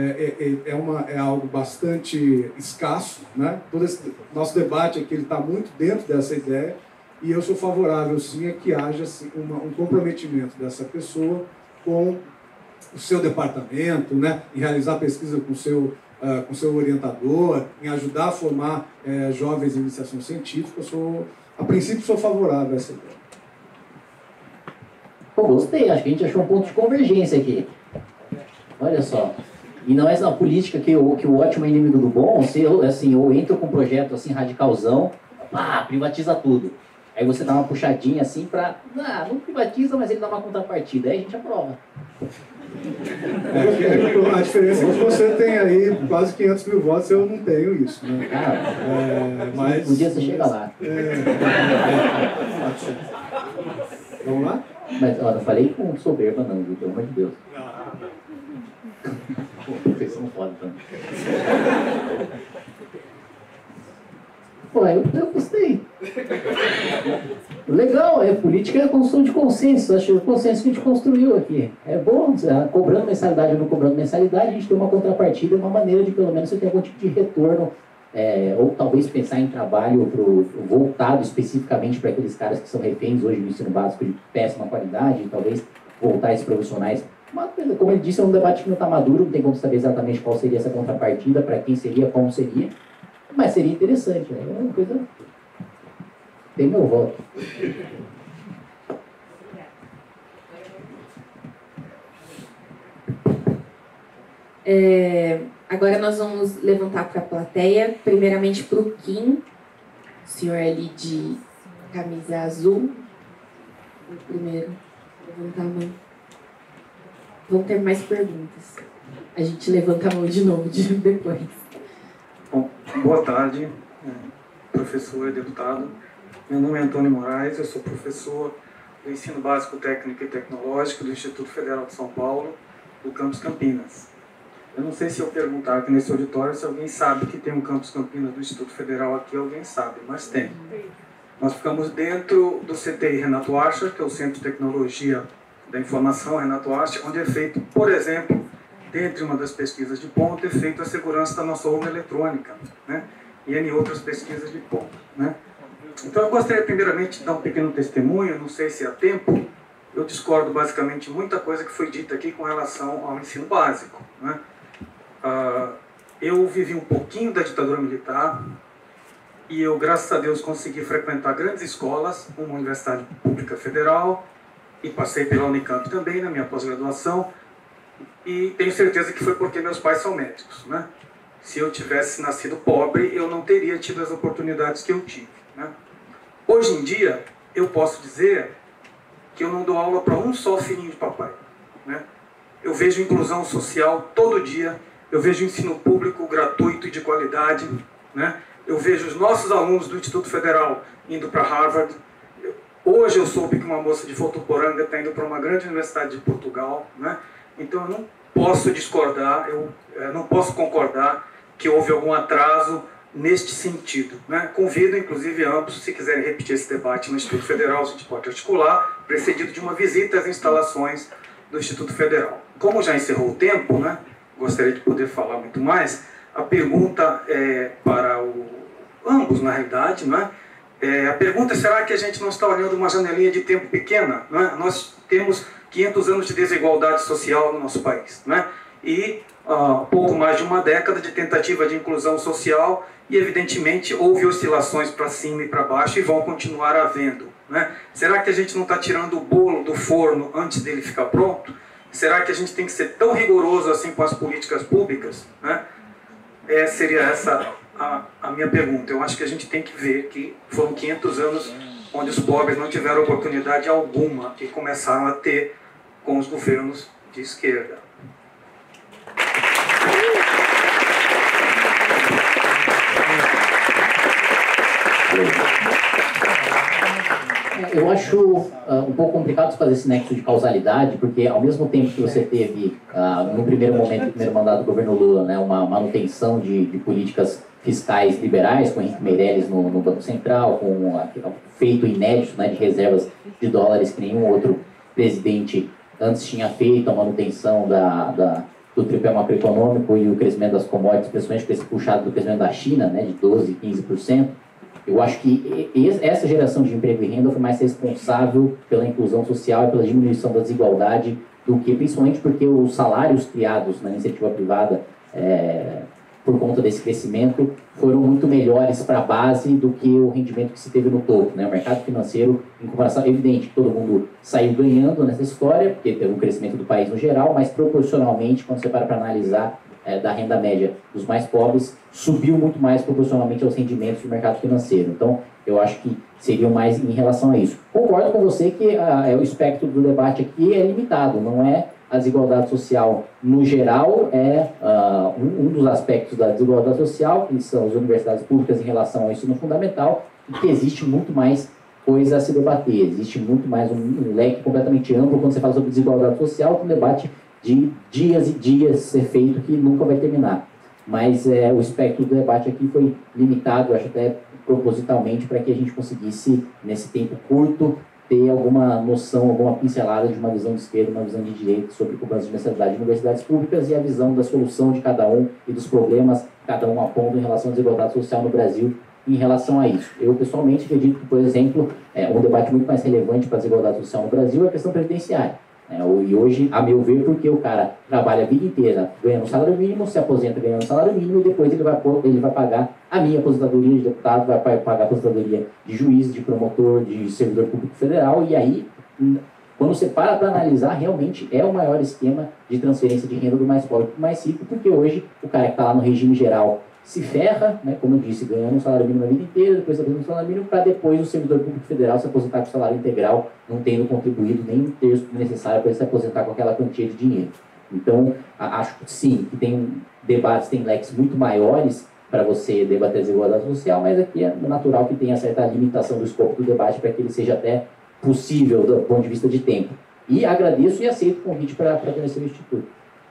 é algo bastante escasso, né? Todo esse nosso debate aqui está muito dentro dessa ideia, e eu sou favorável, sim, a que haja assim, um comprometimento dessa pessoa com o seu departamento, né? Em realizar pesquisa com o seu orientador, em ajudar a formar jovens em iniciação científica. A princípio, sou favorável a essa ideia. Pô, gostei, acho que a gente achou um ponto de convergência aqui. Olha só. E não é na política que o ótimo é inimigo do bom, se eu, assim, eu entro com um projeto assim, radicalzão, privatiza tudo. Aí você dá uma puxadinha assim pra... não privatiza, mas ele dá uma contrapartida. Aí a gente aprova. A diferença é que você tem aí quase 500 mil votos, eu não tenho isso, né? Mas um dia você chega lá. Vamos lá? Mas ó, não falei com soberba não, viu? Pelo amor de Deus. Vocês são foda também. Pô, eu gostei. Legal, política é a construção de consenso. Acho que o consenso que a gente construiu aqui. É bom, cobrando mensalidade ou não cobrando mensalidade, a gente tem uma contrapartida, uma maneira de pelo menos você ter algum tipo de retorno, ou talvez pensar em trabalho voltado especificamente para aqueles caras que são reféns hoje no ensino básico de péssima qualidade, talvez voltar esses profissionais. Mas, como ele disse, é um debate que não está maduro, não tem como saber exatamente qual seria essa contrapartida, para quem seria, como seria. Mas seria interessante, né? É uma coisa... Tem meu voto. Agora nós vamos levantar para a plateia, primeiramente para o Kim, o senhor ali de camisa azul. O primeiro, levantar a mão. Vão ter mais perguntas. A gente levanta a mão de novo depois. Bom, boa tarde, professor e deputado. Meu nome é Antônio Moraes, eu sou professor do Ensino Básico Técnico e Tecnológico do Instituto Federal de São Paulo, do Campus Campinas. Eu não sei se eu perguntar aqui nesse auditório se alguém sabe que tem um Campus Campinas do Instituto Federal aqui, alguém sabe, mas tem. Nós ficamos dentro do CTI Renato Archer, que é o Centro de Tecnologia da Informação Renato Archer, onde é feito, por exemplo, dentre uma das pesquisas de ponta, é feita a segurança da nossa urna eletrônica, né? E em outras pesquisas de ponta, né? Então eu gostaria primeiramente de dar um pequeno testemunho, não sei se há tempo, eu discordo basicamente de muita coisa que foi dita aqui com relação ao ensino básico, né? Eu vivi um pouquinho da ditadura militar e eu, graças a Deus, consegui frequentar grandes escolas, uma universidade pública federal, e passei pela Unicamp também na minha pós-graduação, e tenho certeza que foi porque meus pais são médicos, né? Se eu tivesse nascido pobre, eu não teria tido as oportunidades que eu tive, né? Hoje em dia, eu posso dizer que eu não dou aula para um só filhinho de papai, né? Eu vejo inclusão social todo dia, eu vejo ensino público gratuito e de qualidade, né? Eu vejo os nossos alunos do Instituto Federal indo para Harvard. Hoje eu soube que uma moça de Votuporanga está indo para uma grande universidade de Portugal, né? Então eu não posso discordar, eu não posso concordar que houve algum atraso neste sentido, né? Convido inclusive ambos, se quiserem repetir esse debate no Instituto Federal, a gente pode articular, precedido de uma visita às instalações do Instituto Federal. Como já encerrou o tempo, né? Gostaria de poder falar muito mais. A pergunta é para ambos, na realidade, né? A pergunta é, será que a gente não está olhando uma janelinha de tempo pequena, né? Nós temos 500 anos de desigualdade social no nosso país, né? E pouco mais de uma década de tentativa de inclusão social e, evidentemente, houve oscilações para cima e para baixo e vão continuar havendo, né? Será que a gente não está tirando o bolo do forno antes dele ficar pronto? Será que a gente tem que ser tão rigoroso assim com as políticas públicas, né? Seria essa a minha pergunta. Eu acho que a gente tem que ver que foram 500 anos onde os pobres não tiveram oportunidade alguma e começaram a ter com os governos de esquerda. Eu acho um pouco complicado fazer esse nexo de causalidade, porque ao mesmo tempo que você teve, no primeiro momento, no primeiro mandato do governo Lula, né, uma manutenção de políticas fiscais liberais, com Henrique Meirelles no Banco Central, com um feito inédito, né, de reservas de dólares que nenhum outro presidente antes tinha feito, a manutenção do tripé macroeconômico e o crescimento das commodities, principalmente puxado do crescimento da China, né, de 12%, 15%. Eu acho que essa geração de emprego e renda foi mais responsável pela inclusão social e pela diminuição da desigualdade do que, principalmente porque os salários criados na iniciativa privada por conta desse crescimento, foram muito melhores para a base do que o rendimento que se teve no topo, né? O mercado financeiro, em comparação, é evidente que todo mundo saiu ganhando nessa história, porque teve um crescimento do país no geral, mas proporcionalmente, quando você para analisar da renda média dos mais pobres, subiu muito mais proporcionalmente aos rendimentos do mercado financeiro. Então, eu acho que seriam mais em relação a isso. Concordo com você que o espectro do debate aqui é limitado, não é a desigualdade social no geral, é um dos aspectos da desigualdade social, que são as universidades públicas em relação ao ensino fundamental, e que existe muito mais coisa a se debater, existe muito mais um leque completamente amplo quando você fala sobre desigualdade social, um debate de dias e dias ser feito que nunca vai terminar. Mas o espectro do debate aqui foi limitado, eu acho até propositalmente, para que a gente conseguisse, nesse tempo curto, ter alguma noção, alguma pincelada de uma visão de esquerda, uma visão de direita sobre cobrança de mensalidade de universidades públicas e a visão da solução de cada um e dos problemas que cada um aponta em relação à desigualdade social no Brasil em relação a isso. Eu, pessoalmente, acredito que, por exemplo, um debate muito mais relevante para a desigualdade social no Brasil é a questão previdenciária. E hoje, a meu ver, porque o cara trabalha a vida inteira ganhando um salário mínimo, se aposenta ganhando um salário mínimo e depois ele vai pagar a minha aposentadoria de deputado, vai pagar a aposentadoria de juiz, de promotor, de servidor público federal, e aí, quando você para analisar, realmente é o maior esquema de transferência de renda do mais pobre para o mais rico, porque hoje o cara que está lá no regime geral se ferra, né, como eu disse, ganhando um salário mínimo a vida inteira, depois aposentando um salário mínimo, para depois o servidor público federal se aposentar com salário integral, não tendo contribuído nem um terço necessário para ele se aposentar com aquela quantia de dinheiro. Então, acho que sim, que tem debates, tem leques muito maiores para você debater a desigualdade social, mas aqui é natural que tenha certa limitação do escopo do debate para que ele seja até possível do ponto de vista de tempo. E agradeço e aceito o convite para conhecer o Instituto.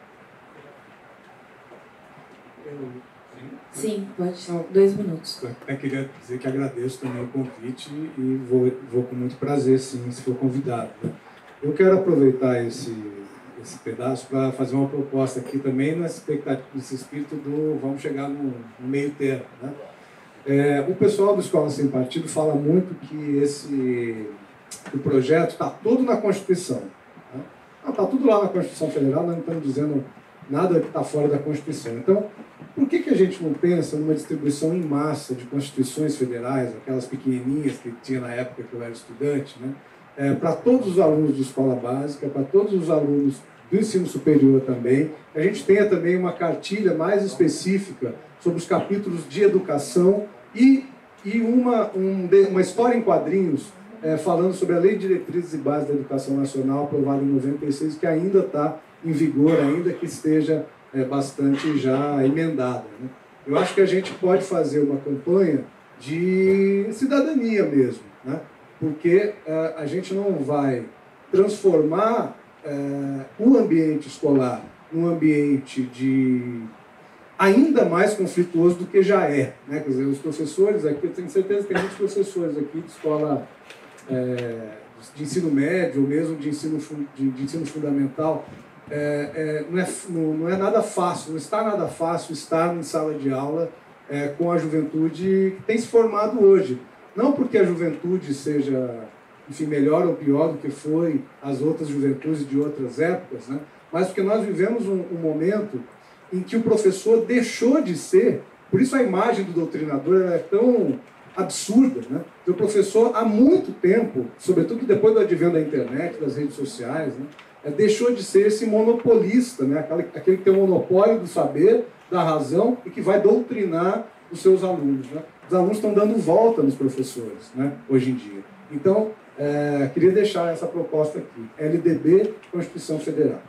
Sim, pode. 2 minutos. Eu queria dizer que agradeço também o convite e vou com muito prazer, sim, se for convidado. Né? Eu quero aproveitar esse pedaço para fazer uma proposta aqui também nesse espírito do vamos chegar no meio termo. Né? O pessoal do Escola Sem Partido fala muito que o projeto está todo na Constituição. Né? Está tudo lá na Constituição Federal, nós não estamos dizendo nada que está fora da Constituição. Então, por que a gente não pensa numa distribuição em massa de constituições federais, aquelas pequenininhas que tinha na época que eu era estudante, né? Para todos os alunos de escola básica, para todos os alunos do ensino superior também, a gente tenha também uma cartilha mais específica sobre os capítulos de educação e uma história em quadrinhos falando sobre a Lei de Diretrizes e Bases da Educação Nacional, aprovada em 96, que ainda está em vigor, ainda que esteja bastante já emendada. Né? Eu acho que a gente pode fazer uma campanha de cidadania mesmo, né? Porque a gente não vai transformar o ambiente escolar num ambiente ainda mais conflituoso do que já é. Né? Quer dizer, os professores aqui, eu tenho certeza que tem muitos professores aqui de escola de ensino médio, ou mesmo de ensino fundamental, não é nada fácil, não está nada fácil estar em sala de aula com a juventude que tem se formado hoje. Não porque a juventude seja, enfim, melhor ou pior do que foi as outras juventudes de outras épocas, né? Mas porque nós vivemos um momento em que o professor deixou de ser, por isso a imagem do doutrinador é tão absurda, né? O professor, há muito tempo, sobretudo depois do advento da internet, das redes sociais, né? Deixou de ser esse monopolista, né? Aquele que tem o monopólio do saber, da razão e que vai doutrinar os seus alunos. Né? Os alunos estão dando volta nos professores, né? Hoje em dia. Então, queria deixar essa proposta aqui. LDB, Constituição Federal.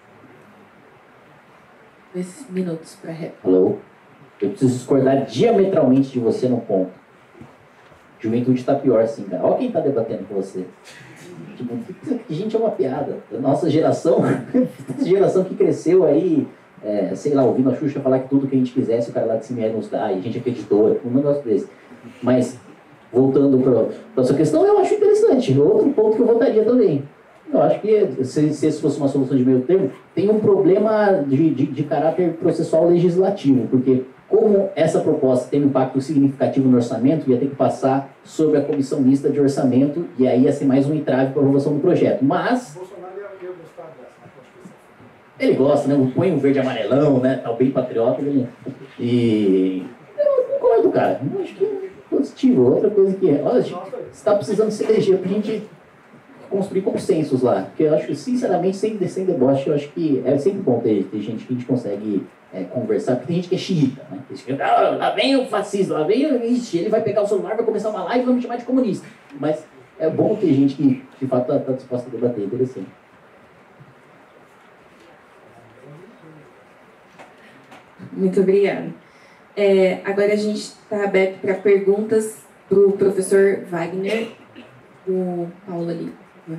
2 minutos para réplica. Alô? Eu preciso discordar diametralmente de você no ponto. Juventude está pior, sim, cara. Olha quem está debatendo com você. Gente, é uma piada. A nossa geração, geração que cresceu aí, sei lá, ouvindo a Xuxa falar que tudo que a gente quisesse, o cara lá de cima ia nos dar, e a gente acreditou, um negócio desse. Mas, voltando para a sua questão, eu acho interessante. Outro ponto que eu votaria também. Eu acho que, se esse fosse uma solução de meio termo, tem um problema de caráter processual legislativo, porque como essa proposta tem um impacto significativo no orçamento, ia ter que passar sobre a comissão mista de orçamento, e aí ia ser mais um entrave para a aprovação do projeto. Mas... Bolsonaro ia gostar dessa, Ele gosta, né? Põe um verde e amarelão, né? Tá bem patriota. E eu concordo, cara. Eu acho que é positivo. Outra coisa que é, olha, você está precisando se eleger pra gente construir consensos lá. Porque eu acho que, sinceramente, sem deboche, eu acho que é sempre bom ter gente que a gente consegue conversar, porque tem gente que é xiita, né? Tem gente que, lá vem o fascista, lá vem o... Ixi, ele vai pegar o celular, vai começar uma live e vai me chamar de comunista. Mas é bom ter gente que, de fato, está disposta a debater. Interessante. Muito obrigada. Agora a gente está aberto para perguntas para o professor Wagner, o Paulo ali.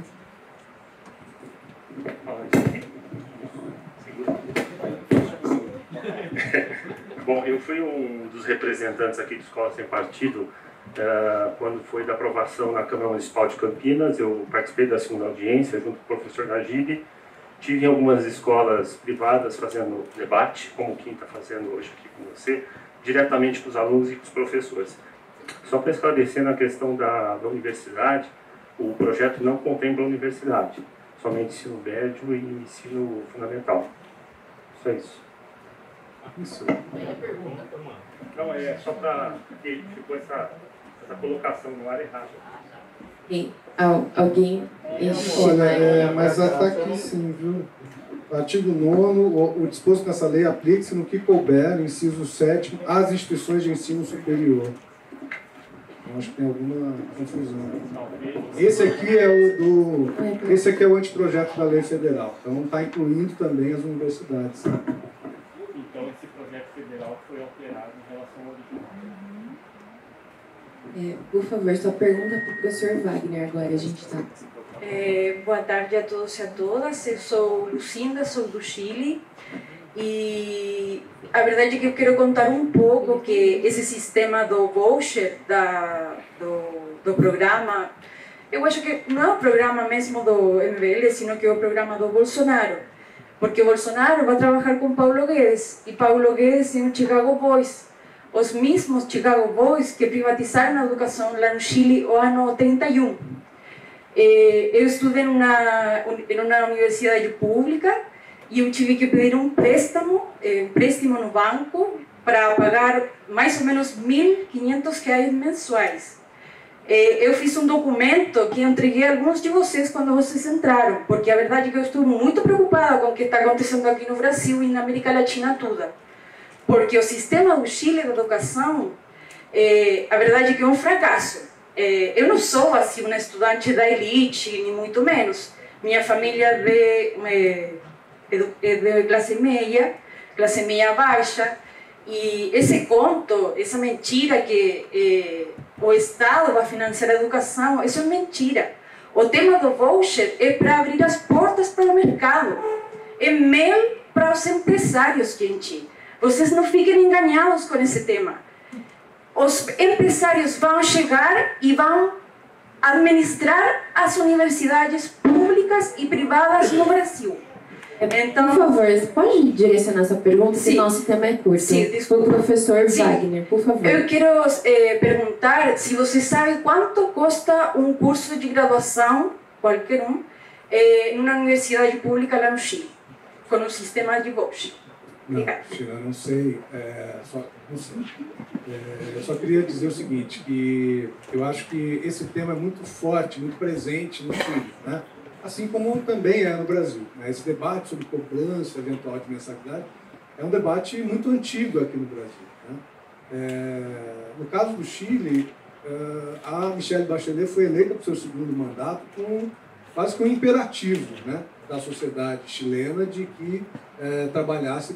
Bom, eu fui um dos representantes aqui de Escola Sem Partido quando foi da aprovação na Câmara Municipal de Campinas. Eu participei da segunda audiência junto com o professor Najib. Tive em algumas escolas privadas fazendo debate, como o Kim está fazendo hoje aqui com você, diretamente com os alunos e com os professores. Só para esclarecer na questão da universidade, o projeto não contempla a universidade, somente ensino médio e ensino fundamental. Só isso. Isso. Não, é só para que ficou essa colocação no ar errado. Alguém? Olha, mas está aqui sim, viu? Artigo 9º, o disposto nessa lei aplica-se no que couber, inciso 7º, às instituições de ensino superior. Eu acho que tem alguma confusão. Esse aqui é o anteprojeto da lei federal, então está incluindo também as universidades. Então esse projeto federal foi alterado em relação ao original. Por favor, sua pergunta para o professor Wagner agora, a gente está. Boa tarde a todos e a todas. Eu sou Lucinda, sou do Chile. E a verdade é que eu quero contar um pouco que esse sistema do voucher, do programa, eu acho que não é o programa mesmo do MBL, sino que é o programa do Bolsonaro. Porque o Bolsonaro vai trabalhar com Paulo Guedes, e Paulo Guedes é um Chicago Boys. Os mesmos Chicago Boys que privatizaram a educação lá no Chile no ano 31. Eu estudei em uma universidade pública e eu tive que pedir um empréstimo no banco para pagar mais ou menos R$1.500 mensuais. Eu fiz um documento que entreguei a alguns de vocês quando vocês entraram, porque a verdade é que eu estou muito preocupada com o que está acontecendo aqui no Brasil e na América Latina toda. Porque o sistema do Chile de educação, a verdade é que é um fracasso. Eu não sou assim uma estudante da elite, nem muito menos. Minha família é de classe meia baixa. E esse conto, essa mentira que o Estado vai financiar a educação, isso é mentira. O tema do voucher é para abrir as portas para o mercado. É mel para os empresários, gente. Vocês não fiquem enganados com esse tema. Os empresários vão chegar e vão administrar as universidades públicas e privadas no Brasil. Então, por favor, você pode direcionar sua pergunta, sim. Senão nosso tema é curto. Sim, desculpa. O professor Sim. Wagner, por favor. Eu quero perguntar se você sabe quanto custa um curso de graduação, qualquer um, numa universidade pública lá no Chile, com um sistema de voucher. Não, Sheila, não sei. Não sei. Eu só queria dizer o seguinte, que eu acho que esse tema é muito forte, muito presente no Chile, né? Assim como também é no Brasil. Né? Esse debate sobre cobrança eventual de mensalidade é um debate muito antigo aqui no Brasil. Né? No caso do Chile, a Michelle Bachelet foi eleita para o seu segundo mandato com quase que um imperativo, né, da sociedade chilena de que trabalhasse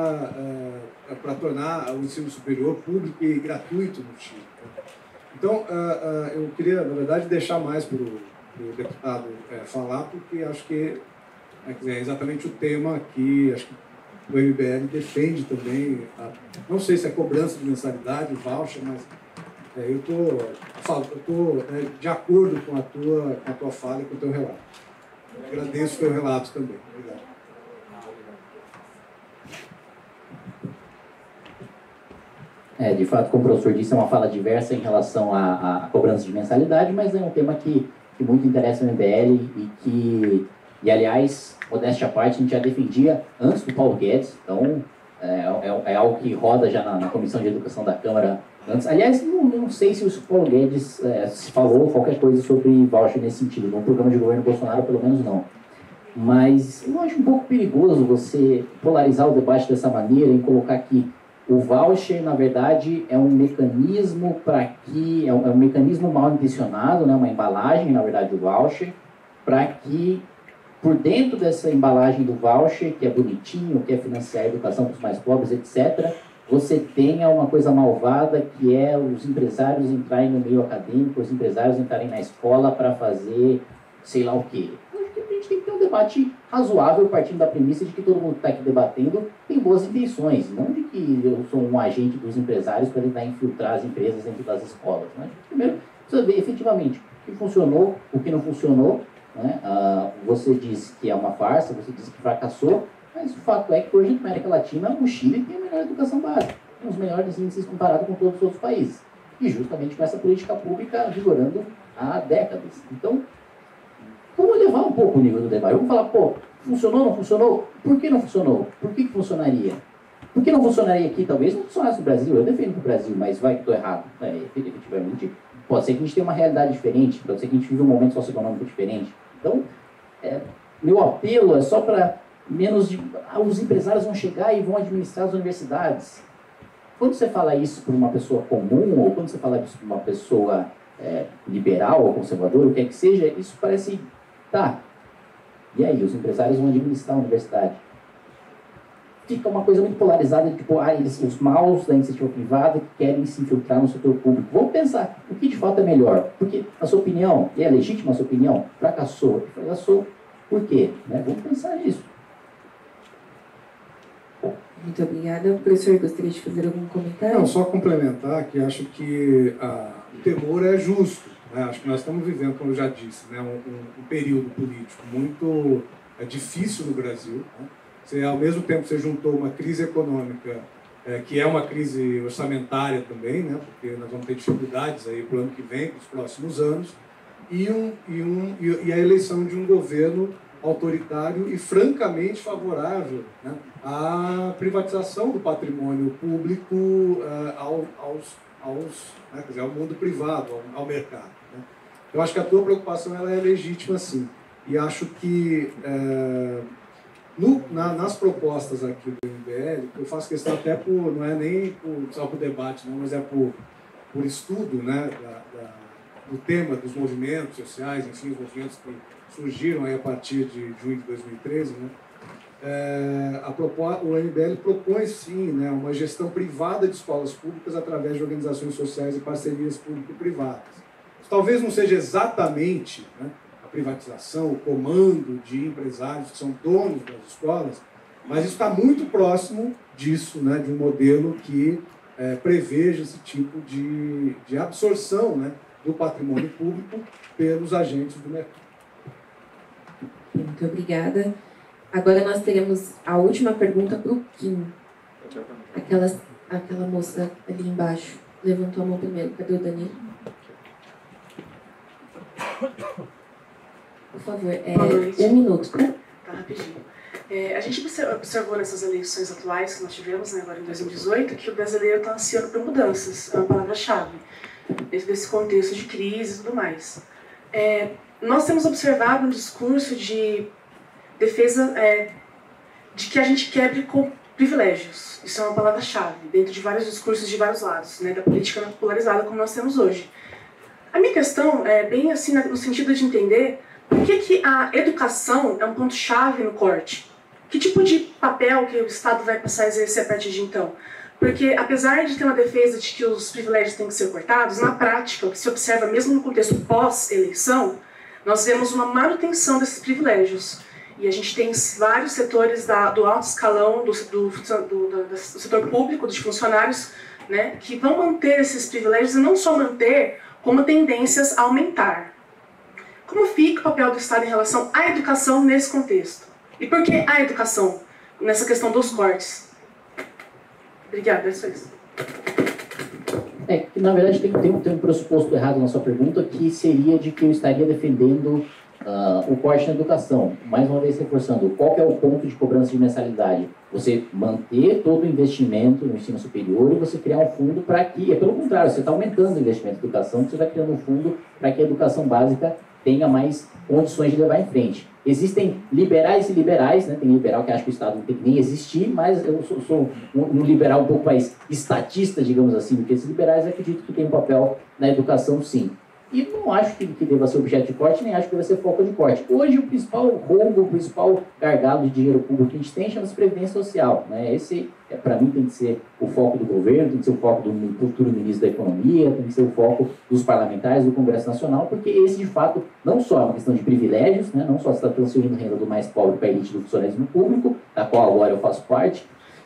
para tornar o ensino superior público e gratuito no Chile. Então, eu queria, na verdade, deixar mais para o deputado falar, porque acho que é exatamente o tema que acho que o MBL defende também. Não sei se é cobrança de mensalidade, voucher, mas eu estou de acordo com a tua fala e com o teu relato. Agradeço o teu relato também. Obrigado. De fato, como o professor disse, é uma fala diversa em relação à cobrança de mensalidade, mas é um tema que muito interessa o MBL e que E, aliás, modéstia à parte, a gente já defendia antes do Paulo Guedes, então é algo que roda já na Comissão de Educação da Câmara antes. Aliás, não sei se o Paulo Guedes se falou qualquer coisa sobre voucher nesse sentido, no programa de governo Bolsonaro, pelo menos não. Mas eu acho um pouco perigoso você polarizar o debate dessa maneira, em colocar que o voucher, na verdade, é um mecanismo é um mecanismo mal intencionado, né? Uma embalagem, na verdade, do voucher, para que, por dentro dessa embalagem do voucher, que é bonitinho, que é financiar a educação para os mais pobres, etc., você tenha uma coisa malvada, que é os empresários entrarem no meio acadêmico, os empresários entrarem na escola para fazer sei lá o quê. A gente tem que ter um debate razoável, partindo da premissa de que todo mundo que está aqui debatendo tem boas intenções, não de que eu sou um agente dos empresários para tentar infiltrar as empresas dentro das escolas. Né? Primeiro, precisa ver efetivamente o que funcionou, o que não funcionou. Né? Você disse que é uma farsa, você disse que fracassou, mas o fato é que hoje na América Latina o Chile tem a melhor educação básica, tem os melhores índices comparado com todos os outros países, e justamente com essa política pública vigorando há décadas. Então, vamos elevar um pouco o nível do debate. Vamos falar, pô, funcionou, não funcionou? Por que não funcionou? Por que funcionaria? Por que não funcionaria aqui? Talvez não funcionasse no Brasil. Eu defendo o Brasil, mas vai que estou errado. Efetivamente, pode ser que a gente tenha uma realidade diferente, pode ser que a gente viva um momento socioeconômico diferente. Então, meu apelo é só para os empresários vão chegar e vão administrar as universidades. Quando você fala isso para uma pessoa comum, ou quando você fala isso para uma pessoa liberal ou conservadora, o que é que seja, isso parece... Tá, e aí, os empresários vão administrar a universidade. Fica uma coisa muito polarizada, tipo, os maus da iniciativa privada que querem se infiltrar no setor público. Vamos pensar, o que de fato é melhor? Porque, na sua opinião, e é legítima a sua opinião, fracassou. Por quê? Né? Vamos pensar nisso. Muito obrigada. O professor gostaria de fazer algum comentário? Não, só complementar que acho que o temor é justo. Né? Acho que nós estamos vivendo, como eu já disse, né, um período político muito difícil no Brasil. Né? Ao mesmo tempo, você juntou uma crise econômica, que é uma crise orçamentária também, né? Porque nós vamos ter dificuldades aí para o ano que vem, para os próximos anos, e a eleição de um governo autoritário e francamente favorável, né, à privatização do patrimônio público ao mundo privado, ao mercado. Né? Eu acho que a tua preocupação ela é legítima, sim. E acho que nas propostas aqui do MBL, eu faço questão até não é nem só por debate, não, mas é por estudo, né, do tema dos movimentos sociais, enfim, os movimentos que surgiram aí a partir de junho de 2013, né? O MBL propõe, sim, né, uma gestão privada de escolas públicas através de organizações sociais e parcerias público-privadas. Talvez não seja exatamente, né, a privatização, o comando de empresários que são donos das escolas, mas isso está muito próximo disso, né, de um modelo que preveja esse tipo de absorção, né, do patrimônio público pelos agentes do mercado. Muito obrigada. Agora nós teremos a última pergunta para o Kim. Aquela moça ali embaixo levantou a mão primeiro. Cadê o Danilo? Por favor, 1 minuto. Tá, rapidinho. A gente observou nessas eleições atuais que nós tivemos, né, agora em 2018, que o brasileiro está ansiando por mudanças, é uma palavra-chave, desse contexto de crise e tudo mais. Nós temos observado um discurso de defesa de que a gente quebre com privilégios. Isso é uma palavra-chave dentro de vários discursos de vários lados, né, da política polarizada como nós temos hoje. A minha questão é bem assim no sentido de entender por que a educação é um ponto-chave no corte. Que tipo de papel que o Estado vai passar a exercer a partir de então? Porque, apesar de ter uma defesa de que os privilégios têm que ser cortados, na prática, o que se observa mesmo no contexto pós-eleição, nós vemos uma manutenção desses privilégios. E a gente tem vários setores do alto escalão, do setor público, dos funcionários, né, que vão manter esses privilégios, e não só manter, como tendências a aumentar. Como fica o papel do Estado em relação à educação nesse contexto? E por que a educação nessa questão dos cortes? Obrigada, é só isso. Na verdade, tem um pressuposto errado na sua pergunta, que seria de que eu estaria defendendo O corte na educação, mais uma vez reforçando, qual que é o ponto de cobrança de mensalidade? Você manter todo o investimento no ensino superior e você criar um fundo para que, pelo contrário, você está aumentando o investimento em educação, você está criando um fundo para que a educação básica tenha mais condições de levar em frente. Existem liberais e liberais, né? Tem liberal que acha que o Estado não tem que nem existir, mas eu sou um liberal um pouco mais estatista, digamos assim, porque esses liberais acreditam que tem um papel na educação, sim. E não acho que deva ser objeto de corte, nem acho que deva ser foco de corte. Hoje, o principal roubo, o principal gargalo de dinheiro público que a gente tem chama-se Previdência Social. Né? Esse, para mim, tem que ser o foco do governo, tem que ser o foco do futuro ministro da Economia, tem que ser o foco dos parlamentares, do Congresso Nacional, porque esse, de fato, não só é uma questão de privilégios, né? Não só está transferindo renda do mais pobre para a elite do funcionalismo público, da qual agora eu faço parte,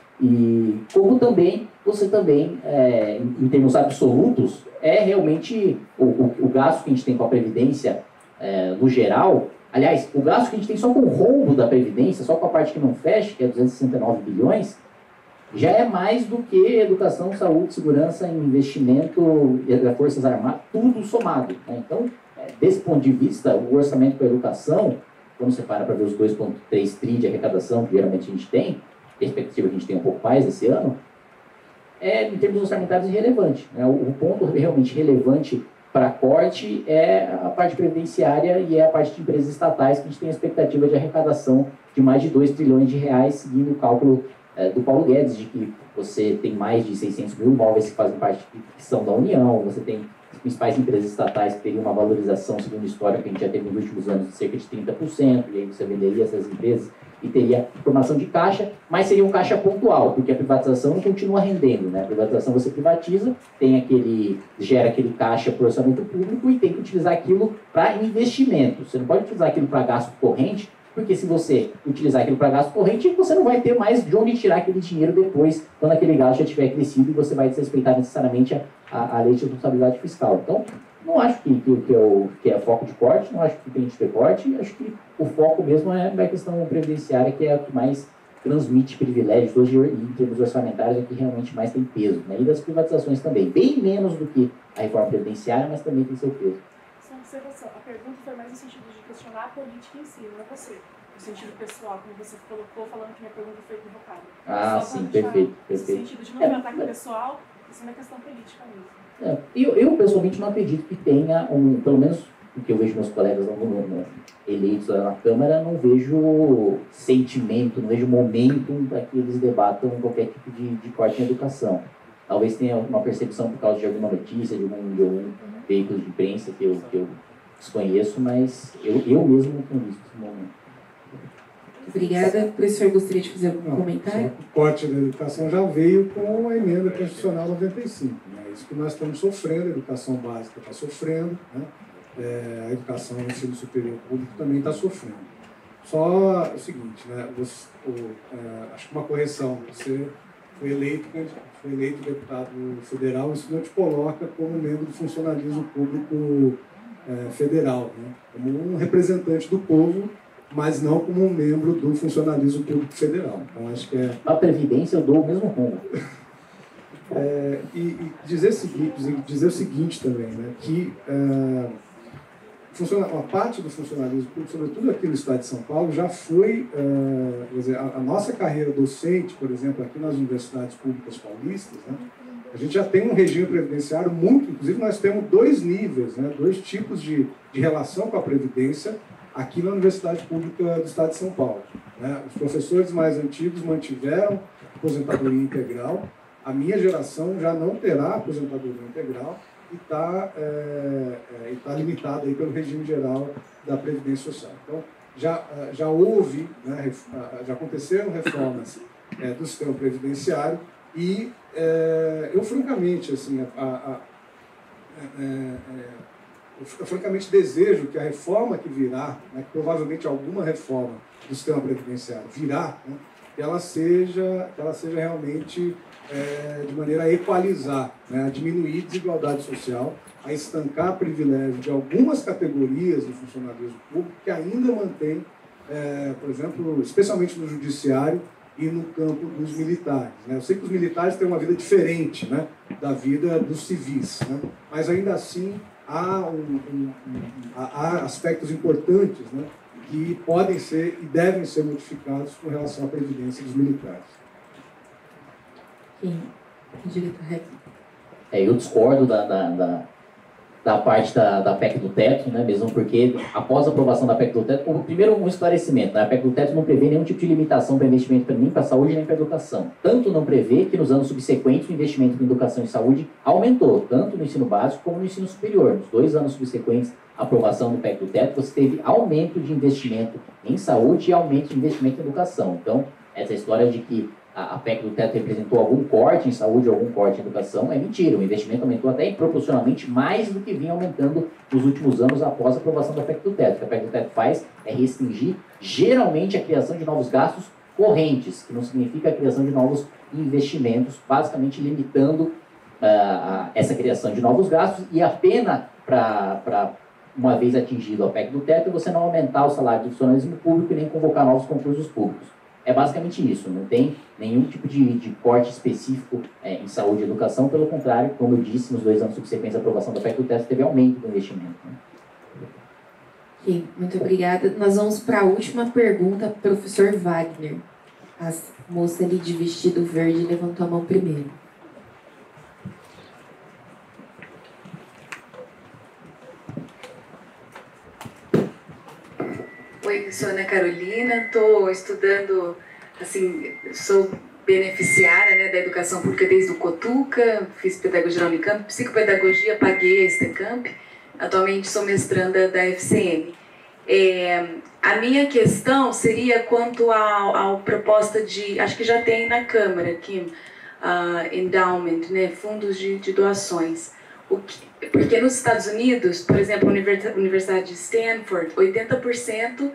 e como também, você também, em termos absolutos, é realmente o gasto que a gente tem com a Previdência no geral. Aliás, o gasto que a gente tem só com o rombo da Previdência, só com a parte que não fecha, que é 269 bilhões, já é mais do que educação, saúde, segurança, investimento, forças armadas, tudo somado. Né? Então, desse ponto de vista, o orçamento para a educação, quando você para ver os 2,3 tri de arrecadação que geralmente a gente tem, perspectiva que a gente tem um pouco mais esse ano, em termos orçamentários, irrelevante. Né? O ponto realmente relevante para corte é a parte previdenciária e é a parte de empresas estatais, que a gente tem a expectativa de arrecadação de mais de 2 trilhões de reais, seguindo o cálculo do Paulo Guedes, de que você tem mais de 600 mil imóveis que fazem parte que são da União, você tem as principais empresas estatais que teriam uma valorização, segundo o histórico que a gente já teve nos últimos anos, de cerca de 30%, e aí você venderia essas empresas e teria formação de caixa, mas seria um caixa pontual, porque a privatização não continua rendendo, né? A privatização você privatiza, gera aquele caixa para o orçamento público e tem que utilizar aquilo para investimento. Você não pode utilizar aquilo para gasto corrente, porque se você utilizar aquilo para gasto corrente, você não vai ter mais de onde tirar aquele dinheiro depois, quando aquele gasto já tiver crescido e você vai desrespeitar necessariamente a lei de responsabilidade fiscal. Então, não acho que é foco de corte, não acho que tem que ter corte, acho que o foco mesmo é a questão previdenciária, que é o que mais transmite privilégios hoje, em termos orçamentários, é que realmente mais tem peso. Né? E das privatizações também, bem menos do que a reforma previdenciária, mas também tem seu peso. Só uma observação, a pergunta foi mais no sentido de questionar a política em si, não é você. No sentido pessoal, como você colocou, falando que minha pergunta foi equivocada. Ah, sim, perfeito. No sentido de não ter ataque pessoal, isso é uma questão política mesmo. Eu pessoalmente não acredito que tenha pelo menos o que eu vejo meus colegas eleitos lá na Câmara, não vejo sentimento, não vejo momento para que eles debatam qualquer tipo de corte na educação. Talvez tenha uma percepção por causa de alguma notícia, de algum veículo de imprensa que eu desconheço, mas eu mesmo não tenho visto esse momento. Obrigada. O professor gostaria de fazer algum comentário? O corte da educação já veio com a emenda constitucional 95. Né? Isso que nós estamos sofrendo, a educação básica está sofrendo, né? A educação no ensino superior público também está sofrendo. Só o seguinte, né? Acho que uma correção, você foi eleito deputado federal, isso não te coloca como membro do funcionalismo público federal, né? Como um representante do povo, mas não como um membro do funcionalismo público federal. Então, acho que a Previdência eu dou o mesmo rumo. E dizer o seguinte também, né, que uma parte do funcionalismo público, sobretudo aqui no estado de São Paulo, já foi, quer dizer, a nossa carreira docente, por exemplo, aqui nas universidades públicas paulistas, né, a gente já tem um regime previdenciário muito, inclusive nós temos 2 níveis, né, 2 tipos de relação com a Previdência aqui na Universidade Pública do Estado de São Paulo. Né? Os professores mais antigos mantiveram aposentadoria integral, a minha geração já não terá aposentadoria integral e está limitada aí pelo regime geral da Previdência Social. Então, já houve, né, já aconteceram reformas do sistema previdenciário e eu, francamente, assim, eu francamente desejo que a reforma que virá, né, que provavelmente alguma reforma do sistema previdenciário virá, né, que ela seja realmente de maneira a equalizar, né, a diminuir a desigualdade social, a estancar privilégio de algumas categorias do funcionalismo público que ainda mantém, por exemplo, especialmente no judiciário e no campo dos militares. Né? Eu sei que os militares têm uma vida diferente, né, da vida dos civis, né? Mas ainda assim há aspectos importantes, né, que podem ser e devem ser modificados com relação à previdência dos militares. Eu discordo da parte da PEC do teto, né, mesmo porque após a aprovação da PEC do teto, primeiro um esclarecimento, né, a PEC do teto não prevê nenhum tipo de limitação para investimento nem para a saúde nem para a educação. Tanto não prevê que nos anos subsequentes o investimento em educação e saúde aumentou, tanto no ensino básico como no ensino superior. Nos 2 anos subsequentes à aprovação do PEC do teto, você teve aumento de investimento em saúde e aumento de investimento em educação. Então, essa história de que a PEC do teto representou algum corte em saúde ou algum corte em educação é mentira. O investimento aumentou até proporcionalmente mais do que vinha aumentando nos últimos anos após a aprovação da PEC do teto. O que a PEC do teto faz é restringir geralmente a criação de novos gastos correntes, que não significa a criação de novos investimentos, basicamente limitando essa criação de novos gastos, e a pena para uma vez atingido a PEC do teto é você não aumentar o salário do funcionalismo público e nem convocar novos concursos públicos. É basicamente isso, não tem nenhum tipo de corte específico em saúde e educação, pelo contrário, como eu disse, nos 2 anos subsequentes à aprovação da PEC do teto teve aumento do investimento. Né? Ok, muito obrigada. Nós vamos para a última pergunta, professor Wagner. A moça ali de vestido verde levantou a mão primeiro. Oi, sou Ana Carolina, estou estudando, assim, sou beneficiária, né, da educação pública desde o Cotuca, fiz pedagogia na Unicamp, psicopedagogia, paguei a Estecamp, atualmente sou mestranda da FCM. A minha questão seria quanto à proposta de, acho que já tem na Câmara aqui, endowment, né, fundos de doações. Porque nos Estados Unidos, por exemplo, a Universidade de Stanford, 80%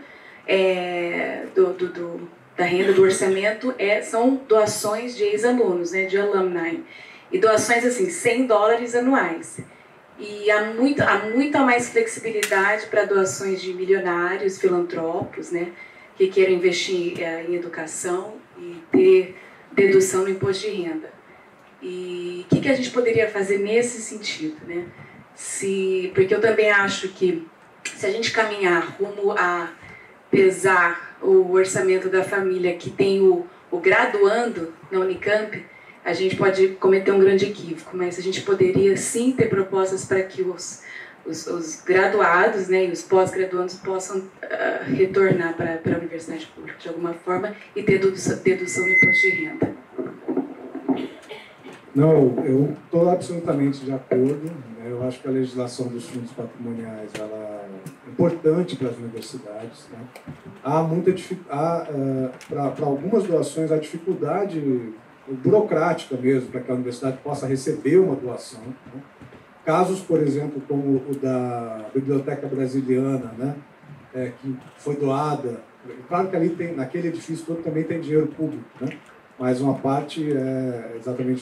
da renda do orçamento são doações de ex-alunos, né, de alumni. E doações, assim, $100 anuais. E há muita mais flexibilidade para doações de milionários, filantropos, né, que queiram investir em educação e ter dedução no imposto de renda. E o que a gente poderia fazer nesse sentido, né? Porque eu também acho que se a gente caminhar rumo a pesar o orçamento da família que tem o graduando na Unicamp, a gente pode cometer um grande equívoco, mas a gente poderia sim ter propostas para que os graduados, né, e os pós-graduandos possam retornar para a universidade pública de alguma forma e ter dedução no imposto de renda. Não, eu estou absolutamente de acordo. Né? Eu acho que a legislação dos fundos patrimoniais ela é importante para as universidades. Né? Para algumas doações, a dificuldade burocrática mesmo, para que a universidade possa receber uma doação. Né? Casos, por exemplo, como o da Biblioteca Brasiliana, né? Que foi doada. Claro que ali naquele edifício todo também tem dinheiro público, né? Mas uma parte é exatamente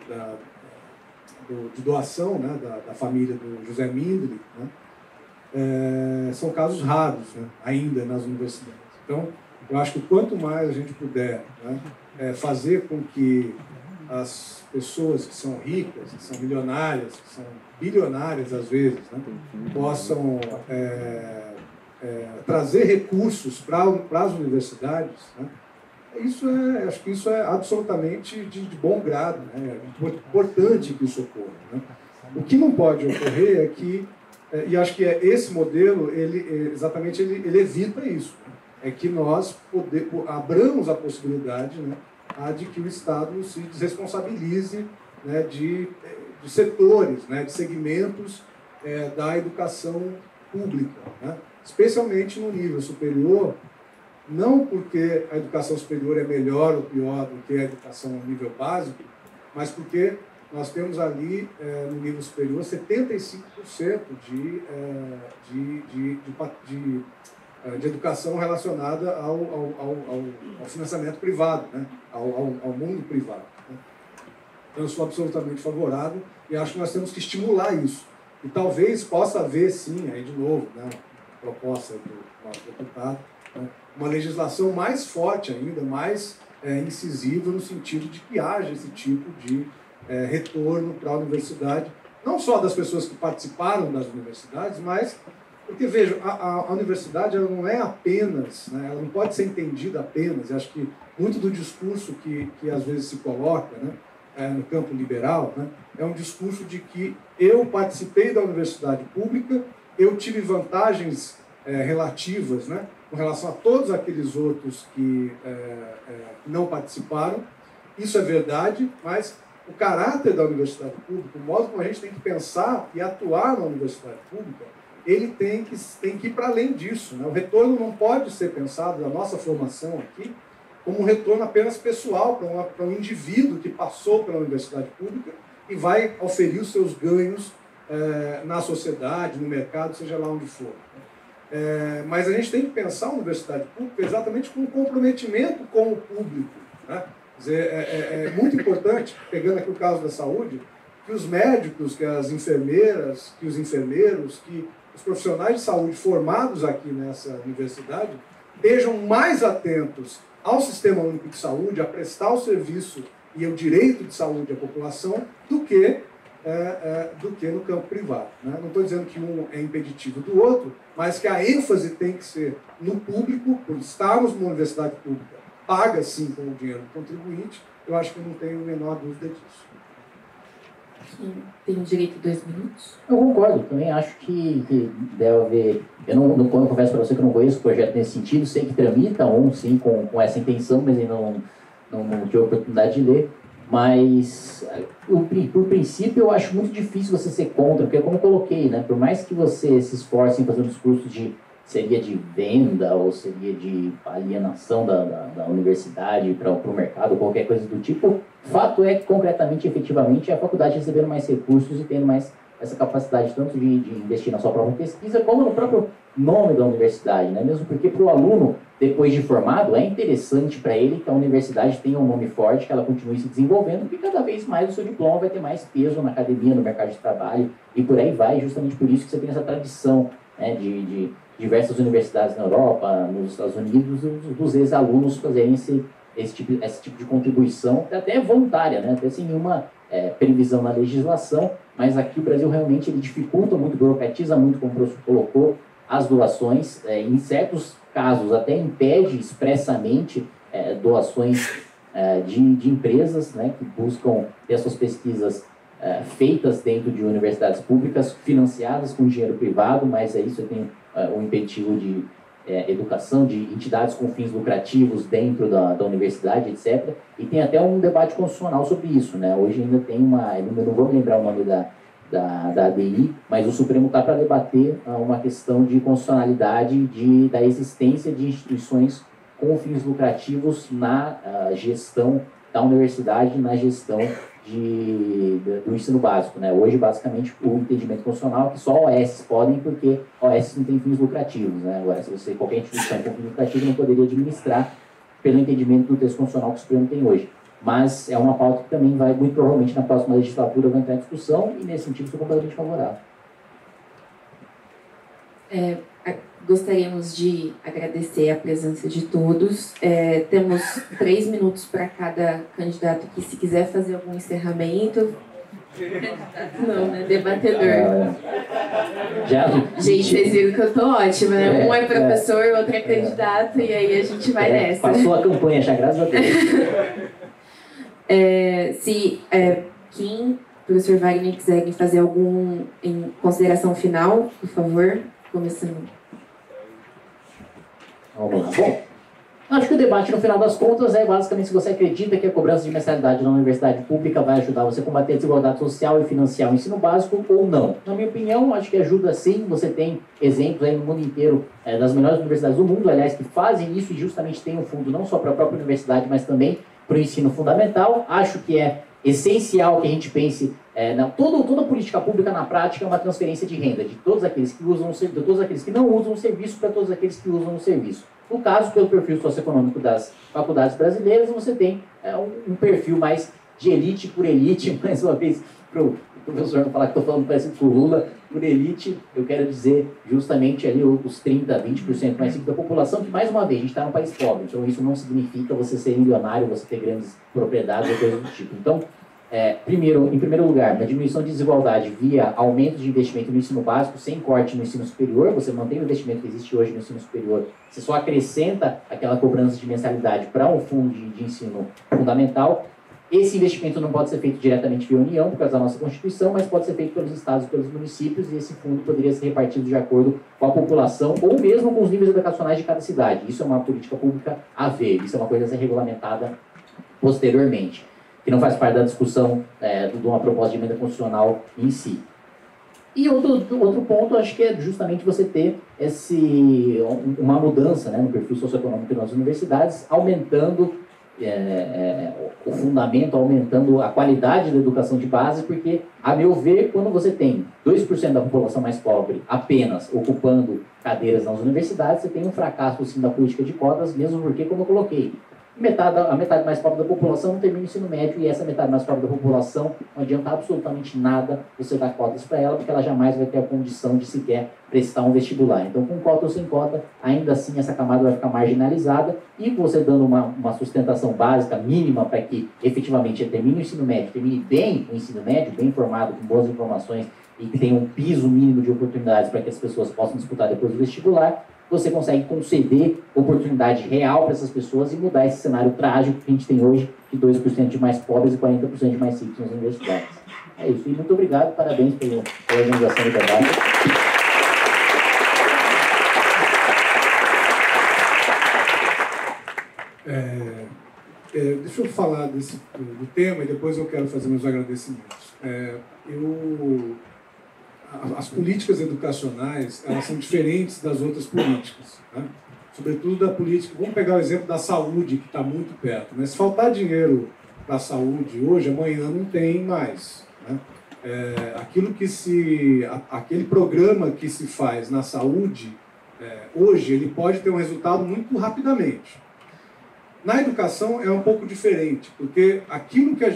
de doação, né, da família do José Mindli, né, são casos raros, né, ainda nas universidades. Então, eu acho que quanto mais a gente puder, né, fazer com que as pessoas que são ricas, que são milionárias, que são bilionárias às vezes, né, possam trazer recursos para as universidades, né, acho que isso é absolutamente de bom grado, né? É importante que isso ocorra. Né? O que não pode ocorrer é que, e acho que esse modelo, ele evita isso, né? É que nós abramos a possibilidade, né, de que o Estado se desresponsabilize, né, de setores, né, de segmentos da educação pública, né? Especialmente no nível superior. Não porque a educação superior é melhor ou pior do que a educação no nível básico, mas porque nós temos ali, no nível superior, 75% de educação relacionada ao financiamento privado, né? ao mundo privado. Né? Então, eu sou absolutamente favorável e acho que nós temos que estimular isso. E talvez possa haver, sim, aí de novo, né, proposta do nosso deputado, né, uma legislação mais forte ainda, mais incisiva no sentido de que haja esse tipo de retorno para a universidade, não só das pessoas que participaram das universidades, mas porque, veja, a universidade ela não é apenas, né, ela não pode ser entendida apenas, eu acho que muito do discurso que às vezes se coloca, né, no campo liberal, né, é um discurso de que eu participei da universidade pública, eu tive vantagens relativas, né, com relação a todos aqueles outros que não participaram. Isso é verdade, mas o caráter da universidade pública, o modo como a gente tem que pensar e atuar na universidade pública, ele tem que ir para além disso, né? O retorno não pode ser pensado, da nossa formação aqui, como um retorno apenas pessoal para um indivíduo que passou pela universidade pública e vai oferir os seus ganhos na sociedade, no mercado, seja lá onde for. Mas a gente tem que pensar a universidade pública exatamente com um comprometimento com o público, né? Quer dizer, é muito importante, pegando aqui o caso da saúde, que os médicos, que as enfermeiras, que os enfermeiros, que os profissionais de saúde formados aqui nessa universidade estejam mais atentos ao Sistema Único de Saúde, a prestar o serviço e o direito de saúde à população, do que no campo privado, né? Não estou dizendo que um é impeditivo do outro, mas que a ênfase tem que ser no público, por estarmos numa universidade pública, paga sim com o dinheiro do contribuinte. Eu acho que eu não tenho a menor dúvida disso. Tem direito a 2 minutos? Eu concordo, também acho que deve haver. Eu confesso para você que eu não conheço o projeto nesse sentido, sei que tramita sim com essa intenção, mas ainda não tive a oportunidade de ler. Mas, por princípio, eu acho muito difícil você ser contra, porque, como eu coloquei, né, por mais que você se esforce em fazer um discurso seria de venda ou seria de alienação da universidade para o mercado, qualquer coisa do tipo, fato é que, concretamente, efetivamente, a faculdade recebendo mais recursos e tendo mais essa capacidade tanto de investir na sua própria pesquisa, como no próprio nome da universidade, né? Mesmo porque para o aluno, depois de formado, é interessante para ele que a universidade tenha um nome forte, que ela continue se desenvolvendo, porque cada vez mais o seu diploma vai ter mais peso na academia, no mercado de trabalho, e por aí vai, justamente por isso que você tem essa tradição, né, de diversas universidades na Europa, nos Estados Unidos, dos ex-alunos fazerem esse tipo de contribuição, até voluntária, né? Até sem nenhuma previsão na legislação, mas aqui o Brasil realmente ele dificulta muito, burocratiza muito, como o professor colocou, as doações, em certos casos até impede expressamente doações de empresas, né, que buscam ter suas pesquisas feitas dentro de universidades públicas, financiadas com dinheiro privado, mas aí você tem o impeditivo de educação, de entidades com fins lucrativos dentro da universidade, etc. E tem até um debate constitucional sobre isso, né? Hoje ainda tem eu não vou me lembrar o nome da ADI, mas o Supremo está para debater uma questão de constitucionalidade da existência de instituições com fins lucrativos na gestão da universidade, na gestão do ensino básico, né? Hoje, basicamente, o entendimento constitucional é que só OS podem, porque OS não tem fins lucrativos, né? Agora, se qualquer instituição com fins lucrativos não poderia administrar pelo entendimento do texto constitucional que o Supremo tem hoje. Mas é uma pauta que também vai, muito provavelmente, na próxima legislatura vai entrar em discussão, e nesse sentido sou completamente favorável. Gostaríamos de agradecer a presença de todos. Temos 3 minutos para cada candidato que, se quiser fazer algum encerramento. Não, né? Debatedor. Gente, vocês viram que eu tô ótima, né? Um é professor, o outro é candidato, e aí a gente vai nessa. Passou a campanha já, graças a Deus. Se Kim, professor Wagner, quiserem fazer algum em consideração final, por favor, começando. Vamos lá. Bom, acho que o debate, no final das contas, é basicamente se você acredita que a cobrança de mensalidade na universidade pública vai ajudar você a combater a desigualdade social e financiar o ensino básico ou não. Na minha opinião, acho que ajuda sim. Você tem exemplos aí no mundo inteiro das melhores universidades do mundo, aliás, que fazem isso e justamente tem um fundo não só para a própria universidade, mas também para o ensino fundamental. Acho que é essencial que a gente pense toda política pública na prática é uma transferência de renda de todos aqueles que usam de todos aqueles que não usam o serviço para todos aqueles que usam o serviço. No caso, pelo perfil socioeconômico das faculdades brasileiras, você tem um perfil mais de elite por elite, mais uma vez, para o professor não falar que estou falando parecido com o Lula, por elite, eu quero dizer justamente ali os 30%, 20% mais rico da população, que mais uma vez, a gente está num país pobre, então isso não significa você ser milionário, você ter grandes propriedades ou coisas do tipo. Então, Em primeiro lugar, na diminuição de desigualdade via aumento de investimento no ensino básico, sem corte no ensino superior, você mantém o investimento que existe hoje no ensino superior, você só acrescenta aquela cobrança de mensalidade para um fundo de ensino fundamental. Esse investimento não pode ser feito diretamente via União, por causa da nossa Constituição, mas pode ser feito pelos estados e pelos municípios, e esse fundo poderia ser repartido de acordo com a população, ou mesmo com os níveis educacionais de cada cidade. Isso é uma política pública a ver, isso é uma coisa a ser regulamentada posteriormente, que não faz parte da discussão de uma proposta de emenda constitucional em si. E outro ponto, acho que é justamente você ter uma mudança, né, no perfil socioeconômico das universidades, aumentando o fundamento, aumentando a qualidade da educação de base, porque, a meu ver, quando você tem 2% da população mais pobre apenas ocupando cadeiras nas universidades, você tem um fracasso sim, da política de cotas, mesmo porque, como eu coloquei, a metade mais pobre da população não termina o ensino médio, e essa metade mais pobre da população não adianta absolutamente nada você dar cotas para ela, porque ela jamais vai ter a condição de sequer prestar um vestibular. Então, com cota ou sem cota, ainda assim essa camada vai ficar marginalizada, e você dando uma sustentação básica, mínima, para que efetivamente termine o ensino médio, termine bem o ensino médio, bem formado, com boas informações, e que tenha um piso mínimo de oportunidades para que as pessoas possam disputar depois do vestibular, você consegue conceder oportunidade real para essas pessoas e mudar esse cenário trágico que a gente tem hoje, de 2% de mais pobres e 40% de mais ricos nas universidades. É isso. E muito obrigado, parabéns pela organização do debate. Deixa eu falar do tema e depois eu quero fazer meus agradecimentos. As políticas educacionais, elas são diferentes das outras políticas, né? Sobretudo da política. Vamos pegar o exemplo da saúde, que está muito perto, né? Se faltar dinheiro para a saúde hoje, amanhã não tem mais, né? Aquele programa que se faz na saúde, hoje, ele pode ter um resultado muito rapidamente. Na educação é um pouco diferente, porque aquilo que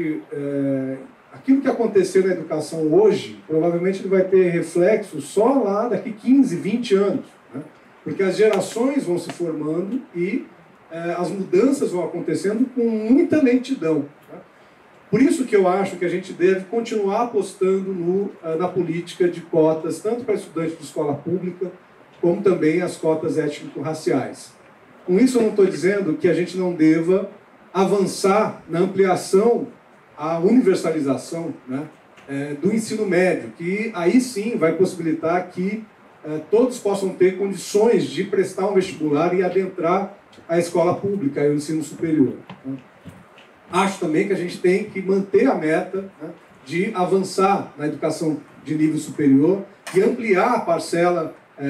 acontecer na educação hoje, provavelmente ele vai ter reflexo só lá daqui 15, 20 anos, né? Porque as gerações vão se formando e as mudanças vão acontecendo com muita lentidão, né? Por isso que eu acho que a gente deve continuar apostando na política de cotas, tanto para estudantes de escola pública, como também as cotas étnico-raciais. Com isso eu não estou dizendo que a gente não deva avançar na ampliação, a universalização, né, do ensino médio, que aí sim vai possibilitar que todos possam ter condições de prestar um vestibular e adentrar a escola pública e o ensino superior, né. Acho também que a gente tem que manter a meta, né, de avançar na educação de nível superior e ampliar a parcela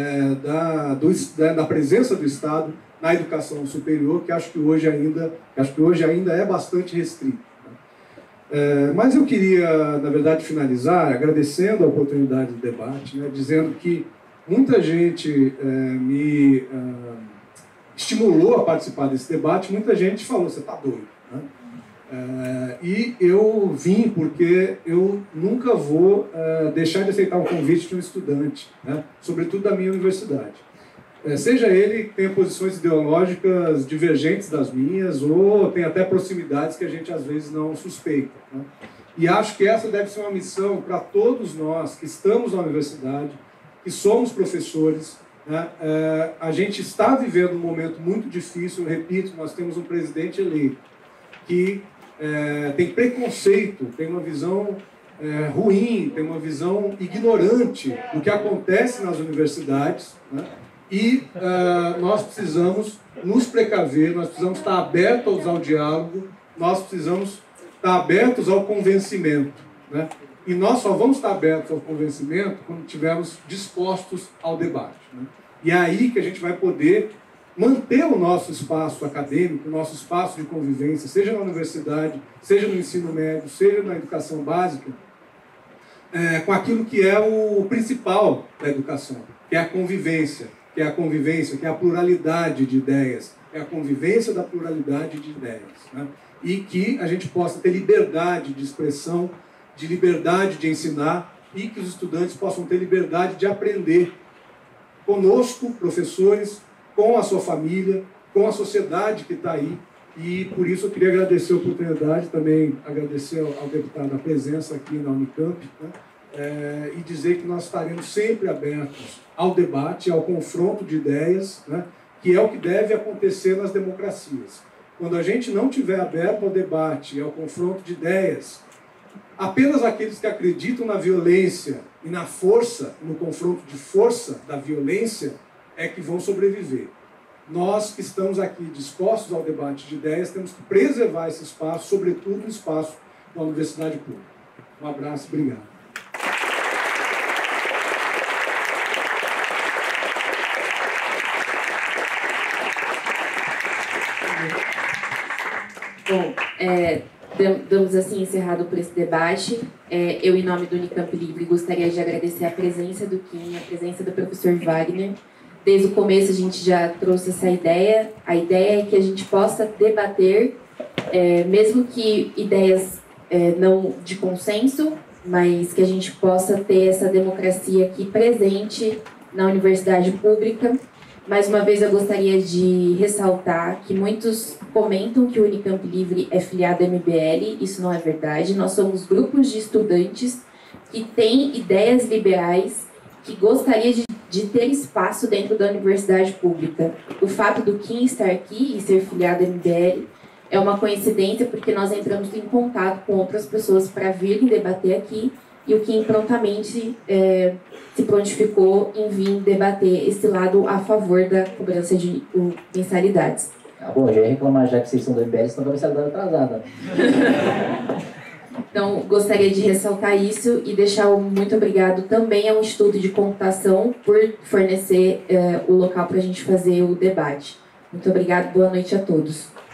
da presença do Estado na educação superior, que acho que hoje ainda é bastante restrito. Mas eu queria, na verdade, finalizar agradecendo a oportunidade do debate, né, dizendo que muita gente me estimulou a participar desse debate, muita gente falou, você está doido, né? E eu vim porque eu nunca vou deixar de aceitar um convite de um estudante, né, sobretudo da minha universidade. Seja ele que tenha posições ideológicas divergentes das minhas, ou tem até proximidades que a gente às vezes não suspeita, né? E acho que essa deve ser uma missão para todos nós que estamos na universidade, que somos professores, né? A gente está vivendo um momento muito difícil, eu repito, nós temos um presidente eleito que tem preconceito, tem uma visão ruim, tem uma visão ignorante do que acontece nas universidades, né? E nós precisamos nos precaver, nós precisamos estar abertos ao diálogo, nós precisamos estar abertos ao convencimento, né? E nós só vamos estar abertos ao convencimento quando estivermos dispostos ao debate, né? E é aí que a gente vai poder manter o nosso espaço acadêmico, o nosso espaço de convivência, seja na universidade, seja no ensino médio, seja na educação básica, com aquilo que é o principal da educação, que é a convivência, que é a pluralidade de ideias, é a convivência da pluralidade de ideias, né? E que a gente possa ter liberdade de expressão, de liberdade de ensinar, e que os estudantes possam ter liberdade de aprender conosco, professores, com a sua família, com a sociedade que está aí, E por isso eu queria agradecer a oportunidade, também agradecer ao deputado a presença aqui na Unicamp, né? E dizer que nós estaremos sempre abertos ao debate, ao confronto de ideias, né? Que é o que deve acontecer nas democracias. Quando a gente não estiver aberto ao debate e ao confronto de ideias, apenas aqueles que acreditam na violência e na força, no confronto de força da violência, é que vão sobreviver. Nós que estamos aqui dispostos ao debate de ideias, temos que preservar esse espaço, sobretudo o espaço da universidade pública. Um abraço, obrigado. Bom, damos assim encerrado por esse debate. Eu, em nome do Unicamp Livre, gostaria de agradecer a presença do Kim, a presença do professor Wagner. Desde o começo a gente já trouxe essa ideia. A ideia é que a gente possa debater, mesmo que ideias não de consenso, mas que a gente possa ter essa democracia aqui presente na universidade pública. Mais uma vez eu gostaria de ressaltar que muitos comentam que o Unicamp Livre é filiado à MBL. Isso não é verdade. Nós somos grupos de estudantes que têm ideias liberais, que gostaria de ter espaço dentro da universidade pública. O fato do Kim estar aqui e ser filiado à MBL é uma coincidência, porque nós entramos em contato com outras pessoas para virem debater aqui, e o Kim prontamente se prontificou em vir debater esse lado a favor da cobrança de mensalidades. Bom, já ia reclamar, já que vocês são do MBL, estão com a mensalidade atrasada. Então, gostaria de ressaltar isso e deixar um muito obrigado também ao Instituto de Computação por fornecer o local para a gente fazer o debate. Muito obrigado, boa noite a todos.